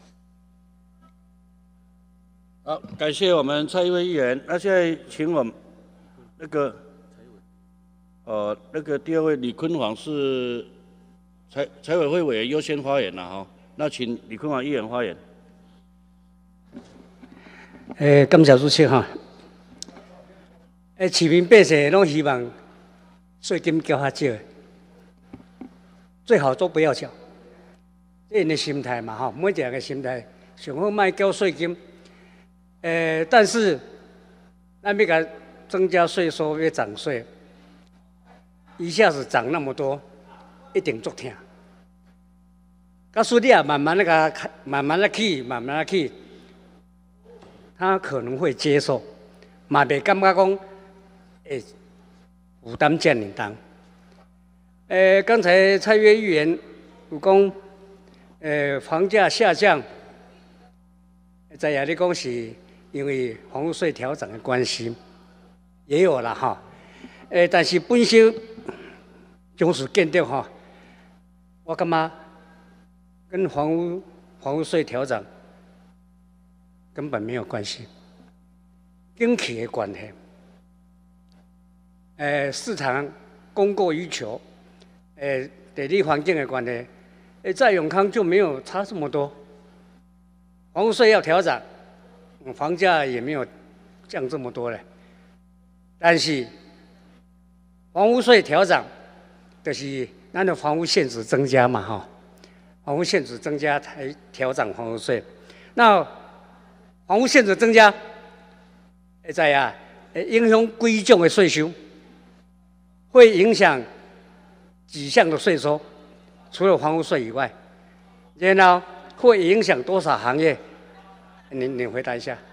S8: 好，感谢我们蔡英文议员。那现在请我们那个，呃，那个第二位李坤煌是财财委会委员优先发言了哈。那请李坤煌议员发言。
S9: 诶，感谢主席哈。诶，市民百姓拢希望税金交较少，最好都不要缴。这人的心态嘛哈，每一个人的心态，上好卖交税金。呃，但是咱要甲增加税收，要涨税，一下子涨那么多，一定足痛。到时你啊，慢慢那个，慢慢的起，慢慢的起， 他可能会接受，嘛袂感觉讲，诶，负担这么重。诶，刚才蔡约议员有讲，诶，房价下降，在亚里讲是因为房屋税调整的关系，也有啦哈。诶，但是本身总是见到哈，我感觉跟房屋房屋税调整根本没有关系，经济的关系。诶，市场供过于求。诶，地理环境的关系，诶，在永康就没有差这么多。房屋税要调整，嗯，房价也没有降这么多嘞。但是房屋税调整，就是咱的房屋现值增加嘛，哈，房屋现值增加才调整房屋税。那房屋现值增加，会在啊，会影响几种的税收，会影响。几项的税收，除了房屋税以外，然后会影响多少行业？你你回答一下。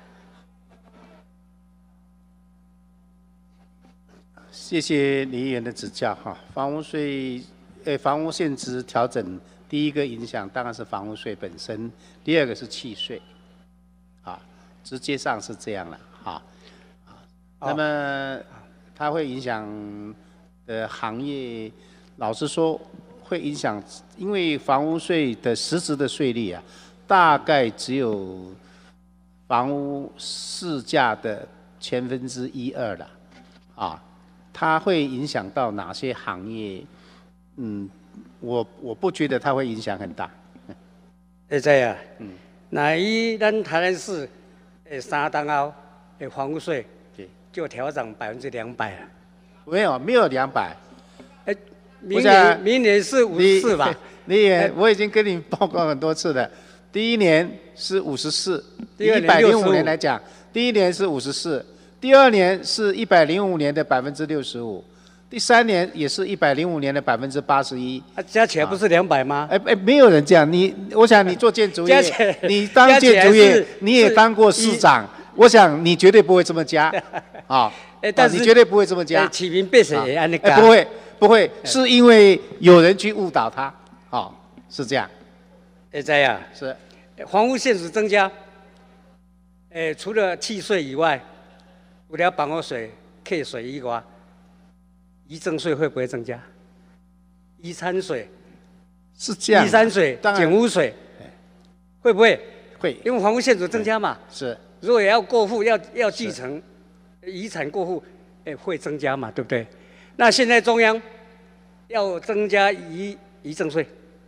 S3: 谢谢李议员的指教哈。房屋税，呃，房屋现值调整，第一个影响当然是房屋税本身，第二个是契税，啊，直接上是这样了哈。那么它会影响的行业。老实说，会影响，因为房屋税的实质的税率啊，大概只有房屋市价的千分之一二了，啊，它会影响到哪些行业？嗯，我我不觉得它会影响很大。
S9: 会知啊，嗯，那以咱台南市诶三档后诶房屋税，就调整百分之两百了。
S3: 没有，没有两百。
S9: 诶。明年明年是五十四吧？
S3: 你也我已经跟你报告很多次了。第一年是五十四，一百零五年来讲，第一年是五十四，第二年是一百零五年的百分之六十五，第三年也是一百零五年的百分之八十一。
S9: 啊，加起来不是两百吗？
S3: 哎哎，没有人这样。你，我想你做建筑业，你当建筑业，你也当过市长，我想你绝对不会这么加，啊，
S9: 哎，但是
S3: 你绝对不会这么加。
S9: 起民变谁也按那个？
S3: 不会。不会，是因为有人去误导他，哦，是这样。
S9: 会知啊，
S3: 是
S9: 房屋现值增加，诶，除了契税以外，除了房屋税、课税以外，遗赠税会不会增加？遗产税
S3: 是这样，
S9: 遗产税、减屋税会不会？
S3: 会，
S9: 因为房屋现值增加嘛。
S3: 是，
S9: 如果也要过户、要要继承遗产过户，诶，会增加嘛，对不对？那现在中央要增加遗遗赠税，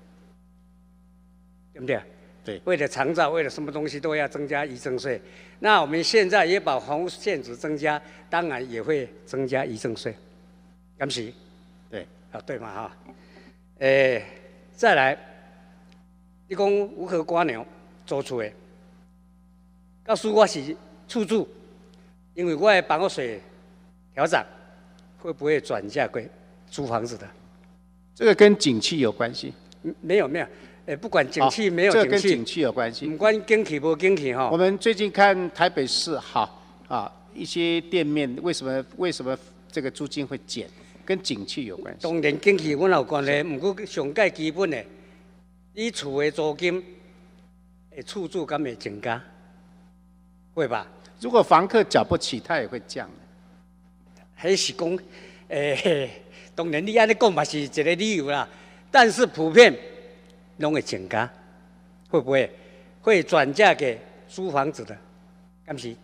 S9: 对不对？
S3: 对。
S9: 为了长照，为了什么东西都要增加遗赠税。那我们现在也把房屋现值增加，当然也会增加遗赠税。敢是？
S3: 对。
S9: 啊，对嘛哈。诶，再来，你讲有何瓜鸟做出的？告诉我是厝主，因为我的房屋税调整。会不会转嫁给租房子的？
S3: 这个跟景气有关系？
S9: 没有没有，诶，不管景气没有
S3: 景气，
S9: 这个
S3: 跟景气有关系。
S9: 不管景气不景气哈。
S3: 我们最近看台北市哈啊一些店面为什么为什么这个租金会减，跟景气有关系。
S9: 当然景气阮有关系，不过上介基本的，你厝的租金，诶，厝主敢会增加？会吧？
S3: 如果房客缴不起，他也会降。
S9: 还是讲，诶，当然你安尼讲嘛是一个理由啦，但是普遍拢会增加，会不会会转嫁给租房子的？敢是？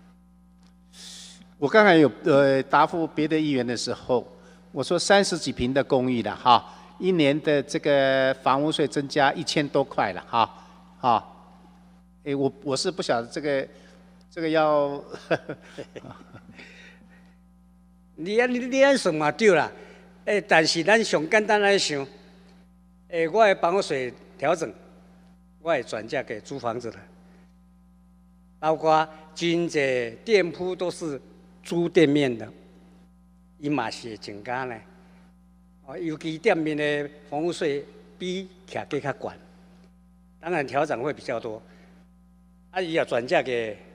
S3: 我刚才有呃答复别的议员的时候，我说三十几平的公寓了哈，一年的这个房屋税增加一千多块了哈，啊，诶，我我是不晓得这个这个要。
S9: 你安你你安算嘛对啦，诶，但是咱上简单来想，诶，我的房屋税调整，我会转嫁给租房子的，包括真侪店铺都是租店面的，伊嘛是会增加呢。哦，尤其店面的房屋税比徛价较悬，当然调整会比较多。啊，伊也转嫁给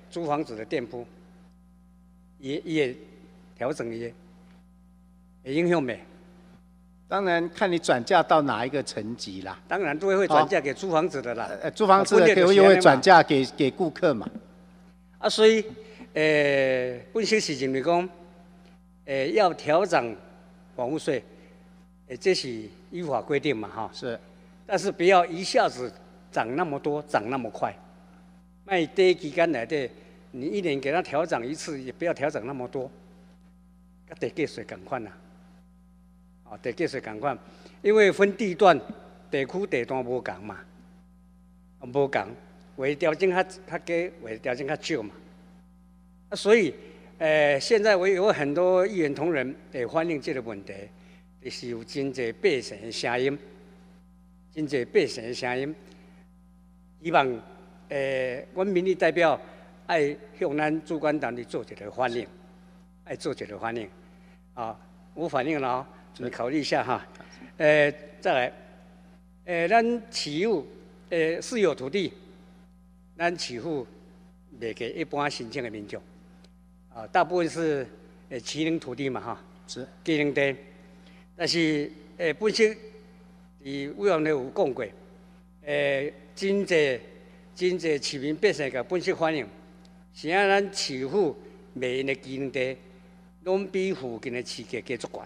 S9: 租房子的店铺，也也调整也也影响没？
S3: 当然看你转嫁到哪一个层级啦。
S9: 当然都会转嫁给租房子的啦。
S3: 呃，租房子的又又会转嫁给给顾客嘛。
S9: 啊，所以，呃，本身是认为讲，呃，要调整房屋税，呃，这是依法规定嘛，哈。
S3: 是。
S9: 但是不要一下子涨那么多，涨那么快。卖低期间来的，你一年给它调整一次，也不要调整那么多。跟地价税同款啦。哦，地价税同款，因为分地段、地区、地段无同嘛，无同，会调整较较低，会调整较少嘛。啊，所以，呃，现在我有很多议员同仁会反映这个问题，就是有真侪百姓的声音，真侪百姓的声音，希望，呃，阮民意代表爱向咱主管单位做一个反映，爱做一个反映，啊，我反映了哦。你考虑一下哈，呃，再来，呃，咱持有呃私有土地，咱起付卖给一般申请的民众，啊，大部分是呃机能土地嘛哈，
S3: 是
S9: 机能地，但是呃本身，伊委员咧有讲过，呃，真侪真侪市民百姓甲本身反映，是啊，咱起付卖因的机能地，拢比附近的市价加足悬。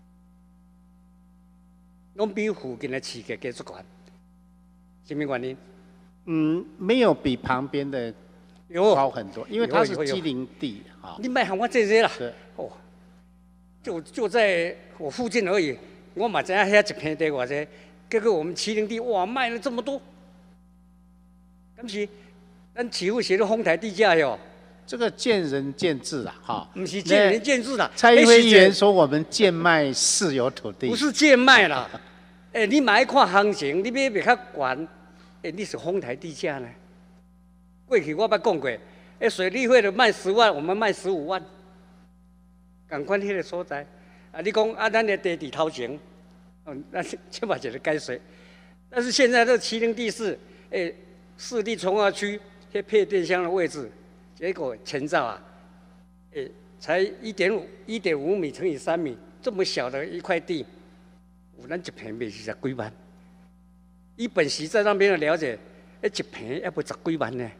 S9: 拢比附近的市价加足悬，什么原因？
S3: 嗯，没有比旁边的高很多，因为它是机灵地啊。
S9: 你卖喊我这些啦，哦，就就在我附近而已。我嘛知影遐一片地偌济，结果我们麒麟地哇卖了这么多，敢是？咱起户写的丰台地价哟。
S3: 这个见仁见智啦，哈。
S9: 不是见仁见智啦。
S3: 蔡英文议员说我们贱卖私有土地。
S9: 不是贱卖啦，哎、欸，你买一看行情，你买袂较悬，哎、欸，你是丰台地价呢？过去我捌讲过，哎、欸，水利会的卖十万，我们卖十五万，同款迄个所在。啊，你讲啊，咱的地伫头前，嗯，那这把就是该税。但是现在这麒麟地是，哎、欸，市立从化区迄配电箱的位置。结果前兆啊，诶、欸，才一点五一点五米乘以三米，这么小的一块地，有咱一平卖是十几万。以本席在那边的了解，诶，一平要不十几万呢。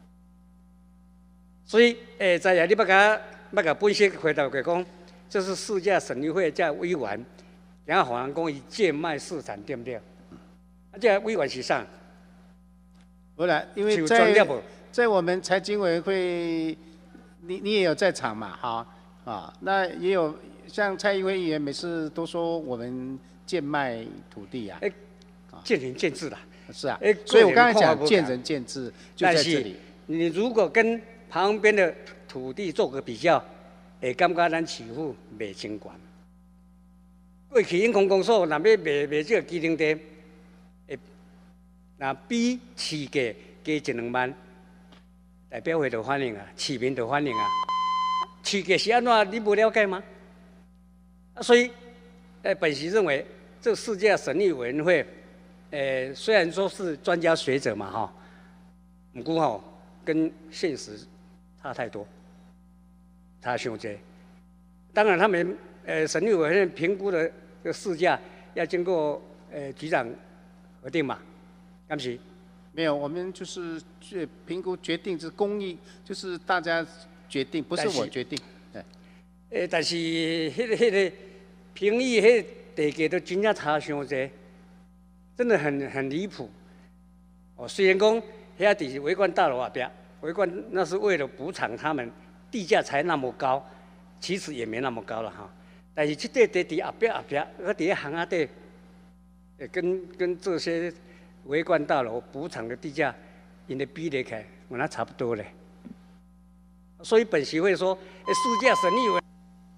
S9: 所以，诶、欸，在下你要甲要甲本席回答过讲，这是市价审议会这委员，然后好像讲伊贱卖市场，对不对？啊，这委员是啥？
S3: 不然，因为在。在我们财经委员会，你你也有在场嘛，哈啊，那也有像蔡英文议员每次都说我们贱卖土地啊，
S9: 哎，见仁见智啦，
S3: 是啊，哎，所以我刚才讲见仁见智就在这里。
S9: 你如果跟旁边的土地做个比较，会感觉咱市府卖真悬。过去因公公所若要卖卖这个机灵地，会若比市价加一两万。代表会的反应啊，市民的反应啊，市价是安怎？你不了解吗？啊，所以，呃，本席认为，这个市价审议委员会，呃，虽然说是专家学者嘛，哈，不过哈，跟现实差太多，差伤多。当然，他们呃审议委员会评估的这个市价要经过呃局长核定嘛，敢是？
S3: 没有，我们就是去评估决定是公益，就是大家决定，不是我决定。对。
S9: 诶，但是迄个迄个评议迄地价都真正差伤济，真的很很离谱。哦，虽然讲遐伫维冠大楼后壁，维冠那是为了补偿他们地价才那么高，其实也没那么高了哈。但是这块地伫后壁后壁，而伫巷仔底，诶，跟跟这些。维冠大楼补偿的地价，因的比例开，跟它差不多嘞。所以本席会说，诶，市价审议委。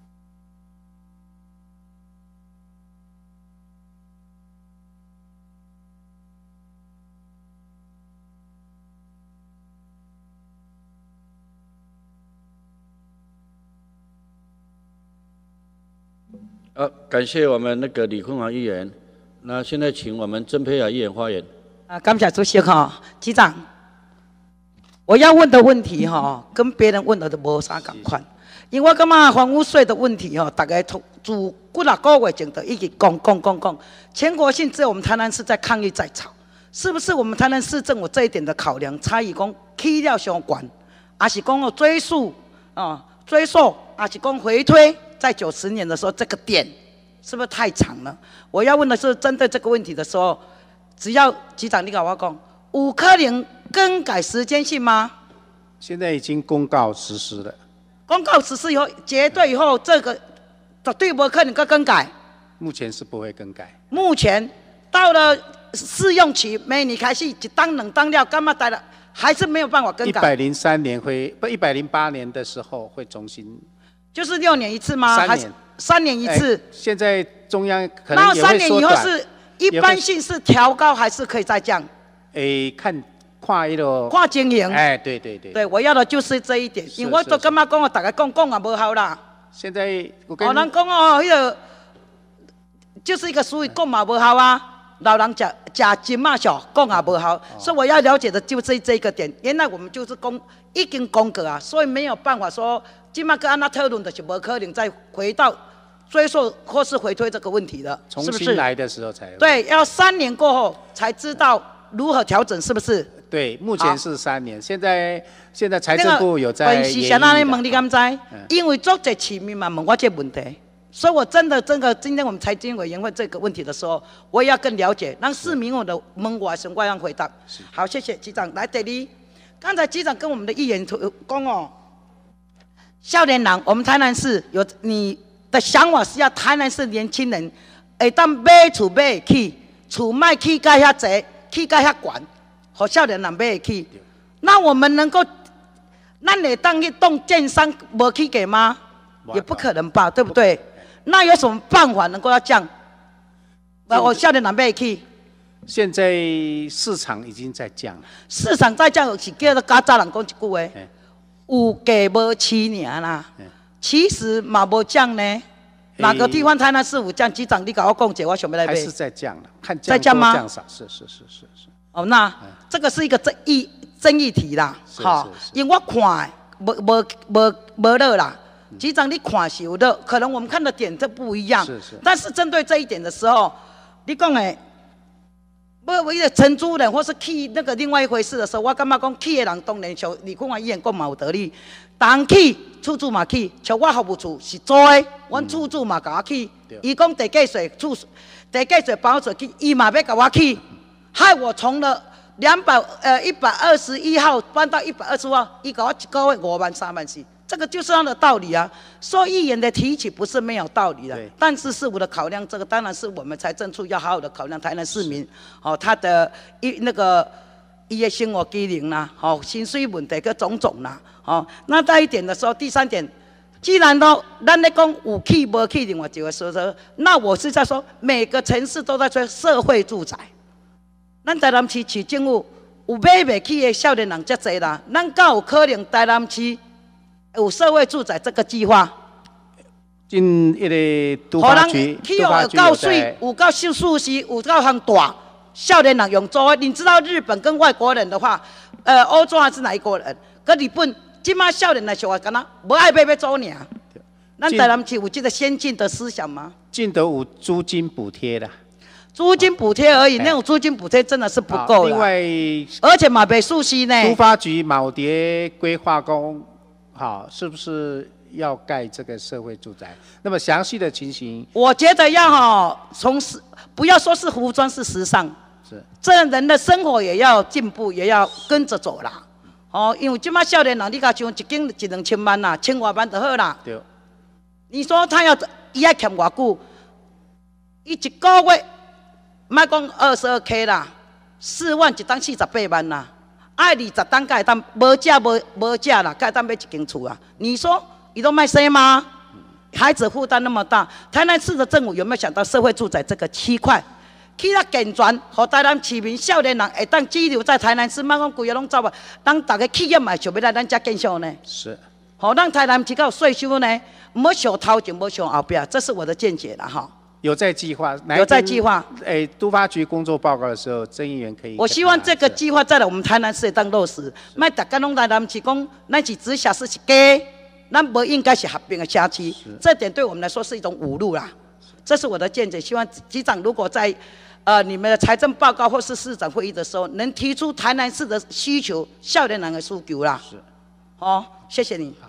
S8: 好，感谢我们那个李坤华议员。那现在请我们曾佩雅议员发言。
S10: 啊，感谢主席哈，局长， 我要问的问题哈，跟别人问的都无啥共款。因为我感觉房屋税的问题哈，大概从自几啊个月前就一直讲讲讲讲，全国性只有我们台南市在抗议在吵，是不是我们台南市政府这一点的考量，差异讲起了相关，还是讲哦追溯啊追溯，还是讲回推在九十年的时候这个点是不是太长了？我要问的是，针对这个问题的时候，只要局长你跟我讲，有可能更改时间性吗？
S3: 现在已经公告实施了。
S10: 公告实施以后，绝对以后这个绝对不可能更更改。
S3: 目前是不会更改。
S10: 目前到了试用期，每年开始一当两当了，干嘛待了，还是没有办法更改。
S3: 一百零三年会不？一百零八年的时候会重新。
S10: 就是六年一次吗？
S3: 三年。
S10: 三年一次。
S3: 哎、现在中央可能也会缩短。
S10: 那三年以后是一般性是调高还是可以再降？
S3: 诶，看。跨一个
S10: 跨经营，
S3: 哎，对对对，
S10: 对我要的就是这一点，因为我都感觉讲哦，大家讲讲也无效啦。
S3: 现在我跟
S10: 哦，人讲哦，迄个就是一个属于讲嘛无效啊，老人食食金嘛少，讲也无效，所以我要了解的就是这个点。原来我们就是讲已经讲过啊，所以没有办法说今嘛跟安那讨论的是无可能再回到追溯或是回推这个问题的，
S3: 重新来的时候才
S10: 对，要三年过后才知道如何调整，是不是？
S3: 对，目前是三年，现在现在财政部有在研议
S10: 的。那个问你敢知？嗯、因为作者市民嘛问我这问题，所以我真的真的今天我们财经委员会这个问题的时候，我也要更了解，让市民我的问我时我要回答。好，谢谢局长。来，第二，刚才局长跟我们的议员讲哦，少年人，我们台南市有你的想法是要台南市年轻人会当买厝买起，厝卖起甲遐济，起甲遐悬。和少年人买得起，那我们能够，咱会当去动建商无起价吗？也不可能吧，对不对？那有什么办法能够要降？我少年人买得起。
S3: 现在市场已经在降了。
S10: 市场在降是叫做家早人讲一句话，有价无市尔啦。其实嘛无降呢。哪个地方台南市有降？局长，你跟我讲解，我想要来买。
S3: 还是在降了，看降多降少，是是是是是。
S10: 哦，那、嗯、这个是一个争议争议题啦，哈，因为我看无无无无热啦，局长你看是有热，可能我们看的点这不一样，
S3: 是是。
S10: 但是针对这一点的时候，你讲诶，不为了承租人或是起那个另外一回事的时候，我感觉讲起的人当然像李坤华议员讲嘛有道理，人起出租嘛起，像我服务处是租的，阮出租嘛甲我起，伊讲地价税出地价税包税起，伊嘛要甲我起。害我从了两百呃一百二十一号搬到一百二十号，一个我一个月五万三万四，这个就是它的道理啊。所以议员的提起不是没有道理的，但是是我的考量，这个当然是我们财政处要好好的考量台南市民哦，他的一那个伊的生活机能啦，哦薪水问题个种种啦，哦那在一点的时候，第三点，既然都咱咧讲有起无起，另外一个说说，那我是在说每个城市都在做社会住宅。咱台南市市政府有买袂起的少年人遮济啦，咱敢有可能台南市有社会住宅这个计划？
S3: 进一个都发局，
S10: 都发局有够水，有够秀素息，有够行大，少年人用租的。你知道日本跟外国人的话，呃，欧洲还是哪一国人？跟日本，即马少年来说话，敢若无爱买要租尔。咱台南市有这个先进的思想吗？
S3: 进得有租金补贴的。
S10: 租金补贴而已，那种租金补贴真的是不够的。
S3: 另外，
S10: 而且嘛被熟悉呢。
S3: 都发局某蝶规划工，好，是不是要盖这个社会住宅？那么详细的情形，
S10: 我觉得要哈，从时不要说是服装是时尚，
S3: 是
S10: 这人的生活也要进步，也要跟着走啦。哦，因为即马少年人，你甲像一间一两千万啦，千外万就好啦。
S3: 对。
S10: 你说他要伊爱欠偌久？伊一个月。莫讲二十二 K 啦，四万一档四十八万啦，爱二十档该当无价无无价啦，该当买一间厝啊？你说伊都卖谁吗？孩子负担那么大，台南市的政府有没有想到社会住宅这个区块，去了健全，和台南市民少年人会当居留在台南市，莫讲规个拢走啊，让大家企业嘛想要来咱遮建设呢？
S3: 是，
S10: 好让台南市个税收呢，无想头前，无想后壁，这是我的见解啦哈。
S3: 有在计划，
S10: 有在计划。
S3: 诶，都发局工作报告的时候，郑议员可以。
S10: 我希望这个计划在我们台南市当落实，卖大家拢来咱是讲，咱是直辖市是家，咱不应该是合并的辖区，这点对我们来说是一种侮辱啦。这是我的见解，希望局长如果在呃你们的财政报告或是市长会议的时候，能提出台南市的需求、少年人的需求啦。
S3: 是，
S10: 好，谢谢你。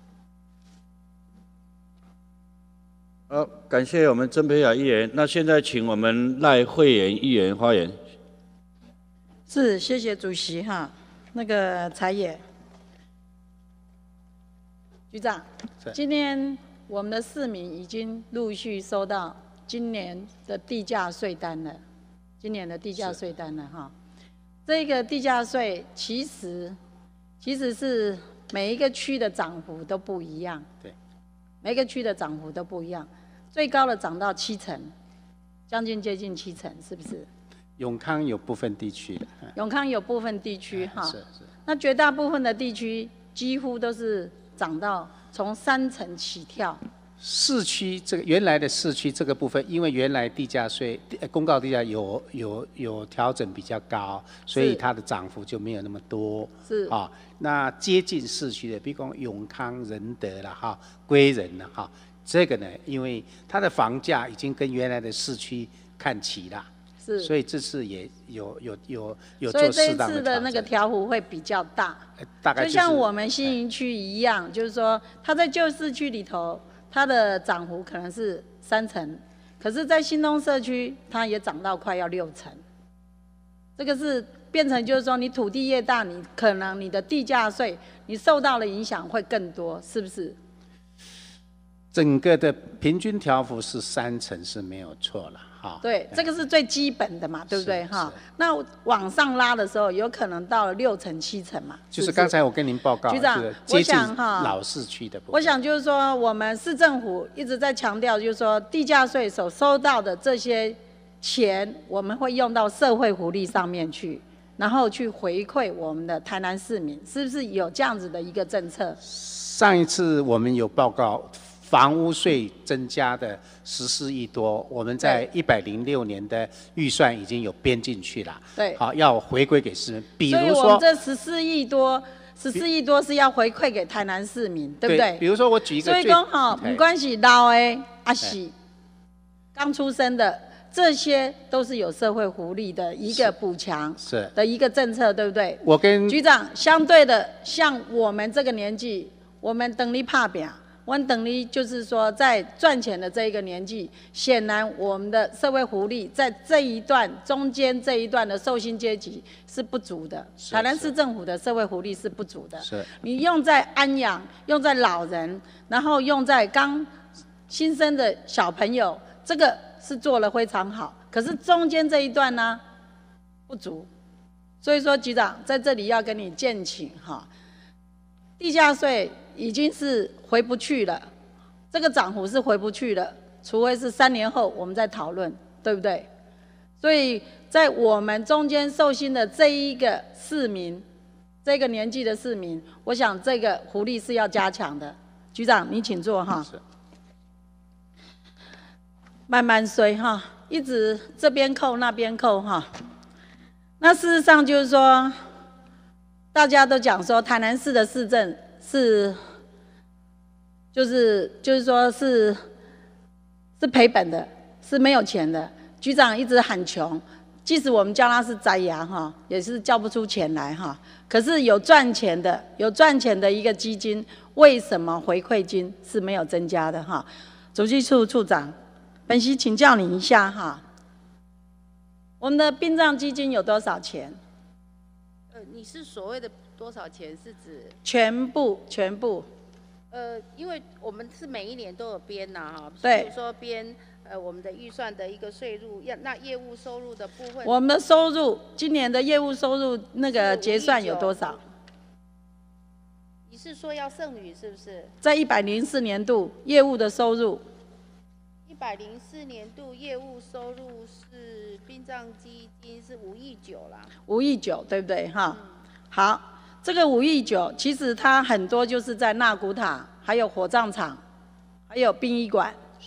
S8: 好，感谢我们曾培雅议员。那现在请我们赖慧妍议员发言。
S5: 是，谢谢主席哈。那个财野局长，今天我们的市民已经陆续收到今年的地价税单了。今年的地价税单了哈。这个地价税其实其实是每一个区的涨幅都不一样。
S3: 对。
S5: 每个区的涨幅都不一样，最高的涨到七成，将近接近七成，是不是？
S3: 永康有部分地区的。
S5: 永康有部分地区哈。
S3: 是是。
S5: 那绝大部分的地区几乎都是涨到从三成起跳。
S3: 市区这个原来的市区这个部分，因为原来地价税公告地价有有有调整比较高，所以它的涨幅就没有那么多。
S5: 是
S3: 啊，那接近市区的，比如讲永康、仁德啦、哈归仁了哈，这个呢，因为它的房价已经跟原来的市区看齐了。
S5: 是，
S3: 所以这次也有有有有做适当的调整。
S5: 所以这一次的那个调幅会比较大，
S3: 大概、就是、
S5: 就像我们新营区一样，就是说它在旧市区里头，它的涨幅可能是三成，可是，在新东社区它也涨到快要六成。这个是变成就是说，你土地越大，你可能你的地价税你受到的影响会更多，是不是？
S3: 整个的平均调幅是三成是没有错了。
S5: 对，这个是最基本的嘛，对不对哈？那往上拉的时候，有可能到了六成、七成嘛。
S3: 就是刚才我跟您报告，
S5: 局长，我想哈，
S3: 老市区的部分。
S5: 我想就是说，我们市政府一直在强调，就是说地价税所收到的这些钱，我们会用到社会福利上面去，然后去回馈我们的台南市民，是不是有这样子的一个政策？
S3: 上一次我们有报告。房屋税增加的十四亿多，我们在一百零六年的预算已经有编进去了。
S5: 对，
S3: 好，要回归给市民。比如说，
S5: 所以我们这十四亿多，十四亿多是要回馈给台南市民，对不对？
S3: 比如说，我举一个，
S5: 所以讲哈，不管是老的还是刚出生的，这些都是有社会福利的一个补强
S3: 是
S5: 的一个政策，对不对？
S3: 我跟
S5: 局长相对的，像我们这个年纪，我们等你拍拼。我等于就是说，在赚钱的这一个年纪，显然我们的社会福利在这一段中间这一段的受薪阶级是不足的。台南市政府的社会福利是不足的。
S3: 是。
S5: 你用在安养，用在老人，然后用在刚新生的小朋友，这个是做了非常好。可是中间这一段呢，不足。所以说，局长在这里要跟你建请哈，地价税。已经是回不去了，这个涨幅是回不去了，除非是三年后我们再讨论，对不对？所以在我们中间受薪的这一个市民，这个年纪的市民，我想这个福利是要加强的。局长，你请坐哈。慢慢随哈，一直这边扣那边扣哈。那事实上就是说，大家都讲说台南市的市政。是，就是就是说是是赔本的，是没有钱的。局长一直喊穷，即使我们叫他是宅牙哈，也是叫不出钱来哈。可是有赚钱的，有赚钱的一个基金，为什么回馈金是没有增加的哈？主计处处长，本席请教你一下哈，我们的殡葬基金有多少钱？
S2: 呃，你是所谓的多少钱是指？
S5: 全部，全部。
S2: 呃，因为我们是每一年都有编呐哈，
S5: 对，
S2: 比如说编呃我们的预算的一个税入，要那业务收入的部分。
S5: 我们的收入，今年的业务收入那个结算有多少？
S2: 你是说要剩余是不是？
S5: 在一百零四年度业务的收入。
S2: 一百零四年度业务收入是殡葬基金是五亿九啦。
S5: 五亿九，对不对哈？嗯、好，这个五亿九，其实它很多就是在纳古塔，还有火葬场，还有殡仪馆，
S2: 是，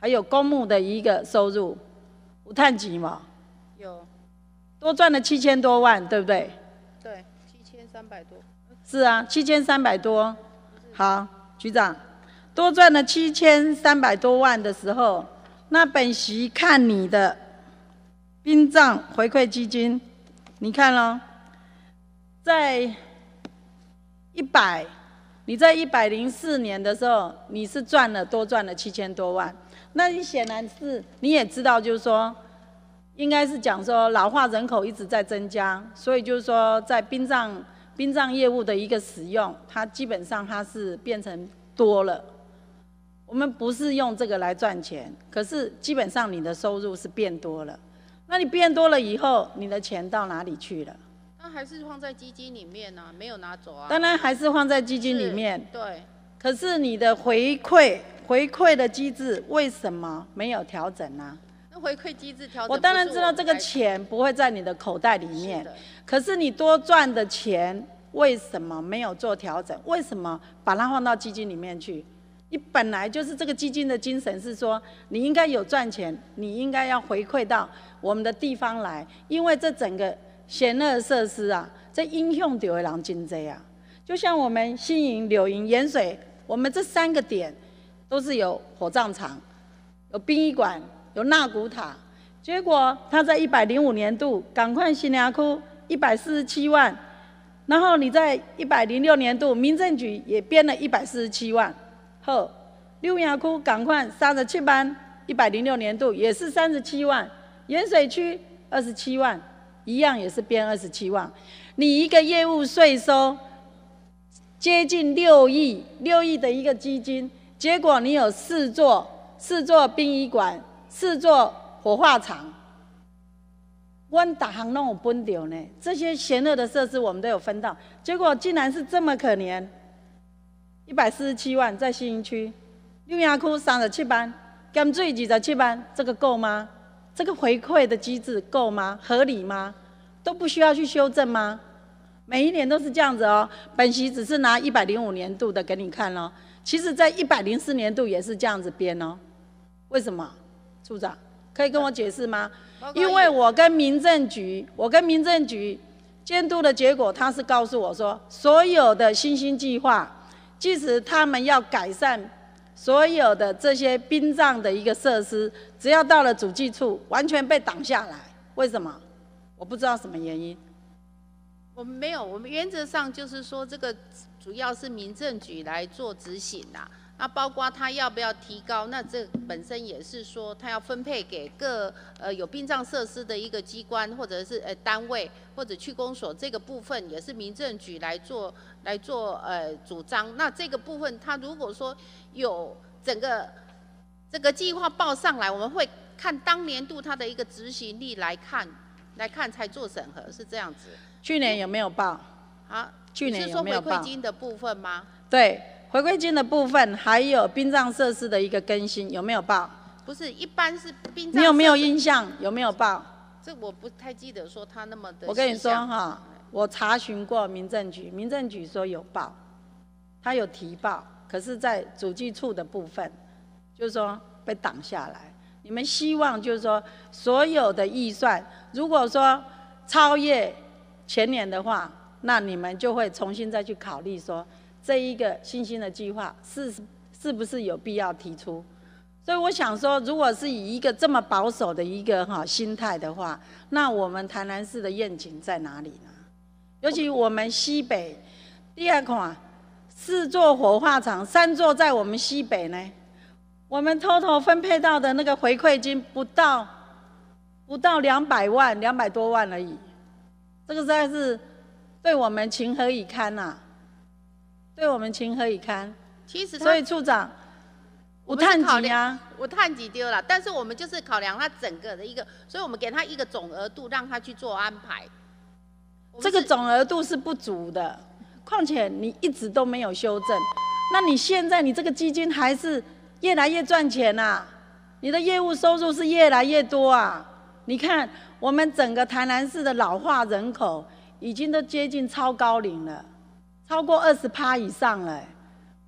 S5: 还有公墓的一个收入，有探几吗？
S2: 有，
S5: 多赚了七千多万，对不对？
S2: 对，七千三百多。
S5: 是啊，七千三百多。好，局长，多赚了七千三百多万的时候，那本席看你的殡葬回馈基金，你看咯，在一百，你在一百零四年的时候，你是赚了多赚了七千多万。那你显然是你也知道，就是说，应该是讲说老化人口一直在增加，所以就是说在殡葬殡葬业务的一个使用，它基本上它是变成多了。我们不是用这个来赚钱，可是基本上你的收入是变多了。那你变多了以后，你的钱到哪里去了？
S2: 那还是放在基金里面啊，没有拿走啊。
S5: 当然还是放在基金里面。
S2: 对。
S5: 可是你的回馈回馈的机制为什么没有调整呢、啊？
S2: 那回馈机制调整，
S5: 我当然知道这个钱不会在你的口袋里面，可是你多赚的钱为什么没有做调整？为什么把它放到基金里面去？你本来就是这个基金的精神是说，你应该有赚钱，你应该要回馈到我们的地方来，因为这整个闲乐设施啊，这影响到的人真多啊。就像我们新营、柳营、盐水，我们这三个点都是有火葬场、有殡仪馆、有纳古塔。结果他在一百零五年度赶快新寮区一百四十七万，然后你在一百零六年度民政局也编了一百四十七万。好，六营区赶快三十七万，一百零六年度也是三十七万。盐水区二十七万，一样也是编二十七万。你一个业务税收接近六亿，六亿的一个基金，结果你有四座四座殡仪馆，四座火化场，我们大行都有分到呢。这些闲乐的设施我们都有分到，结果竟然是这么可怜。一百四十七万在新营区，六营区三十七万，咸水二十七万，这个够吗？这个回馈的机制够吗？合理吗？都不需要去修正吗？每一年都是这样子哦。本席只是拿一百零五年度的给你看哦，其实在一百零四年度也是这样子编哦。为什么？处长可以跟我解释吗？因为我跟民政局，我跟民政局监督的结果，他是告诉我说，所有的新兴计划，即使他们要改善所有的这些殡葬的一个设施，只要到了主计处，完全被挡下来。为什么？我不知道什么原因。
S2: 我们没有，我们原则上就是说，这个主要是民政局来做执行啦。那包括他要不要提高，那这本身也是说，他要分配给各呃有殡葬设施的一个机关或者是呃单位或者区公所，这个部分也是民政局来做来做呃主张。那这个部分，他如果说有整个这个计划报上来，我们会看当年度它的一个执行力来看来看才做审核，是这样子。
S5: 去年有没有报？
S2: 啊，
S5: 去年有没有报？
S2: 你是说回馈金的部分吗？
S5: 对，回馈金的部分还有殡葬设施的一个更新有没有报？
S2: 不是，一般是殡葬。
S5: 你有没有印象？有没有报？
S2: 这我不太记得说他那么的。
S5: 我跟你说哈，我查询过民政局，民政局说有报，他有提报，可是在主计处的部分，就是说被挡下来。你们希望就是说所有的预算，如果说超越前年的话，那你们就会重新再去考虑说，这一个新兴的计划是是不是有必要提出？所以我想说，如果是以一个这么保守的一个哈心态的话，那我们台南市的愿景在哪里呢？尤其我们西北，第二款四座火化场，三座在我们西北呢，我们偷偷分配到的那个回馈金不到不到两百万，两百多万而已。这个实在是对我们情何以堪呐、啊？对我们情何以堪？
S2: 其实，
S5: 所以处长，
S2: 我
S5: 探几啊，
S2: 我探几丢了，但是我们就是考量他整个的一个，所以我们给他一个总额度，让他去做安排。
S5: 这个总额度是不足的，况且你一直都没有修正，那你现在你这个基金还是越来越赚钱啊，你的业务收入是越来越多啊。你看，我们整个台南市的老化人口已经都接近超高龄了，超过二十趴以上了。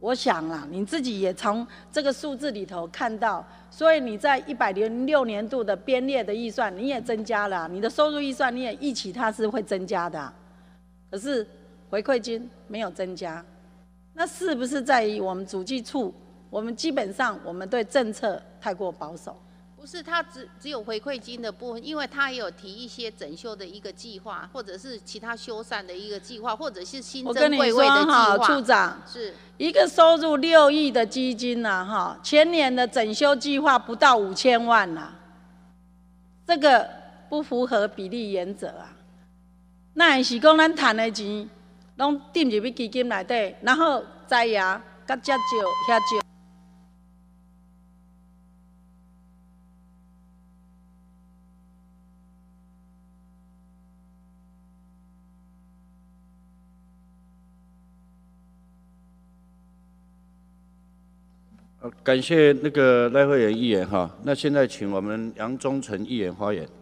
S5: 我想啦，你自己也从这个数字里头看到，所以你在一百零六年度的编列的预算你也增加了，你的收入预算你也预期它是会增加的，可是回馈金没有增加，那是不是在于我们主计处，我们基本上我们对政策太过保守？
S2: 不是，它只只有回馈金的部分，因为它也有提一些整修的一个计划，或者是其他修缮的一个计划，或者是新增柜位的计划。
S5: 我跟你说哈，处长，
S2: 是
S5: 一个收入六亿的基金呐、啊，哈，前年的整修计划不到五千万呐、啊，这个不符合比例原则啊。那是讲咱赚的钱，拢垫入去基金内底，然后在呀，甲遮少遐少。
S8: 感谢那个赖慧妍议员哈，那现在请我们杨忠诚议员发言。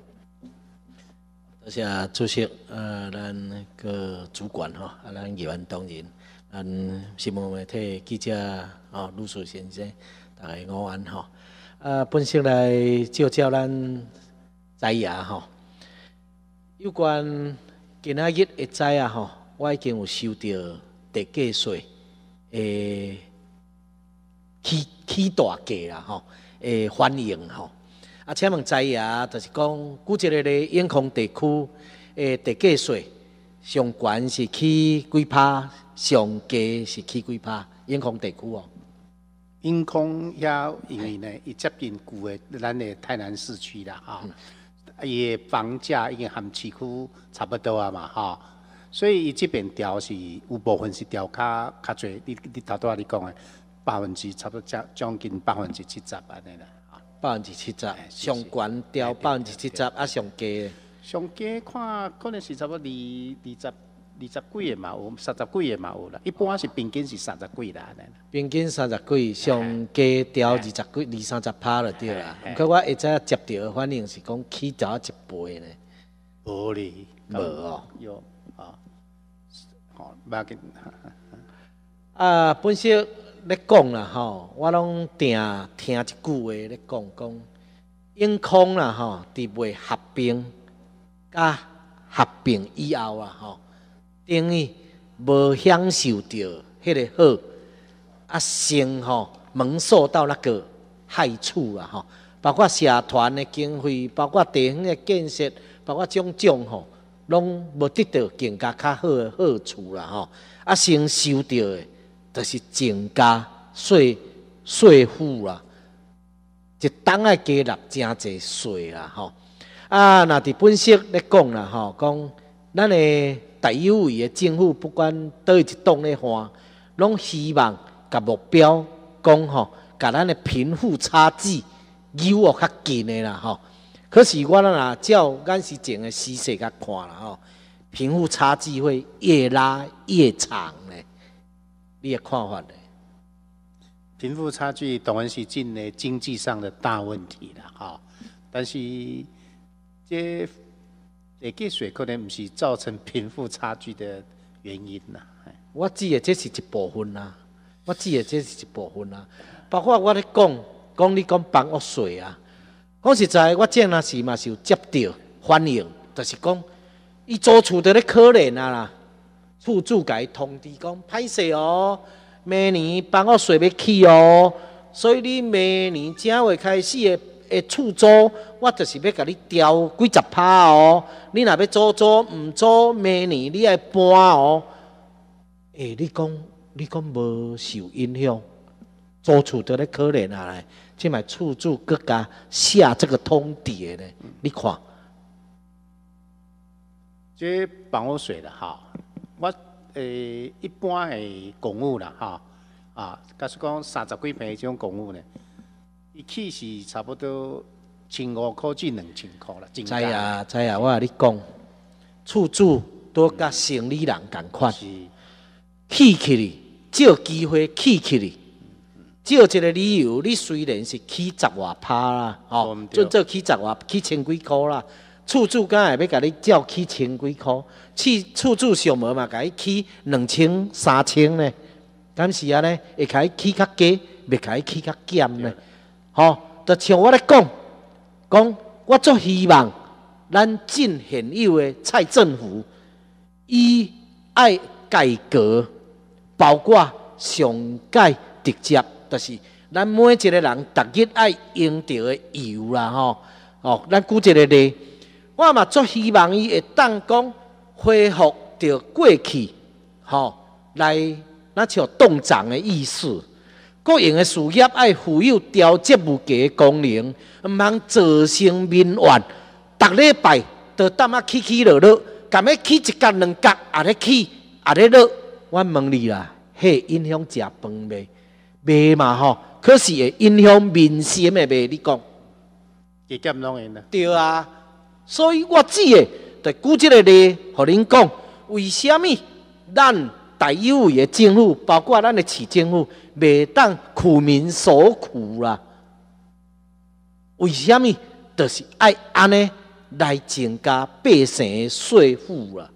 S11: 多谢主席，呃，咱那个主管哈，啊，咱议员同仁，咱新闻媒体记者哦，陆树先生，大家午安哈。啊，本席来照照咱知影哈，有关今仔日的知啊吼，我已经有收到地价税诶。起起大价啦吼，诶反应吼，啊，请问知影，就是讲，古一个咧永康地区诶地价税上悬是起几趴，上低是起几趴？永康地区哦，
S3: 永康遐因为呢，伊接近旧的咱的台南市区啦哈，伊、嗯、的房价已经含市区差不多啊嘛哈，所以伊这边调是有部分是调较较侪，你你头拄仔你讲的。百分之差不多将将近百分之七十安尼啦，
S11: 百分之七十，上悬调百分之七十，啊上低
S3: 上低看可能是差不多二二十二十几个嘛有，三十几个嘛有啦，一般是平均是三十几啦安尼啦。
S11: 平均三十几，上低调二十几、二三十趴就对啦。可我会知接到的反应是讲起早一倍呢。
S3: 无咧，
S11: 无哦，
S3: 有啊，好，不要紧。
S11: 啊，本身。咧讲啦吼，我拢定听一句话咧讲讲，永康啦吼，伫未合并，甲合并以后啊吼，等于无享受到迄个好，啊先吼蒙受到那个害处啦吼，包括社团的经费，包括地方的建设，包括种种吼，拢无得到更加较好的好处啦吼，啊先受到的。就是增加税税负啦，一当爱加纳真侪税啦吼。啊，那伫本席咧讲啦吼，讲咱的第一位的政府，不管倒一党咧换，拢希望甲目标讲吼，甲咱的贫富差距扭哦较近的啦吼。可是我若照咱之前的时势甲看啦吼，贫富差距会越拉越长咧。你的看法呢？
S3: 贫富差距当然是真的经济上的大问题啦，哈。但是这地价税可能不是造成贫富差距的原因啦。
S11: 我指的这是一部分啦，我指的这是一部分啦。包括我咧讲，讲你讲房屋税啊，讲实在，我这若是嘛是有接到反应，就是讲，伊租厝就咧可怜啊啦。厝主甲伊通知讲，歹势哦，明年房屋税要起哦，所以你明年正月开始的的厝租，我就是要甲你调几十趴哦。你若要租租，唔租，明年你爱搬哦。诶、欸，你讲你讲无受影响，租厝都咧可怜啊嘞，即卖厝主更加下这个通牒咧，你看，
S3: 这房屋税啦哈。我诶、呃、一般诶公寓啦，哈啊，假使讲三十几平这种公寓呢，伊起是差不多千五块至两千块啦。
S11: 知啊知啊，我甲你讲，厝主都甲生理人共款，起起哩，借机会起起哩，借一个理由，你虽然是起十外趴啦，吼、哦，准做起十外，起千几块啦。厝主敢会要甲你照起千几箍，厝厝主上无嘛，甲你起两千、三千呢？ 敢是安尼，会甲伊起较低，袂甲伊起较减呢？吼，就像我咧讲，讲我足希望咱进现有的蔡政府，伊爱改革，包括上届直接，就是咱每一个人逐日爱用到的油啦，吼，哦，咱举一个例，我嘛足希望伊会当讲恢复到过去，吼，来那像动涨的意思。国营的事业爱负有调节物价的功能，毋通造成民怨。逐礼拜都踮啊起起落落，敢要起一角两角，也咧起，也咧落。我问你啦，迄影响食饭未？未嘛吼，可是会影响民心的未？你讲？
S3: 加减拢会啦。
S11: 对啊，所以我只个就举即个例，互恁讲，为虾米咱台有为的政府，包括咱的市政府，袂当苦民所苦啦？为虾米？就是爱安尼来增加百姓的税负啦。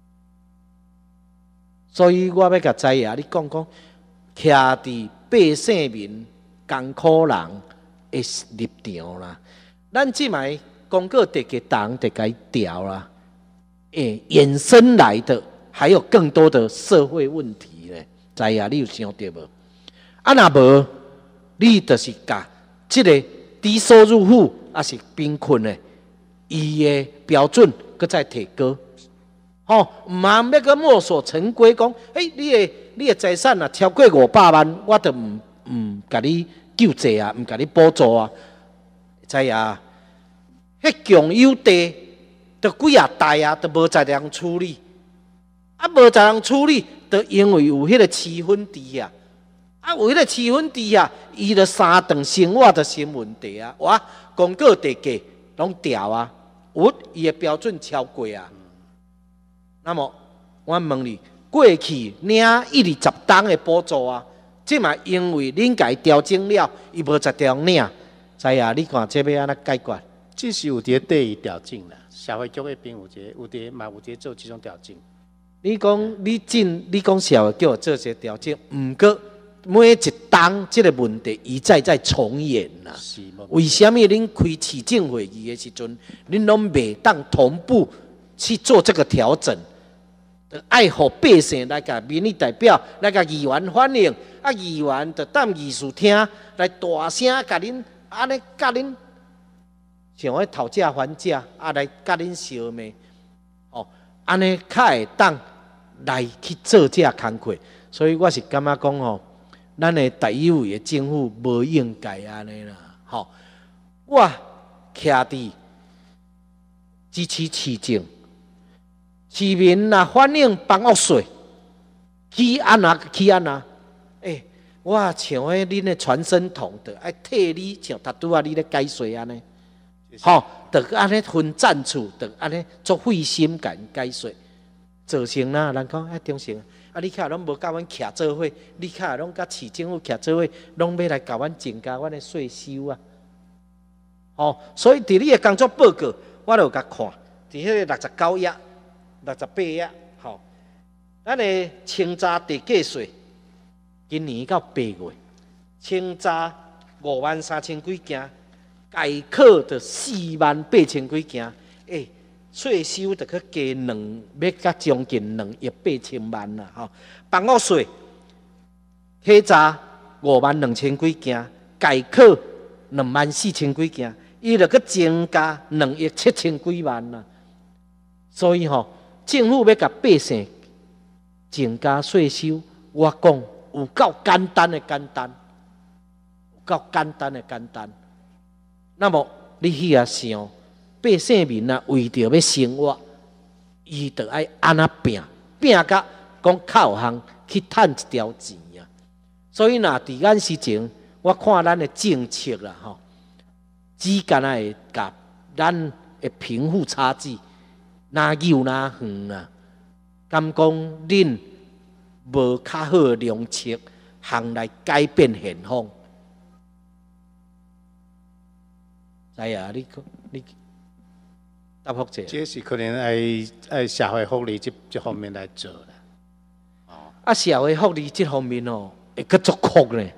S11: 所以我要甲知影，你讲讲，徛伫百姓民艰苦人的立场啦。咱即摆公告得给党得该调啦，诶，衍生来的还有更多的社会问题咧，知影你有想到无？啊，若无，你就是甲即个低收入户还是贫困的，伊的标准搁再提高。吼、哦，毋通要个墨守成规，讲，诶、欸，你的你的财产啊超过五百万，我就毋毋甲你救济啊，毋甲你补助啊，知影？迄强有地，都几啊代啊，都无在人处理，啊，无在人处理，都因为有迄个气氛伫啊，啊，有迄个气氛伫啊，伊就三顿生活就成问题啊，哇，公告地价拢调啊，有伊的标准超过啊。那么，我问你，过去领一二十档的补助啊，即嘛因为恁家调整了，伊无十条领，知影？你看这要安怎解决？
S3: 这是有伫对伊调整啦，社会局那边有一个，有伫嘛有伫做这种调整。
S11: 你讲你进，你讲社会局做些调整，毋过每一档即个问题一再再重演啦。为什么恁开市政会议的时阵，恁拢袂当同步去做这个调整？爱互百姓来甲民意代表来甲议员反映，啊议员就当议事厅来大声甲恁安尼甲恁像迄讨价还价，啊来甲恁相骂，哦安尼较会当来去做这工课，所以我是感觉讲吼，咱的台有的政府无应该安尼啦，吼、哦，我徛伫支持市政。市民若反映房屋税，起安那起安那，诶、欸，我像迄恁的传声筒的，爱替你像他拄啊，你咧解税安尼，吼，得安尼分赞处，得安尼做费心甲因解税，造成啦，人讲哎中成，啊你遐拢无甲阮徛做伙，你遐拢甲市政府徛做伙，拢要来甲阮增加阮的税收啊，吼，所以伫你的工作报告，我就甲看，伫迄个六十九页。六十八页，吼，咱的清查地价税，今年到八月，清查五万三千几件，改课的四万八千几件，诶、欸，税收就去加两，要甲将近两亿八千万啦，吼，房屋税，体查五万两千几件，改课两万四千几件，伊就去增加两亿七千几万啦，所以吼。政府要甲百姓增加税收，我讲有够简单的简单，有够简单的简单。那么你去遐想，百姓民啊，为着要生活，伊就爱安那拼，拼甲讲靠行去赚一条钱啊。所以若伫咱时前，我看咱的政策啦，吼，只干那会甲咱的贫富差距。哪有哪远啊？敢讲恁无较好的良策，行来改变现况？知影？你你答复者？
S3: 这是可能爱爱社会福利这这方面来做啦。哦，
S11: 啊，社会福利这方面哦，会搁足酷呢。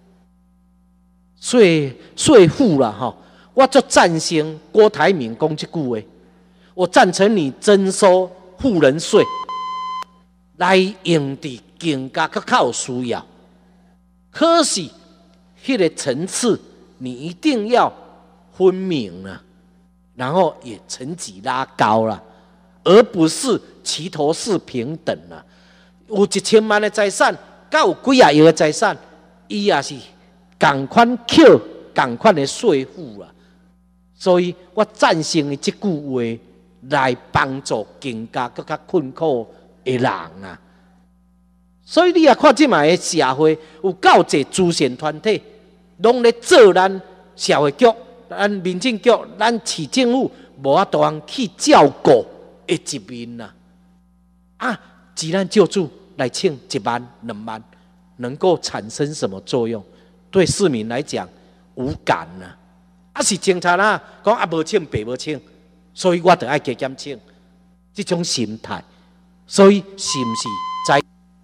S11: 税税负啦吼，我足赞成郭台铭讲这句话，我赞成你征收富人税，来用伫更加较较有需要。可是，迄个层次你一定要分明啊，然后也层级拉高了，而不是齐头式平等了。有一千万的财产，甲有几啊亿的财产，伊也是同款扣同款的税负啦。所以我赞成这句话来帮助更加更加困苦的人啊。所以你也看即卖的社会有够侪慈善团体，拢咧做咱社会局、咱民政局、咱市政府无法度通去照顾的一面呐。啊，既然救助来请一万、两万，能够产生什么作用？对市民来讲无感呐、啊。啊是警察啦，讲啊无请白无请，所以我就爱加减请，这种心态，所以是不是在？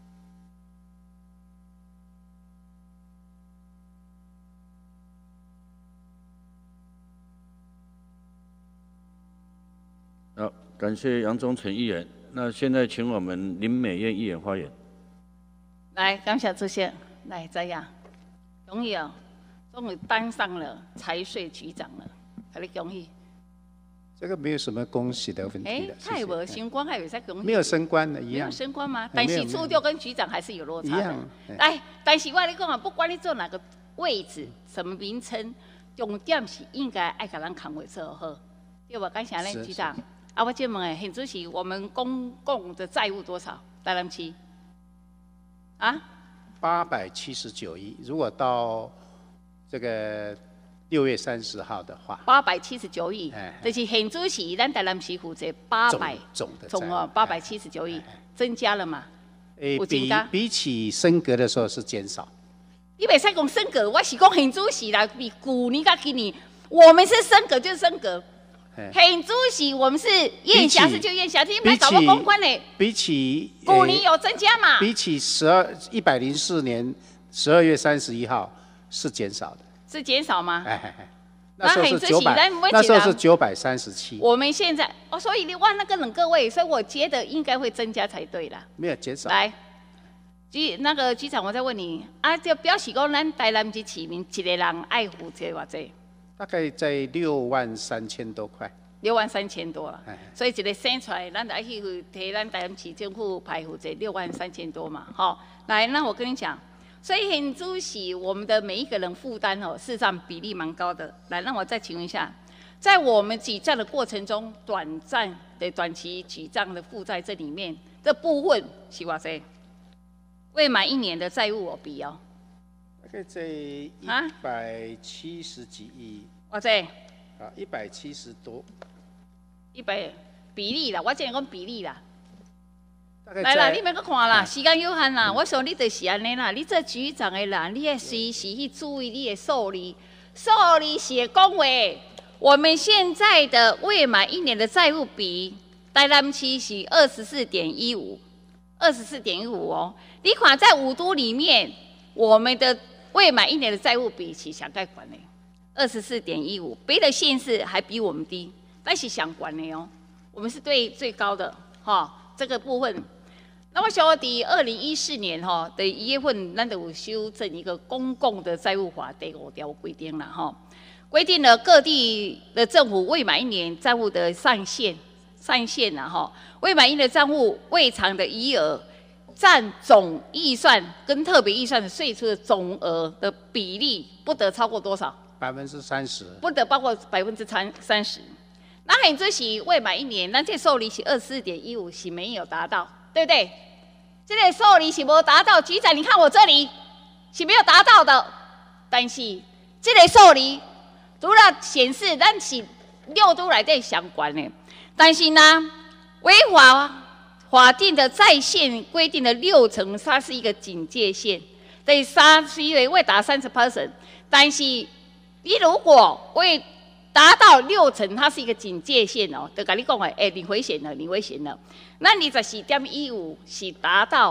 S8: 好，感谢杨忠诚议员。那现在请我们林美燕议员发言。
S12: 来，感谢主席。来，这样，恭喜哦，终于当上了财税局长了，给你恭喜。
S3: 这个没有什么恭喜的问题
S12: 哎，
S3: 的。
S12: 他有没有升官？还有在恭喜？
S3: 没有升官的，一样。
S12: 没有升官吗？
S3: 哎
S12: 但是
S3: 没有
S12: 处长跟局长还是有落差的。
S3: 一样。
S12: 来，但是我跟你讲啊，不管你做哪个位置、什么名称，重点是应该爱甲咱工会做好，对吧？感谢呢，局长。啊，我这问诶，很主席，我们公共的债务多少？台南市啊？
S3: 八百七十九亿。如果到这个六月三十号的话，
S12: 八百七十九亿，
S3: 哎
S12: 就是很主席，咱台南市负责八百
S3: 总的
S12: 总哦，八百七十九亿，增加了嘛？
S3: 诶，比
S12: 有增加？
S3: 比起升格的时候是减少。
S12: 你袂使讲升格，我是讲很主席啦，比去年甲今年，我们是升格就是升格。很主席，我们是院辖是就院辖，你买搞不公关嘞。
S3: 比起
S12: 去年有增加嘛？
S3: 比起十二一百零四年十二月三十一号是减少的。
S12: 是减少吗？
S3: 哎哎哎，那时候是九百，
S12: 那
S3: 那时候是九百三十七。
S12: 我们现在哦，所以你问那个冷各位，所以我觉得应该会增加才对啦。
S3: 没有减少。
S12: 来，局那个局长，我再问你啊，就表示讲咱台南市市民一个人爱负责偌济？
S3: 大概在六万三千多块，
S12: 六万三千多了，所以一个生出来，咱就要去替咱台南市政府排负责六万三千多嘛，好，来，那我跟你讲，所以很主席，我们的每一个人负担哦，事实上比例蛮高的。来，让我再请问一下，在我们举债的过程中，短暂的短期举账的负债这里面的部分是偌济？未满一年的债务我比哦。
S3: 大概在一百七十几亿。
S12: 哇塞！
S3: 啊，一百七十多。
S12: 一百比例啦，我只讲比例啦。
S3: 大概
S12: 来啦，你莫搁看啦，时间有限啦。我想你就是安尼啦，你做局长的人，你要随时去注意你的数字。数字是讲话，我们现在的未满一年的债务比，台南市是二十四点一五，二十四点一五哦。你看在五都里面，我们的未满一年的债务比是上盖管的，二十四点一五，别的县市还比我们低，但是相关的哦，我们是对最高的哈、哦、这个部分。那我想第二零一四年哈的一月份，咱就有修正一个公共的债务法第五条规定了哈，规定了各地的政府未满一年债务的上限，上限了哈，未满一年账户未偿的余额。占总预算跟特别预算的税出的总额的比例不得超过多少？
S3: 百分之三十。
S12: 不得包括百分之三三十。那很这是未满一年，那这受理是二十四点一五是没有达到，对不对？这个受理是没有达到，局长你看我这里是没有达到的，但是这个受理除了显示咱是六都来在相关的，但是呢违法。法定的在线规定的六成，它是一个警戒线，对三是因为未达三十 percent， 但是你如果未达到六成，它是一个警戒线哦，就跟你讲诶，哎，你危险了，你危险了。那你十四点一五是达到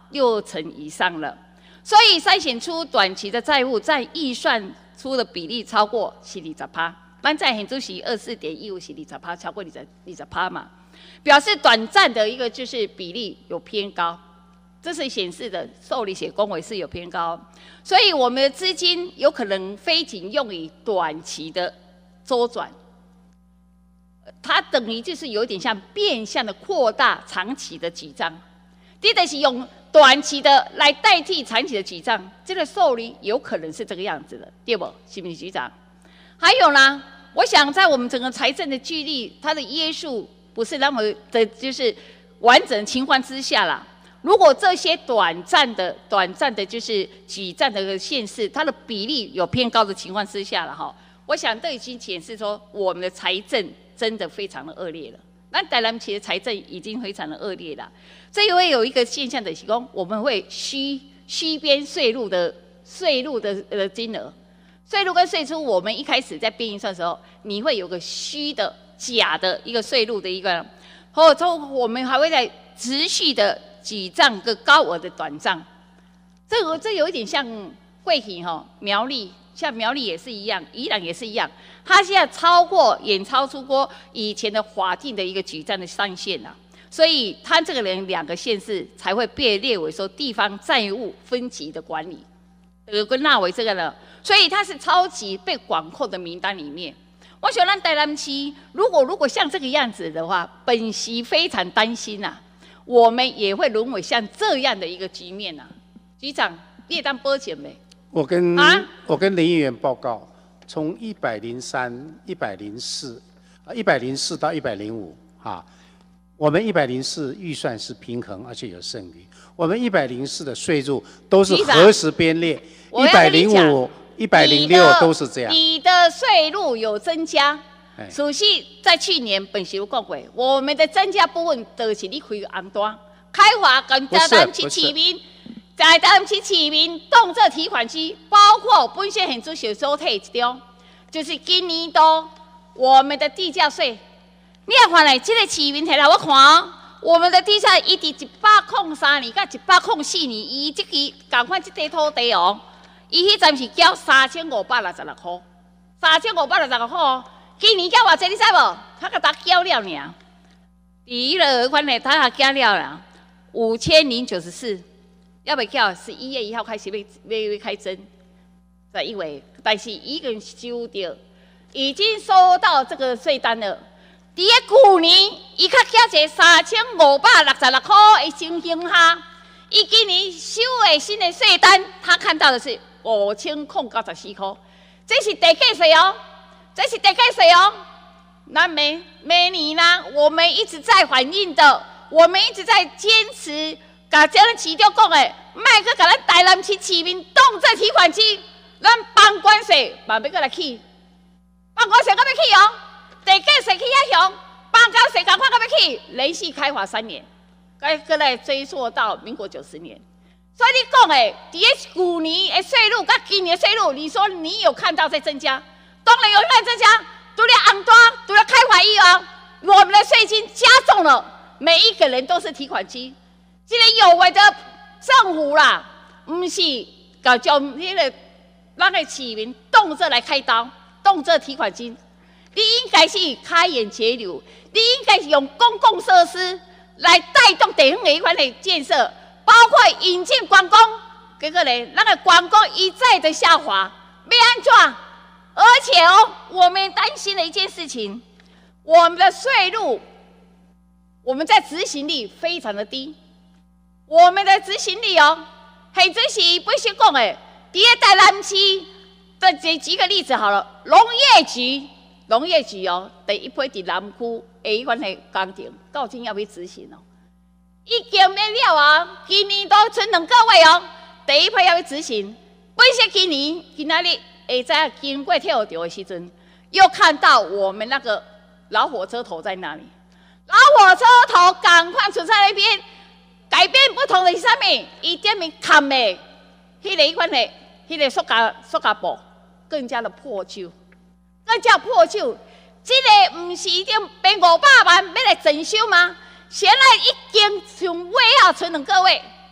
S12: 六成以上了。所以筛选出短期的债务占预算出的比例超过是二十趴。咱在很主席二四点一五是二十趴，超过二十二十趴嘛，表示短暂的一个就是比例有偏高。这是显示的受理血公委是有偏高，所以我们的资金有可能非仅用于短期的周转，它等于就是有点像变相的扩大长期的举账，第一个是用短期的来代替长期的举账，这个受理有可能是这个样子的，对不？是不是局长？还有呢，我想在我们整个财政的纪律，它的约束不是那么的，就是完整情况之下啦。如果这些短暂的、短暂的，就是举债的县市，它的比例有偏高的情况之下了哈，我想这已经显示说我们的财政真的非常的恶劣了。那台南市的财政已经非常的恶劣了，这也会有一个现象的提供，我们会虚虚编税入的税入的呃金额，税入跟税出，我们一开始在编预算的时候，你会有个虚的、假的一个税入的一个，或者我们还会在持续的。举账跟高额的短账，这个这有一点像贵体哈，苗栗像苗栗也是一样，宜兰也是一样，它现在超过远超出过以前的法定的一个举账的上限啊，所以它这个人两个县市才会被列为说地方债务分级的管理，呃归纳为这个了，所以它是超级被管控的名单里面。我想让台南市如果如果像这个样子的话，本席非常担心呐、啊。我们也会沦为像这样的一个局面呐、啊，局长，你也当保险没？
S3: 我跟、
S12: 啊、
S3: 我跟林议员报告，从一百零三、一百零四、啊一百零四到一百零五，啊，我们一百零四预算是平衡而且有剩余，我们一百零四的税入都是核实编列，一百零五、一百零六都是这样。
S12: 你的税入有增加。首先，在去年本席有讲过，我们的增加部分都是你开红单，开发跟台南市市民，在台南市市民动这提款机，包括本县县主席所提一张，就是今年度我们的地价税，你也看来，这个市民摕来我看，我们的地价一直一百零三年到一百零四年，伊这个赶快这块土地哦，伊迄阵是缴三千五百六十六块，三千五百六十六块哦。今年缴偌济，你知无？他给他缴了尔，第一个款呢，他还缴了啦，五千零九十四，要不缴？十一月一号开始要要要开征，在因为，但是已经收到，已经收到这个税单了。伫个去年，伊较缴一三千五百六十六块的情形下，伊今年收的新的税单，他看到的是五千零九十四块，这是地价税哦。这是地价税哦，那每每年呢，我们一直在反映的，我们一直在坚持，甲这样市长讲的，卖去甲咱台南市市民动这提款机，咱帮关税嘛要过来起，帮关税搁要起哦，地价税起遐凶，帮关税赶快搁要起，连续开罚三年，该搁来追溯到民国九十年。所以你讲的，伫个去年的税入甲今年的税入，你说你有看到在增加？当然有在增加，除了昂多，除了开发以外，我们的税金加重了，每一个人都是提款机。这个有为的政府啦，不是搞叫那个那个市民动辄来开刀，动辄提款机。你应该是开源节流，你应该是用公共设施来带动地方的一块的建设，包括引进观光，结果呢，那个观光一再的下滑，要安怎？而且哦，我们担心的一件事情，我们的税入，我们在执行力非常的低。我们的执行力哦，很只是不是讲的，第一台南市的这几个例子好了，农业局，农业局哦，第一批在南区的一款的工程，到今要要执行哦，已经免了啊，今年都剩两个月哦，第一批要要执行，本是今年今仔日。会在经过跳桥的时阵，又看到我们那个老火车头在那里。老火车头赶快出在那边，改变不同的是什么？伊点名砍的，迄个一款的，迄个塑胶塑胶布更加的破旧，更加破旧。这个不是已经变五百万要来整修吗？现在已经从尾啊存两个月，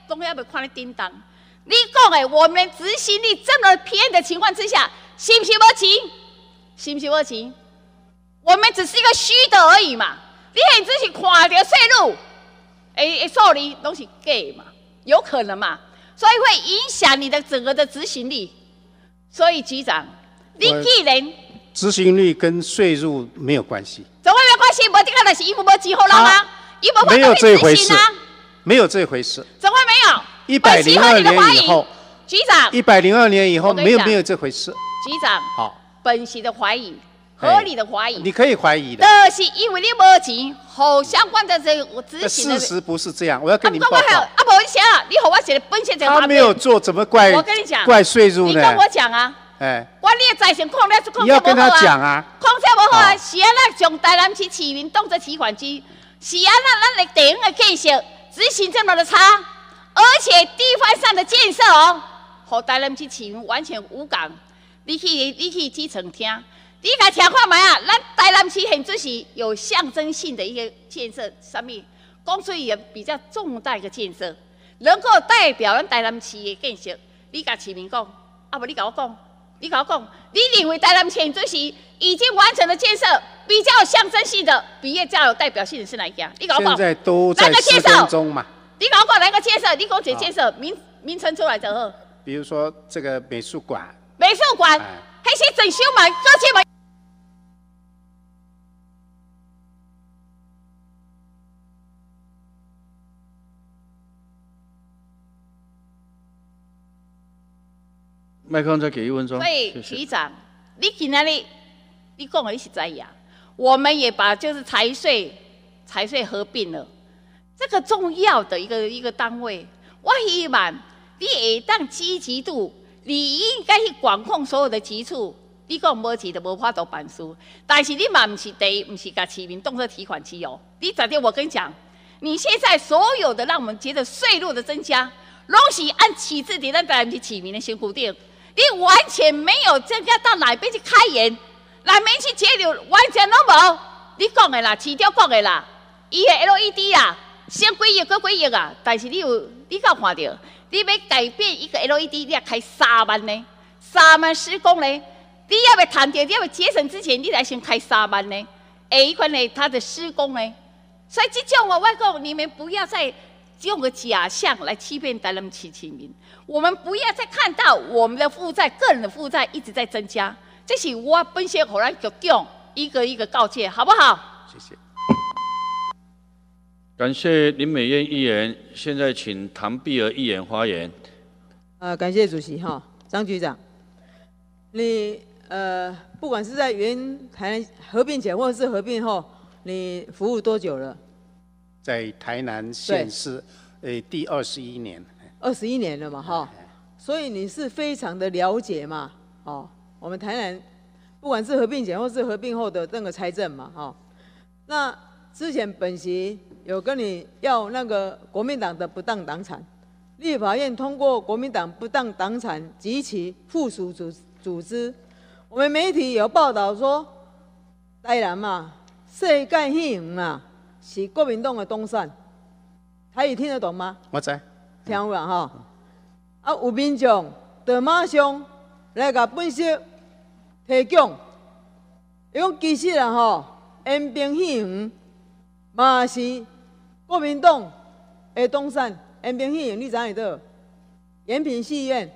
S12: 都还没看你叮当。你讲的，我们执行力这么偏的情况之下，是不是无钱？是不是无钱？我们只是一个虚的而已嘛。你现只是看到税入，诶诶，受理都是假嘛，有可能嘛？所以会影响你的整个的执行力。所以局长，你既然
S3: 执行率跟税入没有关系，
S12: 怎么没有关系？无这个就是伊无无钱好人啊，伊无
S3: 没有这回事
S12: 啊，
S3: 没有这回事。
S12: 怎么没有？
S3: 一百零二年以后，
S12: 局长，
S3: 一百零二年以后没有没有这回事。
S12: 局长，
S3: 好，
S12: 本席的怀疑，合理的怀疑，
S3: 你可以怀疑的，
S12: 但是因为你无钱，和相关的这个执行的
S3: 事实不是这样，我要跟你报告。
S12: 啊，无你想啊，你和我写的本席这
S3: 他没有做，怎么怪？
S12: 我跟你讲，
S3: 怪税入呢？
S12: 你跟我讲啊。
S3: 哎，
S12: 我你的财产控制控制
S3: 你要跟他讲啊，
S12: 控制不好啊，是安那将台南市市民当作提款机，是安那咱的地方的建设执行这么的差，而且地方上的建设哦，和台南市市民完全无感。你去你去基层听，你来听看卖啊，咱台南市现就是有象征性的一个建设，上面讲出也比较重大一个建设，能够代表咱台南市的建设。你甲市民讲，啊不，你甲我讲。你跟我讲，你认为台南县就是已经完成的建设，比较有象征性的、比较有代表性的是哪一家？你跟我讲，
S3: 现在都在施工中嘛。
S12: 你跟我讲哪个建设？你讲这建设名名称出来就好。
S3: 比如说这个美术馆。
S12: 美术馆，那些整修嘛，各些嘛。
S8: 麦克风再给一分钟。
S12: 所以局长，你今天你你讲的你是在呀？我们也把就是财税财税合并了，这个重要的一个一个单位，我希望你会当积极度，你应该去管控所有的局处。你讲无钱就无法度办事，但是你嘛不是第一，不是把市民当作提款机哦。你昨天我跟你讲，你现在所有的让我们觉得税入的增加，拢是按起自伫咱台南市市民的辛苦点。你完全没有增加到哪边去开源，哪边去节流，完全都无。你讲的啦，市长讲的啦，伊的 L E D 啊，先几亿，搁几亿啊。但是你有，你敢看到？你要改变一个 L E D， 你要开三万呢，三万施工呢。你要要谈掉，你要要节省之前，你来先开三万呢。下一款呢，它的施工呢，所以这种我外讲，你们不要再用个假象来欺骗台南市市民。我们不要再看到我们的负债、个人的负债一直在增加，这是我本身给咱局长一个一个告诫，好不好？
S3: 谢谢。
S8: 感谢林美燕议员，现在请唐碧儿议员发言。
S13: 呃，感谢主席哈，张局长，你呃，不管是在原台南合并前或者是合并后，你服务多久了？
S3: 在台南县市，呃，第二十一年。
S13: 二十一年了嘛，哈，所以你是非常的了解嘛，哦，我们台南不管是合并前或是合并后的那个财政嘛，哈，那之前本席有跟你要那个国民党的不当党产，立法院通过国民党不当党产及其附属组组织，我们媒体有报道说，台南嘛，世界戏园嘛，是国民党的东山，台语听得懂吗？
S3: 我知。
S13: 听有啦吼，啊有民众就马上来甲本息提供，伊讲其实啊吼，延平戏园嘛是国民党的东山，延平戏园你知影倒？延平戏院，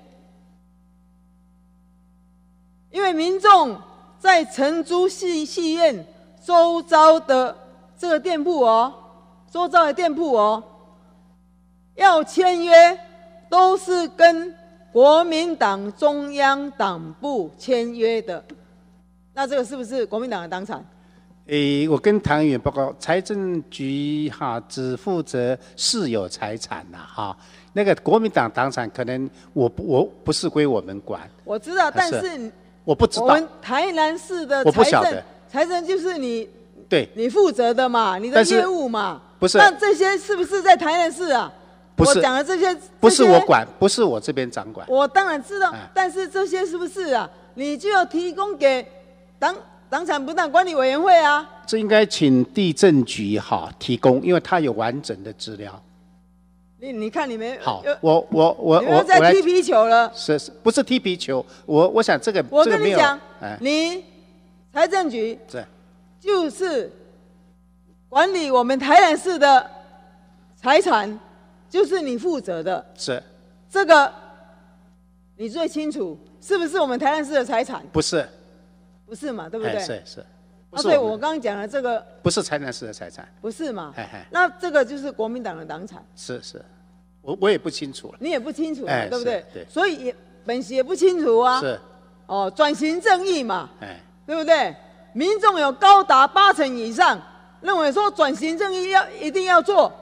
S13: 因为民众在承租戏戏院周遭的这个店铺哦，周遭的店铺哦。要签约都是跟国民党中央党部签约的，那这个是不是国民党的党产？
S3: 诶，我跟唐议员报告，财政局哈只负责私有财产呐哈，那个国民党党产可能我不我不是归我们管。
S13: 我知道，但是
S3: 我不知道。
S13: 我们台南市的
S3: 我不
S13: 财政
S3: 晓得
S13: 财政就是你
S3: 对
S13: 你负责的嘛，你的业务嘛。
S3: 不是。
S13: 那这些是不是在台南市啊？
S3: 不是
S13: 我讲的这些，
S3: 不是我管，不是我这边掌管。
S13: 我当然知道，
S3: 哎、
S13: 但是这些是不是啊？你就要提供给党党产不当管理委员会啊。
S3: 这应该请地政局哈提供，因为它有完整的资料。
S13: 你你看你们
S3: 好，我我我
S13: 你们在踢皮球了？
S3: 是是，不是踢皮球？我我想这个
S13: 我
S3: 这个没有。
S13: 跟你讲，
S3: 哎，
S13: 你财政局
S3: 是
S13: 就是管理我们台南市的财产，就是你负责的。
S3: 是
S13: 这个你最清楚，是不是我们台南市的财产？
S3: 不是？
S13: 不是嘛，对不对？
S3: 哎是是。
S13: 啊，所以我刚刚讲的这个
S3: 不是台南市的财产，
S13: 不是嘛？
S3: 嘿嘿
S13: 那这个就是国民党的党产。
S3: 是是，我我也不清楚了。
S13: 你也不清楚嘛，
S3: 哎
S13: 对不对？
S3: 对。
S13: 所以也本席也不清楚啊。
S3: 是。
S13: 哦，转型正义嘛，
S3: 哎，
S13: 对不对？民众有高达八成以上认为说转型正义要一定要做。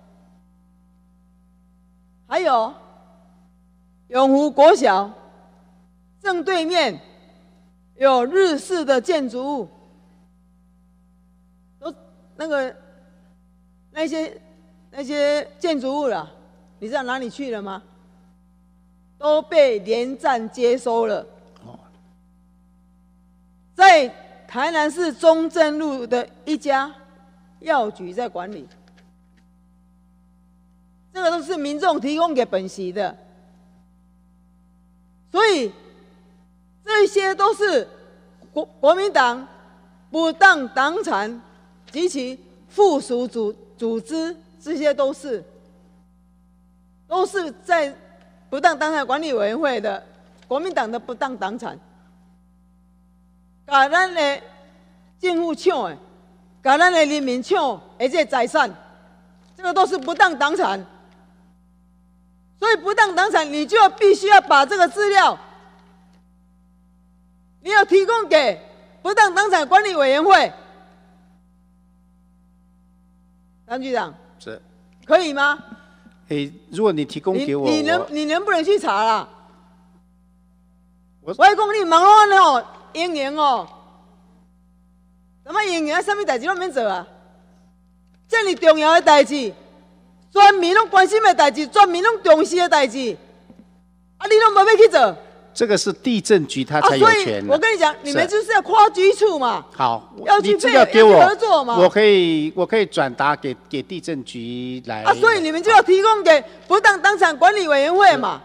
S13: 还有永湖国小正对面有日式的建筑物。那个那些那些建筑物了，你知道哪里去了吗？都被连战接收了。在台南市中正路的一家药局在管理，这个都是民众提供给本席的，所以这些都是国国民党不当党产。及其附属组组织，这些都是都是在不当党产管理委员会的国民党的不当党产，把咱的政府抢的，把咱的人民抢的这财产，这个都是不当党产。所以不当党产，你就要必须要把这个资料，你要提供给不当党产管理委员会。张局长
S3: 是，
S13: 可以吗？
S3: 诶，如果你提供给我，
S13: 你能
S3: 我
S13: 你能不能去查啦？
S3: 我
S13: 我讲你忙我哦，营营哦，什么营营啊？什么代志拢免做啊？这么重要的代志，全民拢关心的代志，全民拢重视的代志，啊，你拢无要去做？
S3: 这个是地政局他
S13: 啊，
S3: 才有
S13: 所以
S3: 权。
S13: 我跟你讲，你们就是要跨局处嘛。
S3: 好，
S13: 要去
S3: 你资料
S13: 配要去
S3: 给我
S13: 合作嘛，
S3: 我可以我可以转达给给地政局来。
S13: 啊，所以你们就要提供给不当党产管理委员会嘛，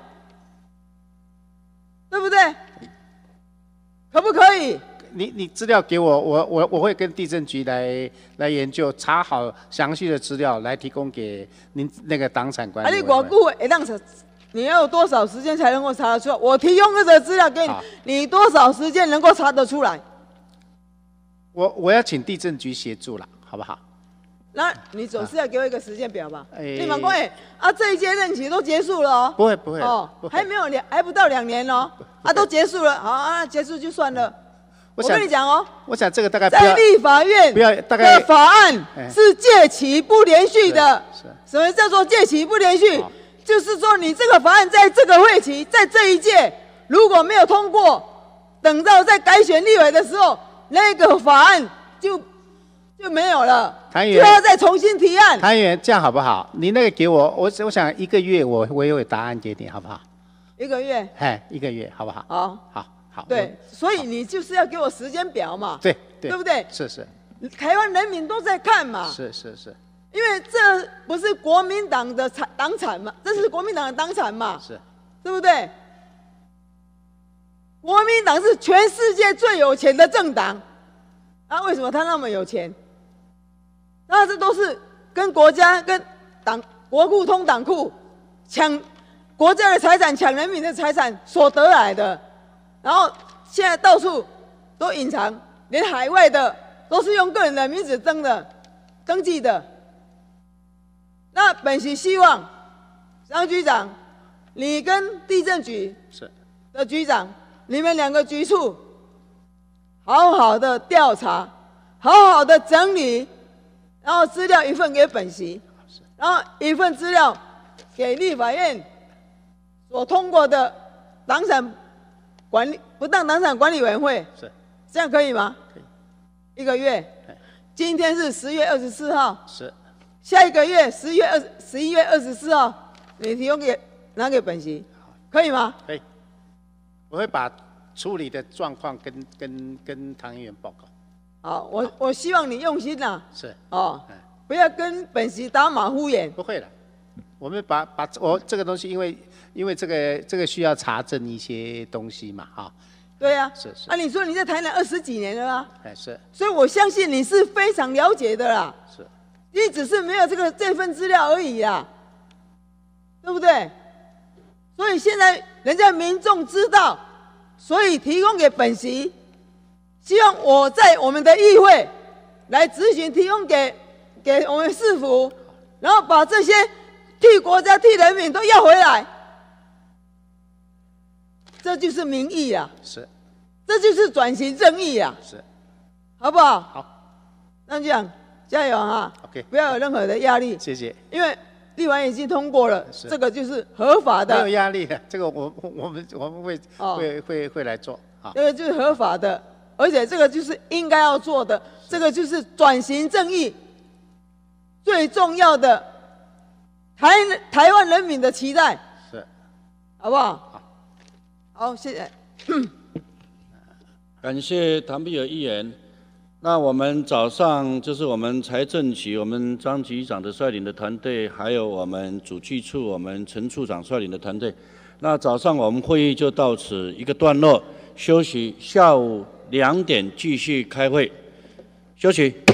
S13: 对不对？可不可以？
S3: 你你资料给我，我我我会跟地政局来来研究，查好详细的资料来提供给您那个党产管
S13: 啊，
S3: 理委员会。
S13: 你偌久会当查？你要有多少时间才能够查得出来？我提供这个资料给你，你多少时间能够查得出来？
S3: 我我要请地政局协助了，好不好？
S13: 那你总是要给我一个时间表吧？
S3: 哎
S13: 你蛮过哎，啊，这一届任期都结束了哦。
S3: 不会不会
S13: 哦
S3: 不，会
S13: 还没有两，还不到两年哦，啊，都结束了，好啊，结束就算了。我
S3: 想
S13: 跟你讲哦，
S3: 我想这个大概不要
S13: 在立法院
S3: 不要大概
S13: 的法案
S3: 哎
S13: 是届期不连续的。
S3: 是
S13: 什么叫做届期不连续？就是说你这个法案在这个会期，在这一届如果没有通过，等到在改选立委的时候，那个法案就就没有了，
S3: 谭议员
S13: 就要再重新提案。
S3: 谭议员，这样好不好？你那个给我，我我想一个月我我也有答案给你，好不好？
S13: 一个月。
S3: 哎，一个月好不好？
S13: 好，
S3: 好，好。
S13: 对，所以你就是要给我时间表嘛。
S3: 对对，
S13: 对不对？
S3: 是是
S13: 台湾人民都在看嘛。
S3: 是是是
S13: 因为这不是国民党的产党产嘛，这是国民党的党产嘛，
S3: 是，
S13: 对不对？国民党是全世界最有钱的政党，啊，为什么他那么有钱？那这都是跟国家、跟党国库通党库抢国家的财产、抢人民的财产所得来的，然后现在到处都隐藏，连海外的都是用个人的名字登的、登记的。那本席希望张局长，你跟地政局
S3: 是
S13: 的局长，你们两个局处好好的调查，好好的整理，然后资料一份给本席，然后一份资料给立法院所通过的党产管理不当党产管理委员会，
S3: 是
S13: 这样可以吗？
S3: 可以。
S13: 一个月，今天是十月二十四号。
S3: 是。
S13: 下一个月十月二十一月二十四号，你提供给拿给本席，可以吗？
S3: 可以，我会把处理的状况跟跟跟唐议员报告。
S13: 好，我我希望你用心呐、
S3: 是
S13: 哦，不要跟本席打马虎眼。
S3: 不会了， 我们把把我这个东西，因为因为这个这个需要查证一些东西嘛，哈。
S13: 对呀、啊。
S3: 是是。
S13: 啊，你说你在台南二十几年了啦。
S3: 哎，是。
S13: 所以我相信你是非常了解的啦。
S3: 是。
S13: 你只是没有这个这份资料而已啦，对不对？所以现在人家民众知道，所以提供给本席，希望我在我们的议会来咨询，提供给给我们市府，然后把这些替国家、替人民都要回来，这就是民意啊！
S3: 是，
S13: 这就是转型正义啊！
S3: 是，
S13: 好不好？
S3: 好，
S13: 那这样加油啊
S3: ！OK，
S13: 不要有任何的压力。
S3: 谢谢。
S13: 因为立法院已经通过了，这个就是合法的。
S3: 没有压力的，这个我我们我们会、哦、会会会来做啊。
S13: 这个就是合法的，而且这个就是应该要做的，这个就是转型正义最重要的台台湾人民的期待，
S3: 是，
S13: 好不好？
S3: 好，
S13: 好，谢谢。
S8: 感谢唐碧尔议员。那我们早上就是我们财政局，我们张局长的率领的团队，还有我们主计处我们陈处长率领的团队。那早上我们会议就到此一个段落，休息，下午两点继续开会，休息。